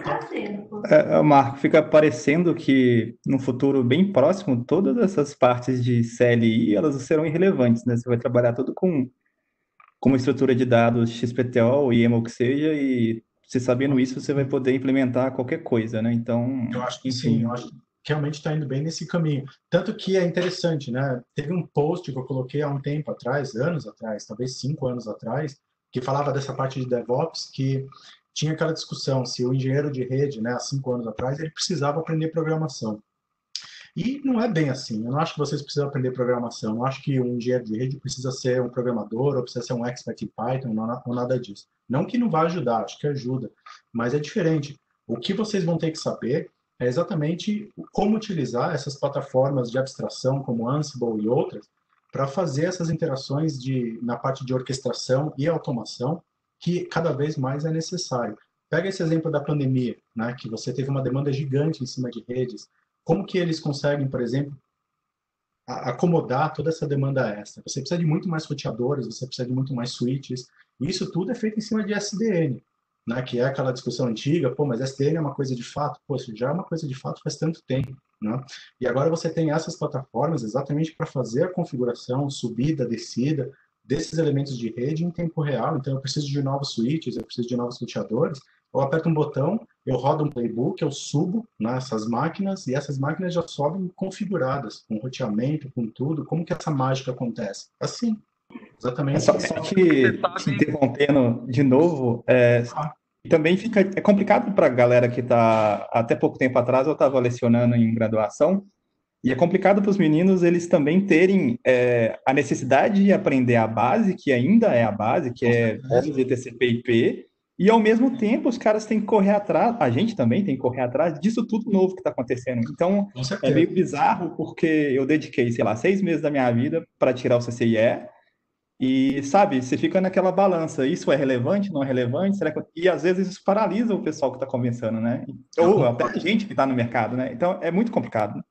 Speaker 3: Marco, fica parecendo que no futuro bem próximo, todas essas partes de CLI, elas serão irrelevantes, né? Você vai trabalhar tudo com uma estrutura de dados XPTO, IAML que seja, e você sabendo isso, você vai poder implementar qualquer coisa, né? Então,
Speaker 1: Eu acho que sim,
Speaker 3: enfim.
Speaker 1: eu acho que realmente está indo bem nesse caminho. Tanto que é interessante, né? Teve um post que eu coloquei há um tempo atrás, anos atrás, talvez 5 anos atrás, que falava dessa parte de DevOps, que tinha aquela discussão se o engenheiro de rede, né, há 5 anos atrás, ele precisava aprender programação. E não é bem assim. Eu não acho que vocês precisam aprender programação. Eu não acho que um engenheiro de rede precisa ser um programador ou precisa ser um expert em Python ou nada disso. Não que não vá ajudar, acho que ajuda, mas é diferente. O que vocês vão ter que saber é exatamente como utilizar essas plataformas de abstração como Ansible e outras para fazer essas interações na parte de orquestração e automação que cada vez mais é necessário. Pega esse exemplo da pandemia, né, que você teve uma demanda gigante em cima de redes. Como que eles conseguem, por exemplo, acomodar toda essa demanda extra? Você precisa de muito mais roteadores, você precisa de muito mais switches, e isso tudo é feito em cima de SDN, né? Que é aquela discussão antiga, pô, mas SDN é uma coisa de fato? Pô, isso já é uma coisa de fato faz tanto tempo, né? E agora você tem essas plataformas exatamente para fazer a configuração, subida, descida, desses elementos de rede em tempo real. Então, eu preciso de novos switches, eu preciso de novos roteadores, eu aperto um botão, eu rodo um playbook, eu subo nessas máquinas e essas máquinas já sobem configuradas, com roteamento, com tudo. Como que essa mágica acontece? Assim, exatamente.
Speaker 3: Só te interrompendo de novo, também é complicado para a galera que está, até pouco tempo atrás, eu estava lecionando em graduação, e é complicado para os meninos eles também terem a necessidade de aprender a base, que ainda é a base, que é OSI, TCP/IP, e ao mesmo tempo os caras têm que correr atrás, a gente também tem que correr atrás disso tudo novo que está acontecendo. Então, é meio bizarro porque eu dediquei, sei lá, 6 meses da minha vida para tirar o CCIE, e, sabe, você fica naquela balança, isso é relevante, não é relevante? Será que... E às vezes isso paralisa o pessoal que está começando, né? Ou até a gente que está no mercado, né? Então é muito complicado.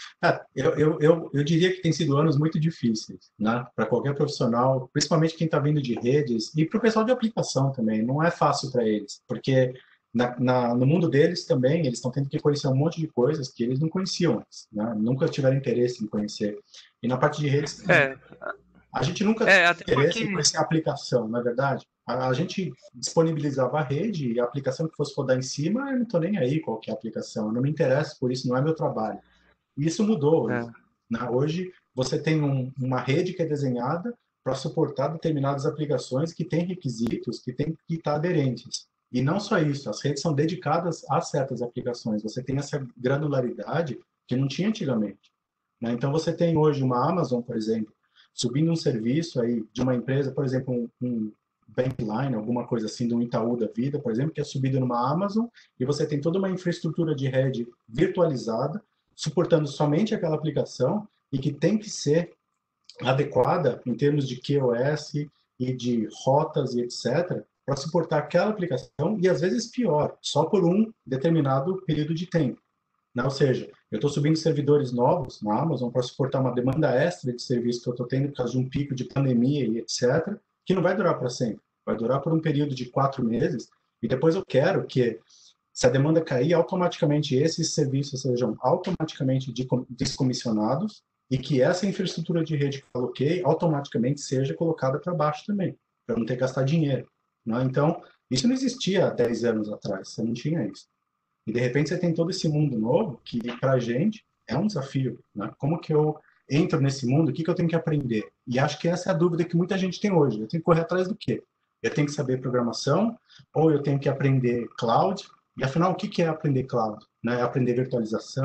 Speaker 1: Eu diria que tem sido anos muito difíceis, né? Para qualquer profissional, principalmente quem está vindo de redes, e para o pessoal de aplicação também. Não é fácil para eles, porque no mundo deles também, eles estão tendo que conhecer um monte de coisas que eles não conheciam antes, né? Nunca tiveram interesse em conhecer. E na parte de redes também. A gente nunca teve interesse em conhecer a aplicação, na verdade. A gente disponibilizava a rede e a aplicação que fosse rodar em cima, eu não estou nem aí qual que é a aplicação, eu não me interesso por isso, não é meu trabalho. E isso mudou hoje. Né? Hoje você tem uma rede que é desenhada para suportar determinadas aplicações que têm requisitos que têm que estar aderentes. E não só isso, as redes são dedicadas a certas aplicações. Você tem essa granularidade que não tinha antigamente. Né? Então você tem hoje uma Amazon, por exemplo, subindo um serviço aí de uma empresa, por exemplo, um Bankline, alguma coisa assim, de um Itaú da vida, por exemplo, que é subido numa Amazon, e você tem toda uma infraestrutura de rede virtualizada, suportando somente aquela aplicação e que tem que ser adequada em termos de QoS e de rotas e etc., para suportar aquela aplicação e, às vezes, pior, só por um determinado período de tempo. Né? Ou seja, eu estou subindo servidores novos na Amazon para suportar uma demanda extra de serviço que eu estou tendo por causa de um pico de pandemia e etc., que não vai durar para sempre. Vai durar por um período de 4 meses e depois eu quero que, se a demanda cair, automaticamente esses serviços sejam automaticamente descomissionados e que essa infraestrutura de rede que eu coloquei automaticamente seja colocada para baixo também, para não ter que gastar dinheiro. Né? Então, isso não existia há 10 anos atrás, você não tinha isso. E, de repente, você tem todo esse mundo novo que, para a gente, é um desafio. Né? Como que eu entro nesse mundo? O que eu tenho que aprender? E acho que essa é a dúvida que muita gente tem hoje. Eu tenho que correr atrás do quê? Eu tenho que saber programação ou eu tenho que aprender cloud? E, afinal, o que é aprender cloud? Né? É aprender virtualização?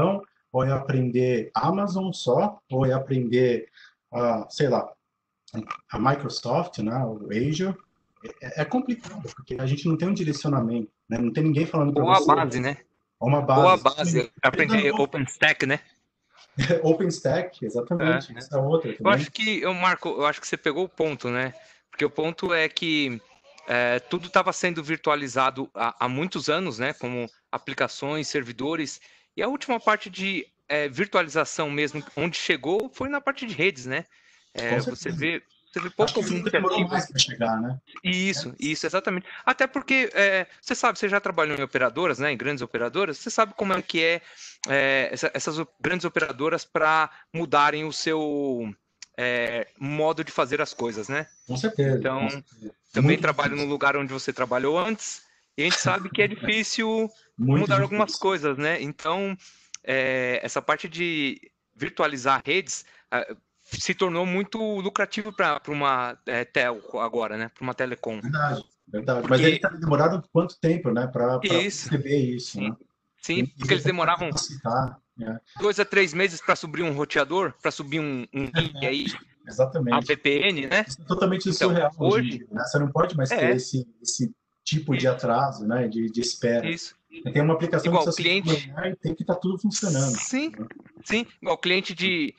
Speaker 1: ou é aprender Amazon só, ou é aprender, sei lá, a Microsoft, né, o Azure. É complicado, porque a gente não tem um direcionamento, né? Não tem ninguém falando para
Speaker 2: Ou a
Speaker 1: você
Speaker 2: base, né?
Speaker 1: uma
Speaker 2: Ou a
Speaker 1: base.
Speaker 2: base, aprender OpenStack, né?
Speaker 1: OpenStack, exatamente, essa é outra também.
Speaker 2: Marco, eu acho que você pegou o ponto, né? Porque o ponto é que tudo estava sendo virtualizado há muitos anos, né? Como aplicações, servidores, e a última parte de virtualização mesmo, onde chegou, foi na parte de redes, né?
Speaker 1: Com
Speaker 2: Você
Speaker 1: certeza.
Speaker 2: vê
Speaker 1: Acho
Speaker 2: poucas
Speaker 1: que nunca demorou
Speaker 2: iniciativas.
Speaker 1: mais para chegar, né?
Speaker 2: Isso, exatamente. Até porque você sabe, você já trabalhou em operadoras, né? Em grandes operadoras, você sabe como é que essas grandes operadoras para mudarem o seu modo de fazer as coisas, né?
Speaker 1: Com certeza.
Speaker 2: Então,
Speaker 1: Com certeza.
Speaker 2: também
Speaker 1: Muito
Speaker 2: trabalho no
Speaker 1: difícil.
Speaker 2: lugar onde você trabalhou antes, e a gente sabe que é difícil
Speaker 1: Muito
Speaker 2: mudar algumas
Speaker 1: difícil.
Speaker 2: coisas, né? Então, essa parte de virtualizar redes se tornou muito lucrativo para uma telco agora, né? Para uma telecom.
Speaker 1: Verdade, verdade. Mas ele
Speaker 2: Porque
Speaker 1: está demorado quanto tempo, né, para
Speaker 2: isso,
Speaker 1: perceber isso,
Speaker 2: sim,
Speaker 1: né?
Speaker 2: sim,
Speaker 1: E
Speaker 2: porque eles
Speaker 1: para
Speaker 2: demoravam
Speaker 1: capacitar, né?
Speaker 2: 2 a 3 meses para subir um roteador, para subir um aí, a
Speaker 1: Exatamente.
Speaker 2: VPN, né?
Speaker 1: Isso é totalmente
Speaker 2: Então,
Speaker 1: surreal hoje em
Speaker 2: hoje
Speaker 1: dia, né? Você não pode mais ter
Speaker 2: é
Speaker 1: esse tipo de atraso, né, de espera.
Speaker 2: isso.
Speaker 1: Tem uma aplicação que
Speaker 2: Igual
Speaker 1: você subir
Speaker 2: cliente,
Speaker 1: amanhã e tem que estar tudo funcionando,
Speaker 2: sim,
Speaker 1: né?
Speaker 2: sim, igual cliente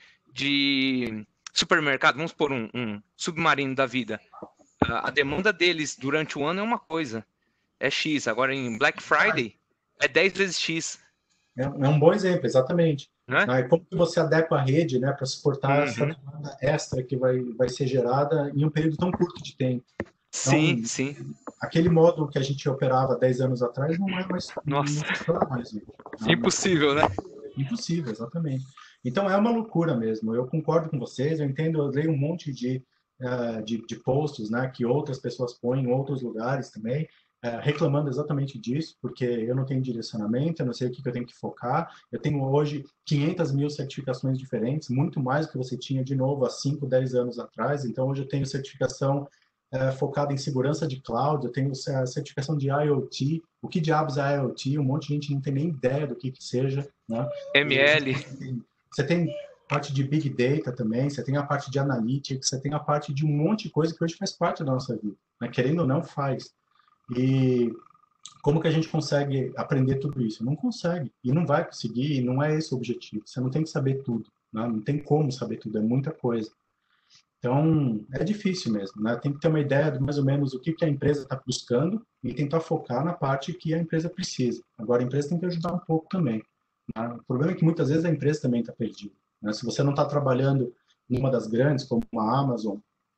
Speaker 2: de supermercado, vamos pôr um submarino da vida. A demanda deles durante o ano é uma coisa, é X. Agora em Black Friday é 10 vezes X,
Speaker 1: É um bom exemplo, exatamente.
Speaker 2: né?
Speaker 1: Né? Como que você adequa a rede, né, para suportar essa
Speaker 2: Uhum.
Speaker 1: demanda extra que vai ser gerada em um período tão curto de tempo.
Speaker 2: Sim,
Speaker 1: Então,
Speaker 2: sim.
Speaker 1: aquele modo que a gente operava 10 anos atrás não é mais, não
Speaker 2: Nossa,
Speaker 1: funciona mais, né?
Speaker 2: impossível, né?
Speaker 1: Impossível, exatamente. Então é uma loucura mesmo. Eu concordo com vocês, eu entendo, eu leio um monte de posts, né, que outras pessoas põem em outros lugares também, reclamando exatamente disso, porque eu não tenho direcionamento, eu não sei o que eu tenho que focar. Eu tenho hoje 500 mil certificações diferentes, muito mais do que você tinha, de novo, há 5, 10 anos atrás. Então hoje eu tenho certificação focada em segurança de cloud, eu tenho a certificação de IoT. O que diabos é IoT? Um monte de gente não tem nem ideia do que seja, né? E
Speaker 2: ML.
Speaker 1: você tem parte de Big Data também, você tem a parte de Analytics, você tem a parte de um monte de coisa que hoje faz parte da nossa vida, né? Querendo ou não, faz. E como que a gente consegue aprender tudo isso? Não consegue, e não vai conseguir, e não é esse o objetivo. Você não tem que saber tudo, né? Não tem como saber tudo, é muita coisa. Então, é difícil mesmo, né? Tem que ter uma ideia de mais ou menos o que a empresa está buscando e tentar focar na parte que a empresa precisa. Agora, a empresa tem que ajudar um pouco também. Né? O problema é que muitas vezes a empresa também está perdida. Né? Se você não está trabalhando numa das grandes, como a Amazon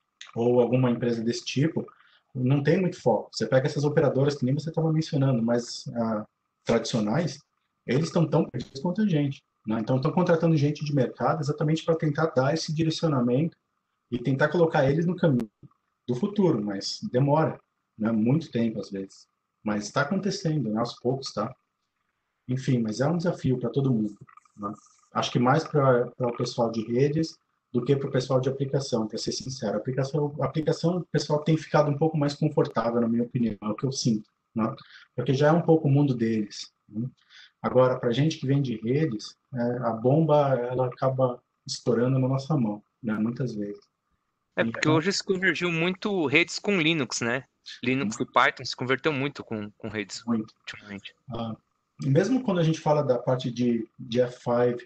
Speaker 1: ou alguma empresa desse tipo, não tem muito foco. Você pega essas operadoras que nem você estava mencionando, mas tradicionais, eles estão tão perdidos quanto a gente. Né? Então, estão contratando gente de mercado exatamente para tentar dar esse direcionamento e tentar colocar eles no caminho do futuro, mas demora, né? Muito tempo às vezes. Mas está acontecendo, né? Aos poucos, tá? Enfim, mas é um desafio para todo mundo. Né? Acho que mais para o pessoal de redes do que para o pessoal de aplicação, para ser sincero. A aplicação, o pessoal tem ficado um pouco mais confortável, na minha opinião, é o que eu sinto. Né? Porque já é um pouco o mundo deles. Né? Agora, para a gente que vem de redes, a bomba ela acaba estourando na nossa mão, né? Muitas vezes.
Speaker 2: É porque hoje se convergiu muito redes com Linux, né? Linux e Python se converteu muito com redes
Speaker 1: Muito.
Speaker 2: ultimamente.
Speaker 1: Mesmo quando a gente fala da parte de F5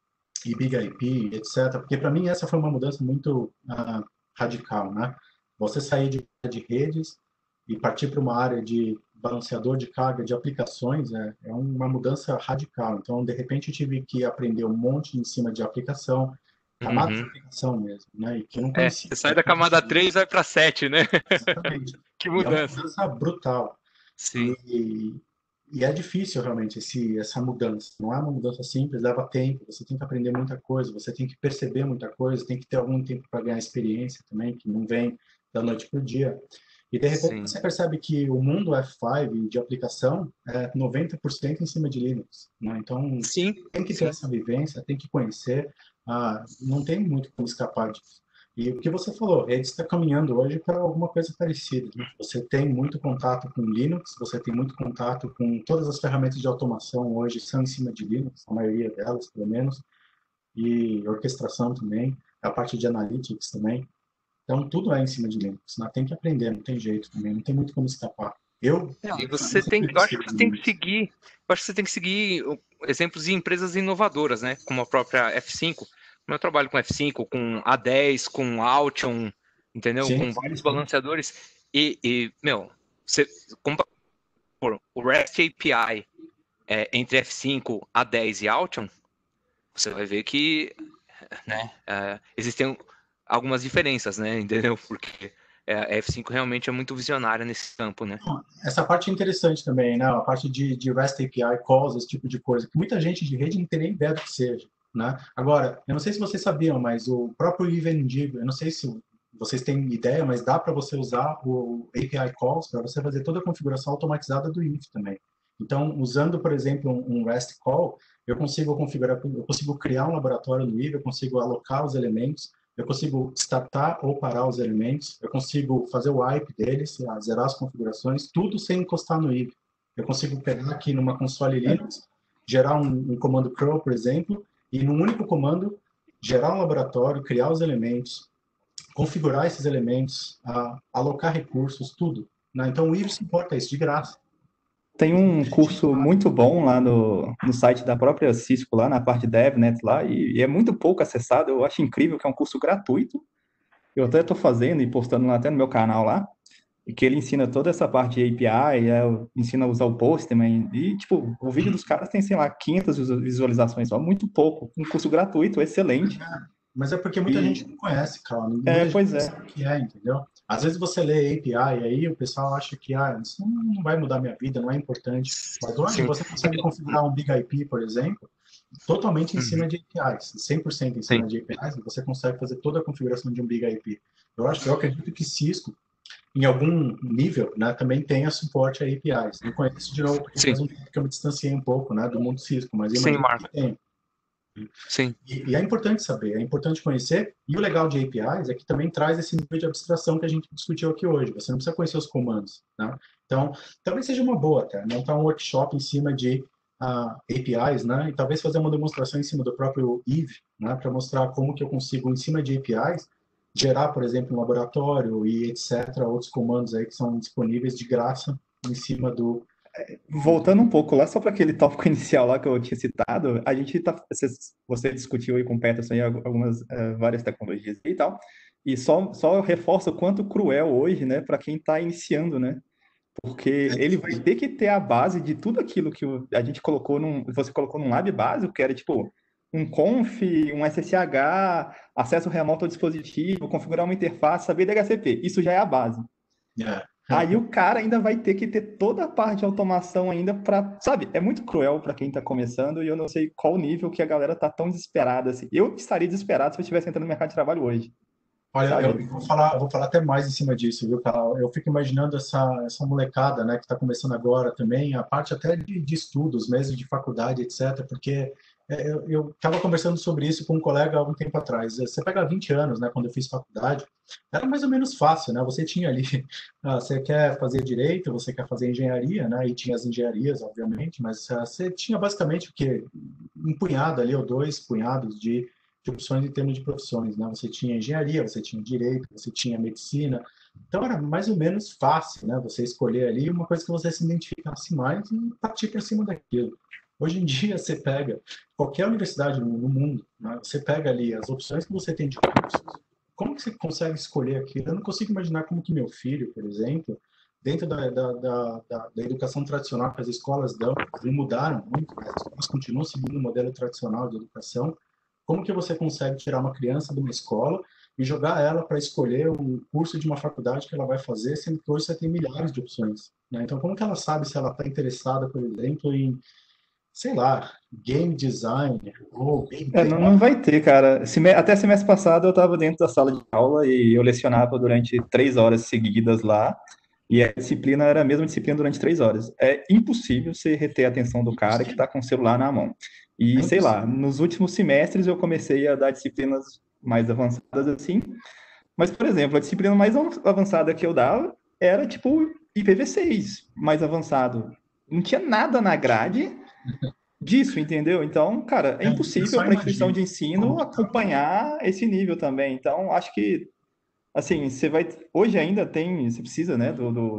Speaker 1: e Big IP, etc., porque para mim essa foi uma mudança muito radical, né? Você sair de redes e partir para uma área de balanceador de carga de aplicações é uma mudança radical. Então, de repente, eu tive que aprender um monte em cima de aplicação, camada de
Speaker 2: Uhum.
Speaker 1: aplicação mesmo, né? E que eu não conhecia.
Speaker 2: Você sai da camada 3 e vai para 7, né?
Speaker 1: Exatamente.
Speaker 2: Que
Speaker 1: E é uma
Speaker 2: mudança.
Speaker 1: mudança brutal.
Speaker 2: Sim,
Speaker 1: E, e é difícil realmente essa mudança. Não é uma mudança simples, leva tempo. Você tem que aprender muita coisa, você tem que perceber muita coisa, tem que ter algum tempo para ganhar experiência também, que não vem da noite para o dia. E de repente
Speaker 2: sim.
Speaker 1: você percebe que o mundo F5 de aplicação é 90% em cima de Linux. Né? Então
Speaker 2: Sim,
Speaker 1: tem que ter
Speaker 2: sim.
Speaker 1: essa vivência, tem que conhecer. Não tem muito como escapar disso. E o que você falou, ele está caminhando hoje para alguma coisa parecida, né? Você tem muito contato com Linux, você tem muito contato com todas as ferramentas de automação hoje são em cima de Linux, a maioria delas, pelo menos, e orquestração também, a parte de analytics também. Então, tudo é em cima de Linux, né? Tem que aprender, não tem jeito também, não tem muito como escapar.
Speaker 2: E você tem, eu acho que você tem que seguir, eu acho que você tem que seguir exemplos de empresas inovadoras, né? Como a própria F5. Como eu trabalho com F5, com A10, com Altion, entendeu?
Speaker 1: Sim,
Speaker 2: Com vários balanceadores. Meu, você compara o REST API entre F5, A10 e Altion, você vai ver que, né, existem algumas diferenças, né? Entendeu? Porque a F5 realmente é muito visionária nesse campo, né?
Speaker 1: essa parte é interessante também, né? A parte de REST API, calls, esse tipo de coisa, que muita gente de rede não tem nem ideia do que seja, né? Agora, eu não sei se vocês sabiam, mas o próprio Ivendigo, eu não sei se vocês têm ideia, mas dá para você usar o API calls para você fazer toda a configuração automatizada do IF também. Então, usando, por exemplo, um REST call, eu consigo configurar, eu consigo criar um laboratório no IF, eu consigo alocar os elementos, eu consigo startar ou parar os elementos, eu consigo fazer o wipe deles, zerar as configurações, tudo sem encostar no IB. Eu consigo pegar aqui numa console Linux, gerar um comando curl, por exemplo, e num único comando, gerar um laboratório, criar os elementos, configurar esses elementos, alocar recursos, tudo, né? Então o IB suporta isso de graça.
Speaker 3: Tem um curso muito bom lá no site da própria Cisco, lá na parte DevNet lá, e é muito pouco acessado. Eu acho incrível que é um curso gratuito. Eu até estou fazendo e postando lá até no meu canal lá, e que ele ensina toda essa parte de API, ensina a usar o Postman, e, tipo, o vídeo dos caras tem, sei lá, 500 visualizações, só muito pouco. Um curso gratuito, excelente.
Speaker 1: Mas é porque muita gente não conhece, cara.
Speaker 3: Pois é.
Speaker 1: Sabe o que é, entendeu? Às vezes você lê API aí o pessoal acha que isso não vai mudar minha vida, não é importante. Mas hoje você consegue configurar um Big IP, por exemplo, totalmente em cima de APIs, 100% em cima de APIs, e você consegue fazer toda a configuração de um Big IP. Eu acredito que Cisco, em algum nível, né, também tenha suporte a APIs. Não conheço de novo, porque faz um tempo que eu me distanciei um pouco, né, do mundo Cisco, mas eu imagino que tem.
Speaker 2: Sim.
Speaker 1: E é importante saber, é importante conhecer, e o legal de APIs é que também traz esse nível de abstração que a gente discutiu aqui hoje, você não precisa conhecer os comandos, né? Então, talvez seja uma boa, cara, montar um workshop em cima de APIs, né? E talvez fazer uma demonstração em cima do próprio Eve, né? Para mostrar como que eu consigo, em cima de APIs, gerar, por exemplo, um laboratório e etc., outros comandos aí que são disponíveis de graça em cima do...
Speaker 3: Voltando um pouco lá, só para aquele tópico inicial lá que eu tinha citado, a gente você discutiu aí com o Peterson aí algumas, várias tecnologias e tal, e só reforça o quanto cruel hoje, né, para quem está iniciando, né, porque ele vai ter que ter a base de tudo aquilo que a gente colocou você colocou num lab básico, que era tipo um conf, um SSH, acesso remoto ao dispositivo, configurar uma interface, saber DHCP, isso já é a base. Aí o cara ainda vai ter que ter toda a parte de automação ainda para, sabe, é muito cruel para quem está começando e eu não sei qual nível que a galera tá tão desesperada assim. Eu estaria desesperado se eu estivesse entrando no mercado de trabalho hoje.
Speaker 1: Olha, eu vou falar até mais em cima disso, viu, Carol? Eu fico imaginando essa molecada, né, que está começando agora também, a parte até de estudos, mesmo de faculdade, etc., porque eu estava conversando sobre isso com um colega há algum tempo atrás. Você pega 20 anos, né, quando eu fiz faculdade, era mais ou menos fácil, né? Você tinha ali, você quer fazer direito, você quer fazer engenharia, né? E tinha as engenharias, obviamente, mas você tinha basicamente o quê? Um punhado ali, ou dois punhados de opções em termos de profissões, né? Você tinha engenharia, você tinha direito, você tinha medicina. Então era mais ou menos fácil, né? Você escolher ali uma coisa que você se identificasse mais e partir para cima daquilo. Hoje em dia você pega qualquer universidade no mundo, né? Você pega ali as opções que você tem de cursos. Como que você consegue escolher aquilo? Eu não consigo imaginar como que meu filho, por exemplo, dentro da educação tradicional que as escolas dão, não mudaram muito, as escolas continuam seguindo o modelo tradicional de educação. Como que você consegue tirar uma criança de uma escola e jogar ela para escolher o curso de uma faculdade que ela vai fazer, sendo que hoje você tem milhares de opções, né? Então, como que ela sabe se ela está interessada, por exemplo, em, sei lá, game design ou big data?
Speaker 3: Não vai ter, cara. Até semestre passado eu estava dentro da sala de aula e eu lecionava durante 3 horas seguidas lá, e a disciplina era a mesma disciplina durante 3 horas. É impossível você reter a atenção do cara que está com o celular na mão. E, sei lá, nos últimos semestres eu comecei a dar disciplinas mais avançadas assim. Mas, por exemplo, a disciplina mais avançada que eu dava era tipo IPv6, mais avançado. Não tinha nada na grade disso, entendeu? Então, cara, é
Speaker 1: Eu
Speaker 3: impossível
Speaker 1: só
Speaker 3: para a instituição
Speaker 1: imagino
Speaker 3: de
Speaker 1: como
Speaker 3: ensino
Speaker 1: que tá.
Speaker 3: acompanhar esse nível também. Então, acho que, assim, você vai. Hoje ainda tem, você precisa, né,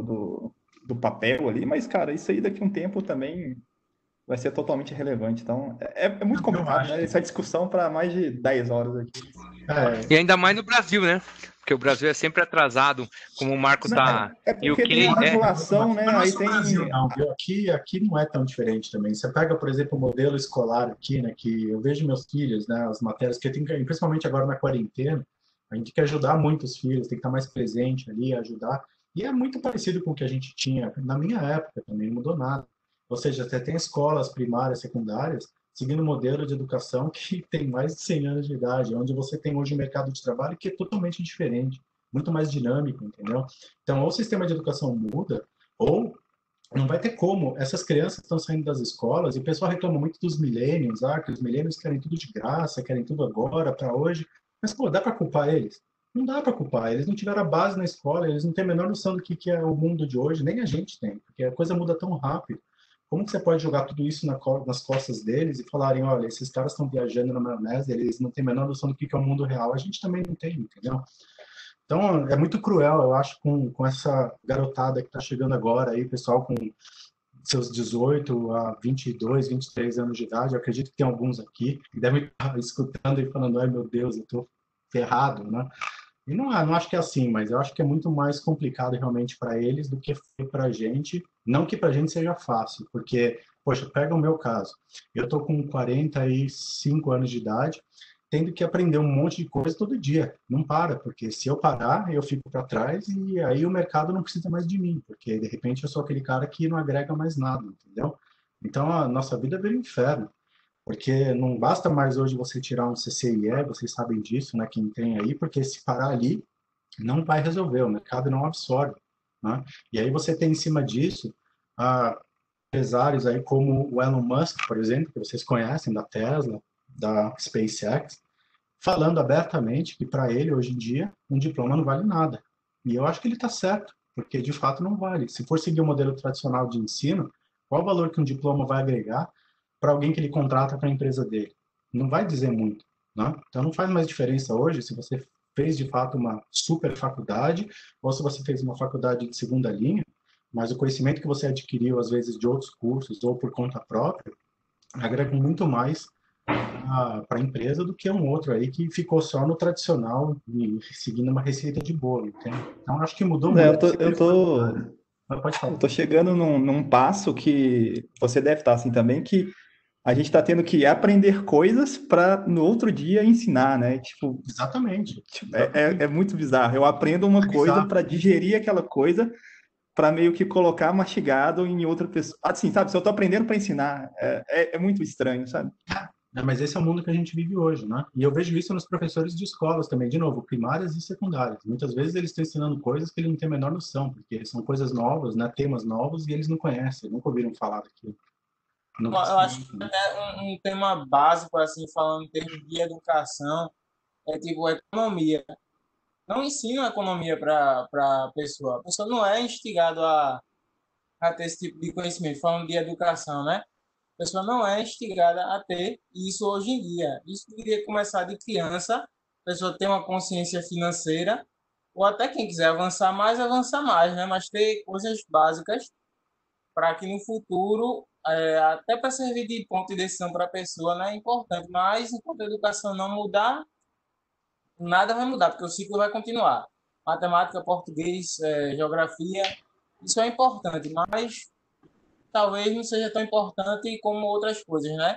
Speaker 3: do papel ali, mas, cara, isso aí daqui a um tempo também vai ser totalmente relevante. Então, é muito
Speaker 1: Eu
Speaker 3: complicado,
Speaker 1: acho
Speaker 3: né?
Speaker 1: também.
Speaker 3: Essa discussão para mais de 10 horas aqui.
Speaker 2: E
Speaker 1: É,
Speaker 2: ainda mais no Brasil, né? Porque o Brasil é sempre atrasado, como o Marco tá
Speaker 3: É porque tem a
Speaker 2: UK,
Speaker 3: regulação, né?
Speaker 1: mas não é
Speaker 3: Aí
Speaker 1: só o Brasil,
Speaker 3: tem.
Speaker 1: não, viu? Aqui não é tão diferente também. Você pega, por exemplo, o modelo escolar aqui, né? Que eu vejo meus filhos, né? As matérias que eu tenho, principalmente agora na quarentena, a gente quer ajudar muito os filhos, tem que estar mais presente ali, ajudar. E é muito parecido com o que a gente tinha na minha época também, não mudou nada. Ou seja, você tem escolas primárias, secundárias, seguindo um modelo de educação que tem mais de 100 anos de idade, onde você tem hoje um mercado de trabalho que é totalmente diferente, muito mais dinâmico, entendeu? Então, ou o sistema de educação muda, ou não vai ter como. Essas crianças estão saindo das escolas e o pessoal reclama muito dos millennials, que os millennials querem tudo de graça, querem tudo agora, para hoje. Mas, pô, dá para culpar eles? Não dá para culpar. Eles não tiveram a base na escola, eles não têm a menor noção do que é o mundo de hoje, nem a gente tem, porque a coisa muda tão rápido. Como que você pode jogar tudo isso nas costas deles e falarem, olha, esses caras estão viajando na maionese, eles não têm a menor noção do que é o mundo real? A gente também não tem, entendeu? Então, é muito cruel, eu acho, com essa garotada que está chegando agora aí, pessoal com seus 18 a 22, 23 anos de idade. Eu acredito que tem alguns aqui que devem estar escutando e falando, ai meu Deus, eu estou ferrado, né? E não acho que é assim, mas eu acho que é muito mais complicado realmente para eles do que foi para a gente. Não que para a gente seja fácil, porque, poxa, pega o meu caso. Eu estou com 45 anos de idade, tendo que aprender um monte de coisa todo dia. Não para, porque se eu parar, eu fico para trás e aí o mercado não precisa mais de mim, porque de repente eu sou aquele cara que não agrega mais nada, entendeu? Então a nossa vida vira um inferno. Porque não basta mais hoje você tirar um CCIE, vocês sabem disso, né? Quem tem aí, porque se parar ali, não vai resolver, o mercado não absorve, né? E aí você tem em cima disso empresários aí como o Elon Musk, por exemplo, que vocês conhecem, da Tesla, da SpaceX, falando abertamente que para ele, hoje em dia, um diploma não vale nada. E eu acho que ele está certo, porque de fato não vale. Se for seguir o modelo tradicional de ensino, qual o valor que um diploma vai agregar para alguém que ele contrata para a empresa dele? Não vai dizer muito, né? Então não faz mais diferença hoje se você fez de fato uma super faculdade ou se você fez uma faculdade de segunda linha, mas o conhecimento que você adquiriu às vezes de outros cursos ou por conta própria agrega muito mais para a empresa do que um outro aí que ficou só no tradicional e seguindo uma receita de bolo, entende? Então acho que mudou
Speaker 3: É,
Speaker 1: muito. Pode
Speaker 3: eu
Speaker 1: falar.
Speaker 3: tô chegando num passo que você deve estar assim também, que a gente está tendo que aprender coisas para no outro dia ensinar, né?
Speaker 1: Exatamente.
Speaker 3: É muito bizarro. Eu aprendo uma
Speaker 1: É
Speaker 3: coisa
Speaker 1: bizarro.
Speaker 3: para digerir aquela coisa, para meio que colocar mastigado em outra pessoa. Assim, sabe? Se eu tô aprendendo para ensinar, é muito estranho, sabe?
Speaker 1: Mas esse é o mundo que a gente vive hoje, né? E eu vejo isso nos professores de escolas também, de novo, primárias e secundárias. Muitas vezes eles estão ensinando coisas que eles não têm a menor noção, porque são coisas novas, né? Temas novos e eles não conhecem, nunca ouviram falar daquilo.
Speaker 4: Eu
Speaker 1: Nunca
Speaker 4: acho que
Speaker 1: experimentam, né?
Speaker 4: é um tema básico, assim, falando em termos de educação, é tipo economia. Não ensina economia para a pessoa. A pessoa não é instigada a ter esse tipo de conhecimento, falando de educação, né? A pessoa não é instigada a ter isso hoje em dia. Isso deveria começar de criança, a pessoa ter uma consciência financeira, ou até quem quiser avançar mais, né? Mas ter coisas básicas para que no futuro, até para servir de ponto de decisão para a pessoa, né, é importante. Mas enquanto a educação não mudar, nada vai mudar, porque o ciclo vai continuar. Matemática, português, geografia, isso é importante, mas talvez não seja tão importante como outras coisas, né?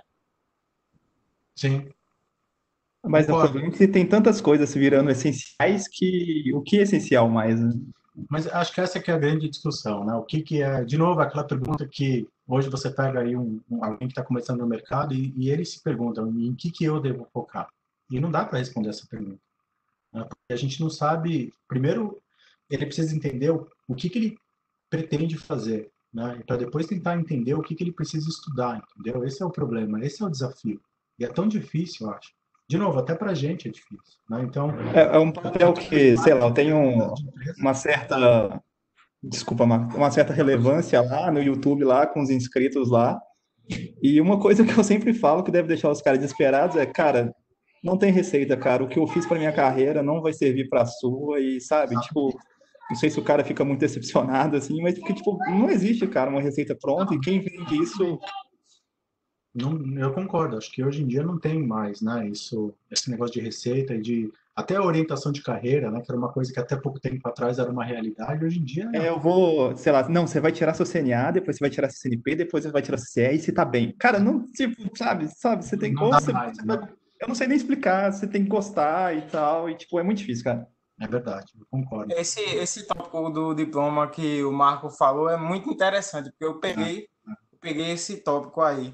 Speaker 1: Sim,
Speaker 3: Mas o
Speaker 1: concordo.
Speaker 3: problema é que tem tantas coisas se virando essenciais que o que é essencial mais, né?
Speaker 1: Mas acho que essa que é a grande discussão, né? O que que é, de novo, aquela pergunta que hoje você pega aí alguém que está começando no mercado e ele se pergunta em que eu devo focar? E não dá para responder essa pergunta, né? Porque a gente não sabe. Primeiro, ele precisa entender o que ele pretende fazer, né? Para depois tentar entender o que ele precisa estudar, entendeu? Esse é o problema, esse é o desafio. E é tão difícil, eu acho. de novo, até para a gente é difícil, né? Então,
Speaker 3: É um papel que, sei lá, eu tenho uma certa, desculpa, uma certa relevância lá no YouTube, lá com os inscritos lá. E uma coisa que eu sempre falo que deve deixar os caras desesperados é, cara, não tem receita, cara. O que eu fiz para minha carreira não vai servir para a sua e, sabe, tipo, não sei se o cara fica muito decepcionado assim, mas porque tipo, não existe, cara, uma receita pronta e quem vende isso.
Speaker 1: não, eu concordo, acho que hoje em dia não tem mais, né, esse negócio de receita e de até a orientação de carreira, né, que era uma coisa que até pouco tempo atrás era uma realidade, hoje em dia
Speaker 3: Eu vou, sei lá, não, você vai tirar seu CNA, depois você vai tirar seu CNP, depois você vai tirar seu CE e você tá bem. Cara, não, tipo, sabe, você tem
Speaker 1: não
Speaker 3: ou
Speaker 1: dá
Speaker 3: você,
Speaker 1: mais, né?
Speaker 3: eu não sei nem explicar, você tem que gostar e tal, e tipo, é muito difícil, cara.
Speaker 1: É verdade, eu concordo.
Speaker 4: Esse tópico do diploma que o Marco falou é muito interessante, porque
Speaker 1: Né?
Speaker 4: eu peguei esse tópico aí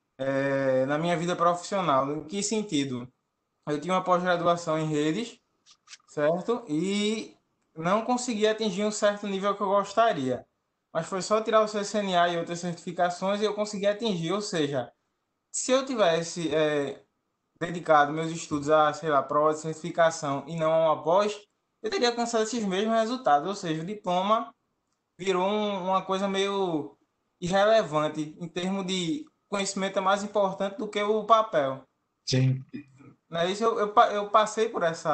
Speaker 4: na minha vida profissional. Em que sentido? Eu tinha uma pós-graduação em redes, certo? E não consegui atingir um certo nível que eu gostaria. Mas foi só tirar o CCNA e outras certificações e eu consegui atingir. Ou seja, se eu tivesse dedicado meus estudos a, sei lá, prova de certificação e não a uma pós, eu teria alcançado esses mesmos resultados. Ou seja, o diploma virou uma coisa meio irrelevante em termos de conhecimento é mais importante do que o papel.
Speaker 1: Sim,
Speaker 4: Né? Isso eu passei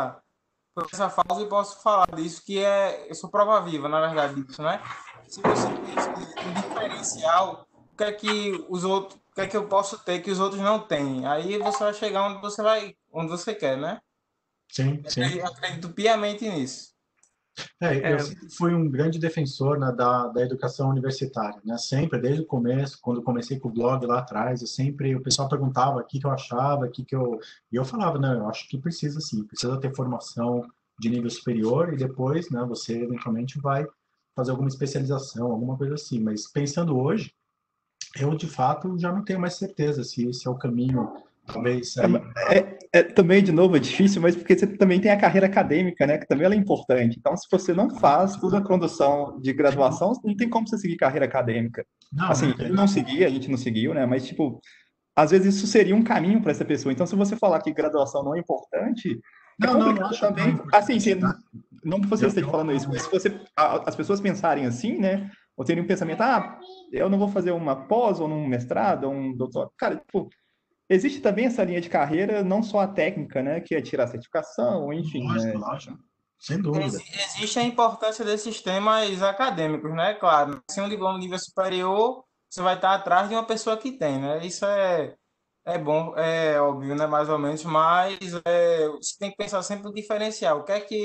Speaker 4: por essa fase e posso falar disso, que eu sou prova viva, na verdade, disso, né? Se você tem um diferencial, o que é que os outros, o que é que eu posso ter que os outros não têm? Aí você vai chegar onde você quer, né?
Speaker 1: sim, sim.
Speaker 4: Eu acredito piamente nisso.
Speaker 1: Eu
Speaker 2: É,
Speaker 1: sempre fui um grande defensor, né, da educação universitária, né? Sempre, desde o começo, quando eu comecei com o blog lá atrás, o pessoal perguntava o que que eu achava, e eu falava, não, eu acho que precisa sim, precisa ter formação de nível superior e depois, né, você eventualmente vai fazer alguma especialização, alguma coisa assim. Mas pensando hoje, eu de fato já não tenho mais certeza se esse é o caminho, talvez aí.
Speaker 3: Também, de novo, é difícil, mas porque você também tem a carreira acadêmica, né, que também ela é importante. Então, se você não faz toda a condução de graduação, não tem como você seguir carreira acadêmica.
Speaker 1: Não, não
Speaker 3: Assim,
Speaker 1: tem.
Speaker 3: eu não segui, a gente não seguiu, né, mas, tipo, às vezes isso seria um caminho para essa pessoa. Então, se você falar que graduação não é importante, é
Speaker 1: Não, não
Speaker 3: complicado
Speaker 1: acho que não é
Speaker 3: também. Assim,
Speaker 1: importante, tá?
Speaker 3: não que você esteja falando isso, mas se você, as pessoas pensarem assim, né, ou terem um pensamento, eu não vou fazer uma pós, ou um mestrado, ou um doutorado. Cara, tipo, existe também essa linha de carreira, não só a técnica, né, que é tirar certificação, enfim,
Speaker 1: Lógico,
Speaker 3: né.
Speaker 1: lógico, sem dúvida.
Speaker 4: Existe a importância desses temas acadêmicos, né? Claro, se um diploma de nível superior, você vai estar atrás de uma pessoa que tem, né? Isso é bom, é óbvio, né? Mais ou menos, mas você tem que pensar sempre no diferencial.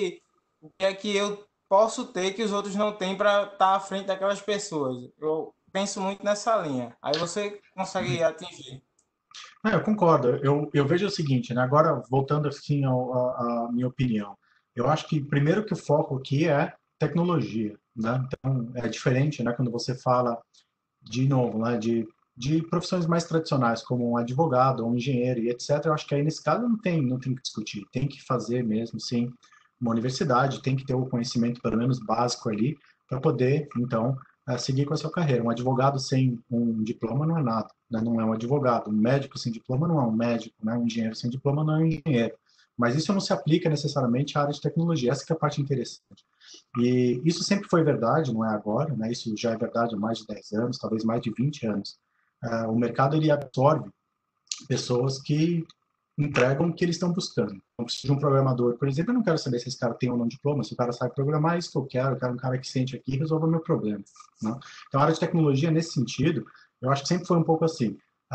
Speaker 4: O que é que eu posso ter que os outros não têm para estar à frente daquelas pessoas? Eu penso muito nessa linha. Aí você consegue atingir.
Speaker 1: Eu concordo. Eu vejo o seguinte, né? Agora, voltando assim à minha opinião, eu acho que primeiro que o foco aqui é tecnologia, né? Então, é diferente, né? Quando você fala, de novo, né? De profissões mais tradicionais, como um advogado, um engenheiro e etc. Eu acho que aí, nesse caso, não tem que discutir. Tem que fazer mesmo, sim, uma universidade, tem que ter o conhecimento, pelo menos básico ali, para poder, então, seguir com a sua carreira. Um advogado sem um diploma não é nada, né? Não é um advogado. Um médico sem diploma não é um médico, né? Um engenheiro sem diploma não é um engenheiro. Mas isso não se aplica necessariamente à área de tecnologia. Essa que é a parte interessante. E isso sempre foi verdade, não é agora, né? Isso já é verdade há mais de 10 anos, talvez mais de 20 anos. O mercado ele absorve pessoas que entregam o que eles estão buscando. Então, preciso de um programador, por exemplo, eu não quero saber se esse cara tem ou não diploma, se o cara sabe programar, é isso que eu quero um cara que sente aqui e resolva o meu problema. Né? Então, a área de tecnologia, nesse sentido, eu acho que sempre foi um pouco assim.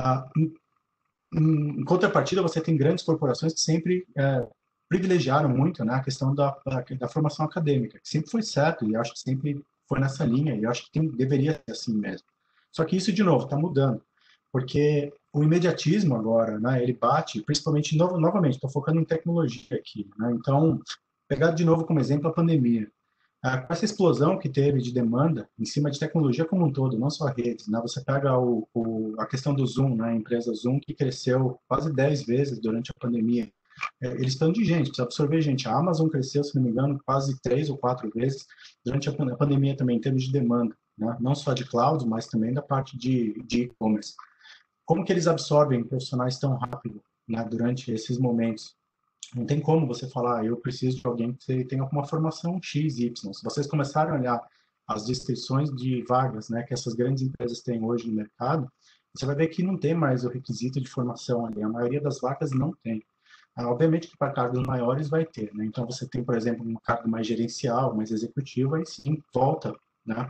Speaker 1: Em contrapartida, você tem grandes corporações que sempre privilegiaram muito, né, a questão da formação acadêmica, que sempre foi certo, e acho que sempre foi nessa linha, e acho que deveria ser assim mesmo. Só que isso, de novo, está mudando, porque o imediatismo agora, né, ele bate, principalmente, novamente, estou focando em tecnologia aqui, né, então, pegar de novo como exemplo a pandemia. Com essa explosão que teve de demanda em cima de tecnologia como um todo, não só redes, né? Você pega a questão do Zoom, né? A empresa Zoom que cresceu quase 10 vezes durante a pandemia. Eles estão de gente, precisa absorver gente. A Amazon cresceu, se não me engano, quase 3 ou 4 vezes durante a pandemia também, em termos de demanda, né? Não só de cloud, mas também da parte de e-commerce. Como que eles absorvem profissionais tão rápido né, durante esses momentos. Não tem como você falar, eu preciso de alguém que tenha uma formação X, Y. Se vocês começarem a olhar as descrições de vagas, né, que essas grandes empresas têm hoje no mercado, você vai ver que não tem mais o requisito de formação ali. A maioria das vagas não tem. Obviamente que para cargos maiores vai ter, né? Então você tem, por exemplo, um cargo mais gerencial, mais executivo, aí sim volta, né,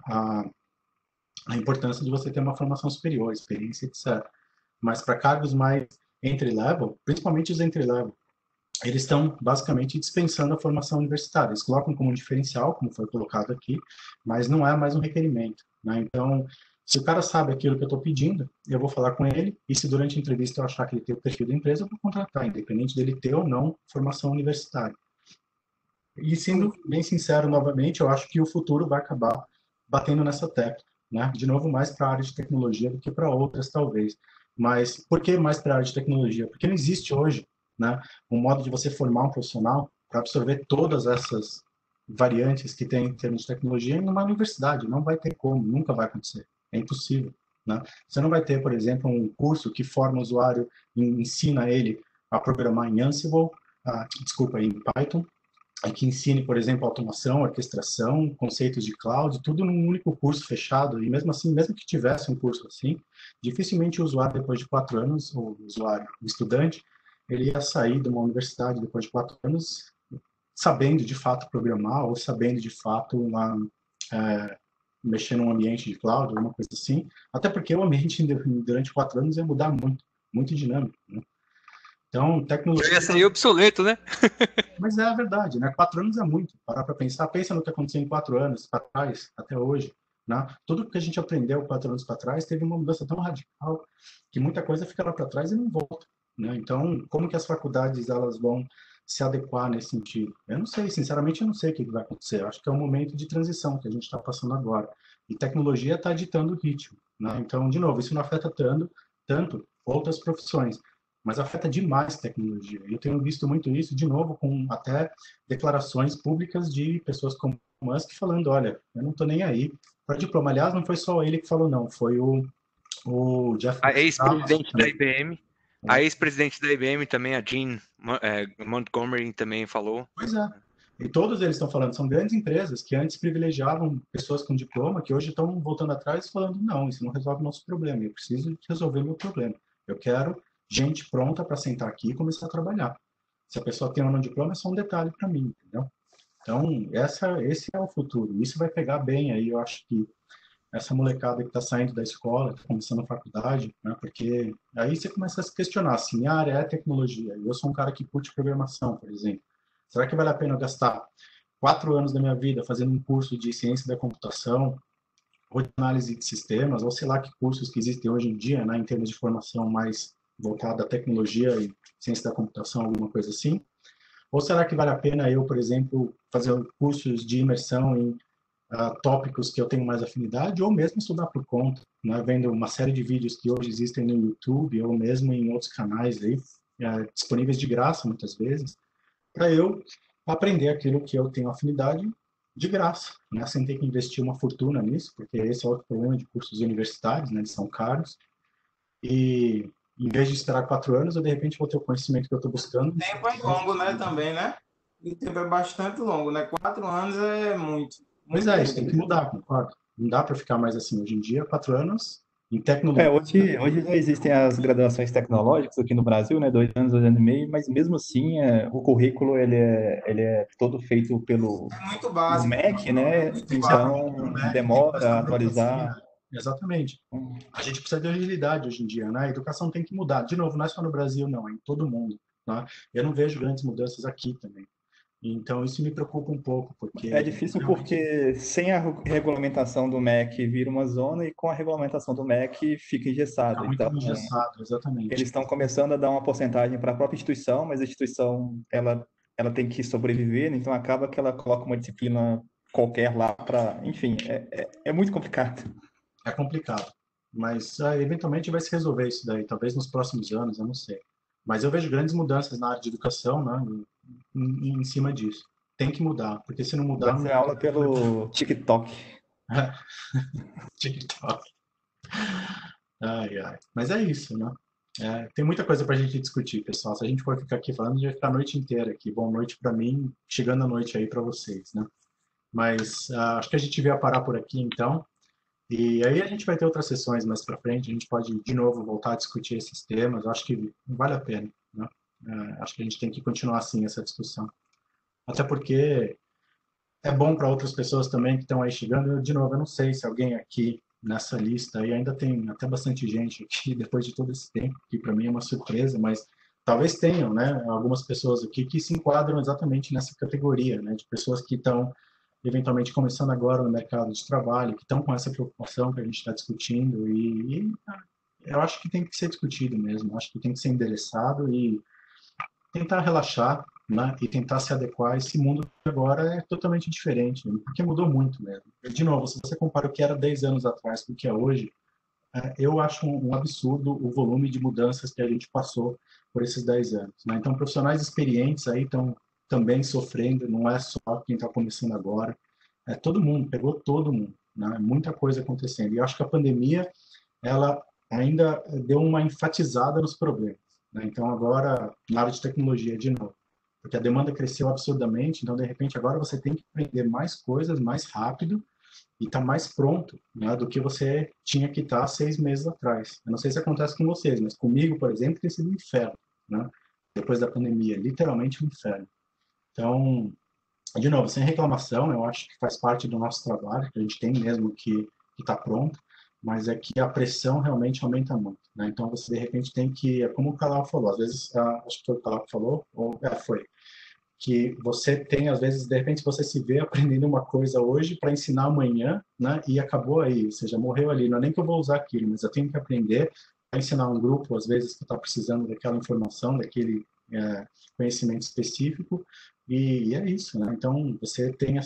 Speaker 1: a importância de você ter uma formação superior, experiência, etc. Mas para cargos mais entry-level, principalmente os entry-level, eles estão basicamente dispensando a formação universitária. Eles colocam como um diferencial, como foi colocado aqui, mas não é mais um requerimento, né? Então, se o cara sabe aquilo que eu estou pedindo, eu vou falar com ele, e se durante a entrevista eu achar que ele tem o perfil da empresa, eu vou contratar, independente dele ter ou não formação universitária. E sendo bem sincero novamente, eu acho que o futuro vai acabar batendo nessa tecla, né? De novo, mais para a área de tecnologia do que para outras, talvez. Mas por que mais para a área de tecnologia? Porque não existe hoje, né, um modo de você formar um profissional para absorver todas essas variantes que tem em termos de tecnologia em uma universidade. Não vai ter como, nunca vai acontecer. É impossível, né? Você não vai ter, por exemplo, um curso que forma o usuário e ensina ele a programar em Ansible, em Python, que ensine, por exemplo, automação, orquestração, conceitos de cloud, tudo num único curso fechado. E mesmo assim, mesmo que tivesse um curso assim, dificilmente o usuário, depois de 4 anos, o usuário, o estudante, ele ia sair de uma universidade depois de 4 anos sabendo de fato programar ou sabendo de fato mexer num ambiente de cloud, alguma coisa assim. Até porque o ambiente durante 4 anos ia mudar muito, muito dinâmico, né? Então, tecnologia...
Speaker 2: Já ia sair obsoleto, né?
Speaker 1: Mas é a verdade, né? 4 anos é muito. Parar para pensar, pensa no que aconteceu em 4 anos para trás, até hoje, né? Tudo que a gente aprendeu 4 anos para trás teve uma mudança tão radical que muita coisa fica lá para trás e não volta, né? Então, como que as faculdades elas vão se adequar nesse sentido? Eu não sei, sinceramente, eu não sei o que vai acontecer. Eu acho que é um momento de transição que a gente está passando agora. E tecnologia está ditando o ritmo, né? Então, de novo, isso não afeta tanto outras profissões, mas afeta demais tecnologia. Eu tenho visto muito isso, de novo, com até declarações públicas de pessoas como Musk falando, olha, eu não estou nem aí para diploma. Aliás, não foi só ele que falou, não, foi o Jeff
Speaker 2: A
Speaker 1: Bezos.
Speaker 2: ex-presidente da IBM, a ex-presidente da IBM também, a Jean Montgomery, também falou.
Speaker 1: Pois é. E todos eles estão falando, são grandes empresas que antes privilegiavam pessoas com diploma, que hoje estão voltando atrás falando, não, isso não resolve o nosso problema, eu preciso resolver meu problema. Eu quero gente pronta para sentar aqui e começar a trabalhar. Se a pessoa tem ou não diploma, é só um detalhe para mim, entendeu? Então, esse é o futuro. Isso vai pegar bem aí, eu acho que essa molecada que está saindo da escola, está começando a faculdade, né? Porque aí você começa a se questionar, se minha área é tecnologia, eu sou um cara que curte programação, por exemplo, será que vale a pena eu gastar 4 anos da minha vida fazendo um curso de ciência da computação, ou de análise de sistemas, ou sei lá que cursos que existem hoje em dia, né, em termos de formação mais voltada à tecnologia e ciência da computação, alguma coisa assim? Ou será que vale a pena eu, por exemplo, fazer cursos de imersão em tópicos que eu tenho mais afinidade, ou mesmo estudar por conta, né, vendo uma série de vídeos que hoje existem no YouTube, ou mesmo em outros canais aí, disponíveis de graça, muitas vezes, para eu aprender aquilo que eu tenho afinidade de graça, né, sem ter que investir uma fortuna nisso, porque esse é outro problema de cursos universitários, né, eles são caros, e em vez de esperar 4 anos, eu de repente vou ter o conhecimento que eu estou buscando.
Speaker 4: O tempo é longo, né, também, né? O tempo é bastante longo, né? 4 anos é muito.
Speaker 1: Pois é, isso tem que mudar, concordo. Não dá para ficar mais assim. Hoje em dia, 4 anos em tecnologia.
Speaker 3: Hoje já existem as graduações tecnológicas aqui no Brasil, né? 2 anos, 2 anos e meio, mas mesmo assim, o currículo ele é todo feito pelo
Speaker 4: muito básico,
Speaker 3: MEC, né? Então demora a atualizar.
Speaker 1: Exatamente. A gente precisa de agilidade hoje em dia, né? A educação tem que mudar. De novo, não é só no Brasil, não, é em todo mundo. Tá? Eu não vejo grandes mudanças aqui também. Então, isso me preocupa um pouco, porque...
Speaker 3: É difícil porque sem a regulamentação do MEC vira uma zona e com a regulamentação do MEC fica engessado.
Speaker 1: Muito
Speaker 3: Então,
Speaker 1: engessado, exatamente.
Speaker 3: eles estão começando a dar uma porcentagem para a própria instituição, mas a instituição ela tem que sobreviver, né? Então acaba que ela coloca uma disciplina qualquer lá para... Enfim, é muito complicado.
Speaker 1: É complicado, mas eventualmente vai se resolver isso daí, talvez nos próximos anos, eu não sei. Mas eu vejo grandes mudanças na área de educação, né, em cima disso. Tem que mudar, porque se não mudar...
Speaker 3: Vai ser aula pelo TikTok.
Speaker 1: TikTok. Ai, ai. Mas é isso, né? Tem muita coisa para a gente discutir, pessoal. Se a gente for ficar aqui falando, a gente vai ficar a noite inteira aqui. Boa noite para mim, chegando a noite aí para vocês, né? Mas acho que a gente devia parar por aqui, então. E aí a gente vai ter outras sessões mais para frente. A gente pode, de novo, voltar a discutir esses temas. Eu acho que vale a pena, né? Acho que a gente tem que continuar assim essa discussão. Até porque é bom para outras pessoas também que estão aí chegando. De novo, eu não sei se alguém aqui nessa lista, e ainda tem até bastante gente aqui depois de todo esse tempo, que para mim é uma surpresa, mas talvez tenham, né, algumas pessoas aqui que se enquadram exatamente nessa categoria, né, de pessoas que estão eventualmente começando agora no mercado de trabalho, que estão com essa preocupação que a gente está discutindo, e eu acho que tem que ser discutido mesmo, acho que tem que ser endereçado e tentar relaxar, né, e tentar se adequar a esse mundo que agora é totalmente diferente, né, porque mudou muito mesmo. De novo, se você compara o que era 10 anos atrás com o que é hoje, eu acho um absurdo o volume de mudanças que a gente passou por esses 10 anos. Né? Então, profissionais experientes aí estão também sofrendo, não é só quem está começando agora, todo mundo, pegou todo mundo, né? Muita coisa acontecendo. E eu acho que a pandemia, ela ainda deu uma enfatizada nos problemas. Né? Então, agora, na área de tecnologia, de novo, porque a demanda cresceu absurdamente, então, de repente, agora você tem que aprender mais coisas mais rápido e está mais pronto, né, do que você tinha que estar 6 meses atrás. Eu não sei se acontece com vocês, mas comigo, por exemplo, tem sido um inferno, né? Depois da pandemia, literalmente um inferno. Então, de novo, sem reclamação, eu acho que faz parte do nosso trabalho, que a gente tem mesmo que estar pronto, mas é que a pressão realmente aumenta muito, né? Então, você, de repente, tem que, como o Calal falou, às vezes, acho que foi o Calal que falou, ou foi, que você tem, às vezes, de repente, você se vê aprendendo uma coisa hoje para ensinar amanhã, né? E acabou aí, ou seja, morreu ali. Não é nem que eu vou usar aquilo, mas eu tenho que aprender a ensinar um grupo, às vezes, que está precisando daquela informação, daquele conhecimento específico, e é isso, né? Então, você tem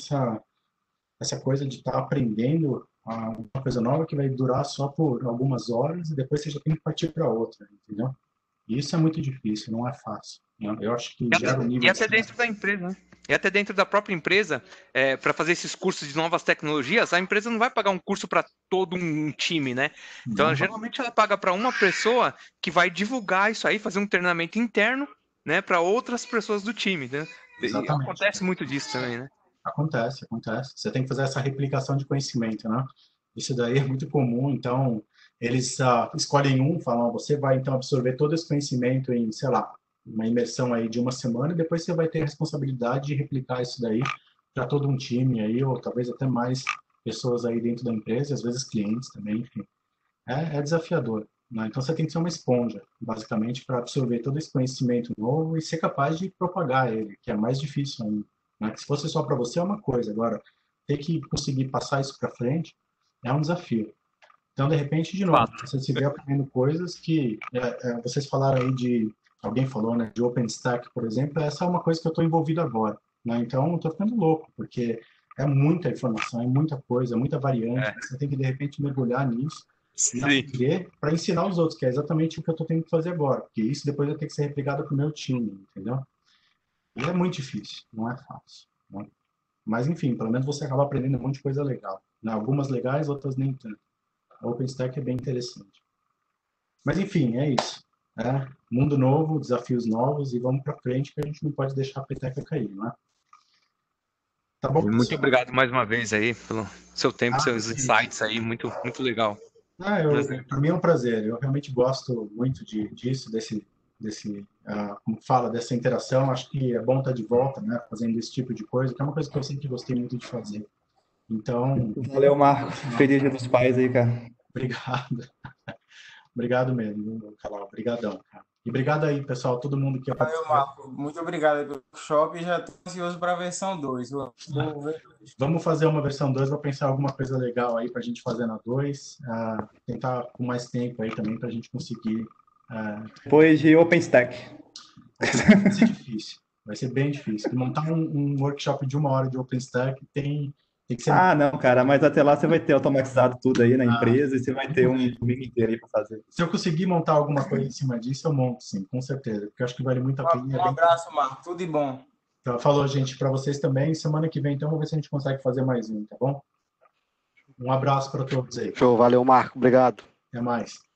Speaker 1: essa coisa de estar aprendendo uma coisa nova que vai durar só por algumas horas e depois você já tem que partir para outra, entendeu? E isso é muito difícil, não é fácil. Né? Eu acho que gera um nível
Speaker 2: E até dentro da empresa, né? E até dentro da própria empresa, para fazer esses cursos de novas tecnologias, a empresa não vai pagar um curso para todo um time, né? Então, geralmente, ela paga para uma pessoa que vai divulgar isso aí, fazer um treinamento interno, né, para outras pessoas do time, né? E acontece muito disso também, né?
Speaker 1: Acontece. Você tem que fazer essa replicação de conhecimento, né? Isso daí é muito comum, então eles escolhem falam, você vai então absorver todo esse conhecimento em, sei lá, uma imersão aí de uma semana e depois você vai ter a responsabilidade de replicar isso daí para todo um time aí, ou talvez até mais pessoas aí dentro da empresa, às vezes clientes também, enfim. É desafiador, né? Então você tem que ser uma esponja, basicamente, para absorver todo esse conhecimento novo e ser capaz de propagar ele, que é mais difícil ainda. Né? Que se fosse só para você é uma coisa, agora ter que conseguir passar isso para frente é um desafio. Então, de repente, de novo, você se vê aprendendo coisas que vocês falaram aí alguém falou, né, de OpenStack, por exemplo, essa é uma coisa que eu estou envolvido agora. Né? Então, eu estou ficando louco, porque é muita informação, é muita coisa, é muita variante, você tem que, de repente, mergulhar nisso e aprender para ensinar os outros, que é exatamente o que eu estou tendo que fazer agora, porque isso depois vai ter que ser replicado para o meu time, entendeu? E é muito difícil, não é fácil. Né? Mas, enfim, pelo menos você acaba aprendendo um monte de coisa legal. Né? Algumas legais, outras nem tanto. A OpenStack é bem interessante. Mas, enfim, é isso. Mundo novo, desafios novos e vamos para frente, que a gente não pode deixar a peteca cair, não é?
Speaker 2: Tá bom, muito obrigado mais uma vez aí pelo seu tempo, seus insights aí, muito, muito legal.
Speaker 1: Para mim é um prazer. Eu realmente gosto muito disso, como fala, dessa interação. Acho que é bom estar de volta, né, fazendo esse tipo de coisa, que é uma coisa que eu sempre gostei muito de fazer. Então...
Speaker 3: Valeu, Marco. Feliz Dia dos Pais aí, cara.
Speaker 1: Obrigado. Obrigado mesmo, Calal. Obrigadão, cara. E obrigado aí, pessoal, todo mundo que
Speaker 4: participou. Marco, muito obrigado pelo workshop e já estou ansioso para a versão 2.
Speaker 1: Vamos fazer uma versão 2, vou pensar alguma coisa legal aí para a gente fazer na 2. Tentar com mais tempo aí também para a gente conseguir...
Speaker 3: Depois de OpenStack.
Speaker 1: Vai ser difícil. Vai ser bem difícil. Montar um workshop de 1 hora de OpenStack tem que ser...
Speaker 3: não, cara, mas até lá você vai ter automatizado tudo aí na empresa e você vai ter um domingo inteiro aí para fazer.
Speaker 1: Se eu conseguir montar alguma coisa em cima disso, eu monto, sim, com certeza, porque eu acho que vale muito a pena.
Speaker 4: Um abraço, Marco, tudo de bom.
Speaker 1: Então, falou, gente, para vocês também. Semana que vem, então, vamos ver se a gente consegue fazer mais um, tá bom? Um abraço para todos aí.
Speaker 5: Show, valeu, Marco, obrigado.
Speaker 1: Até mais.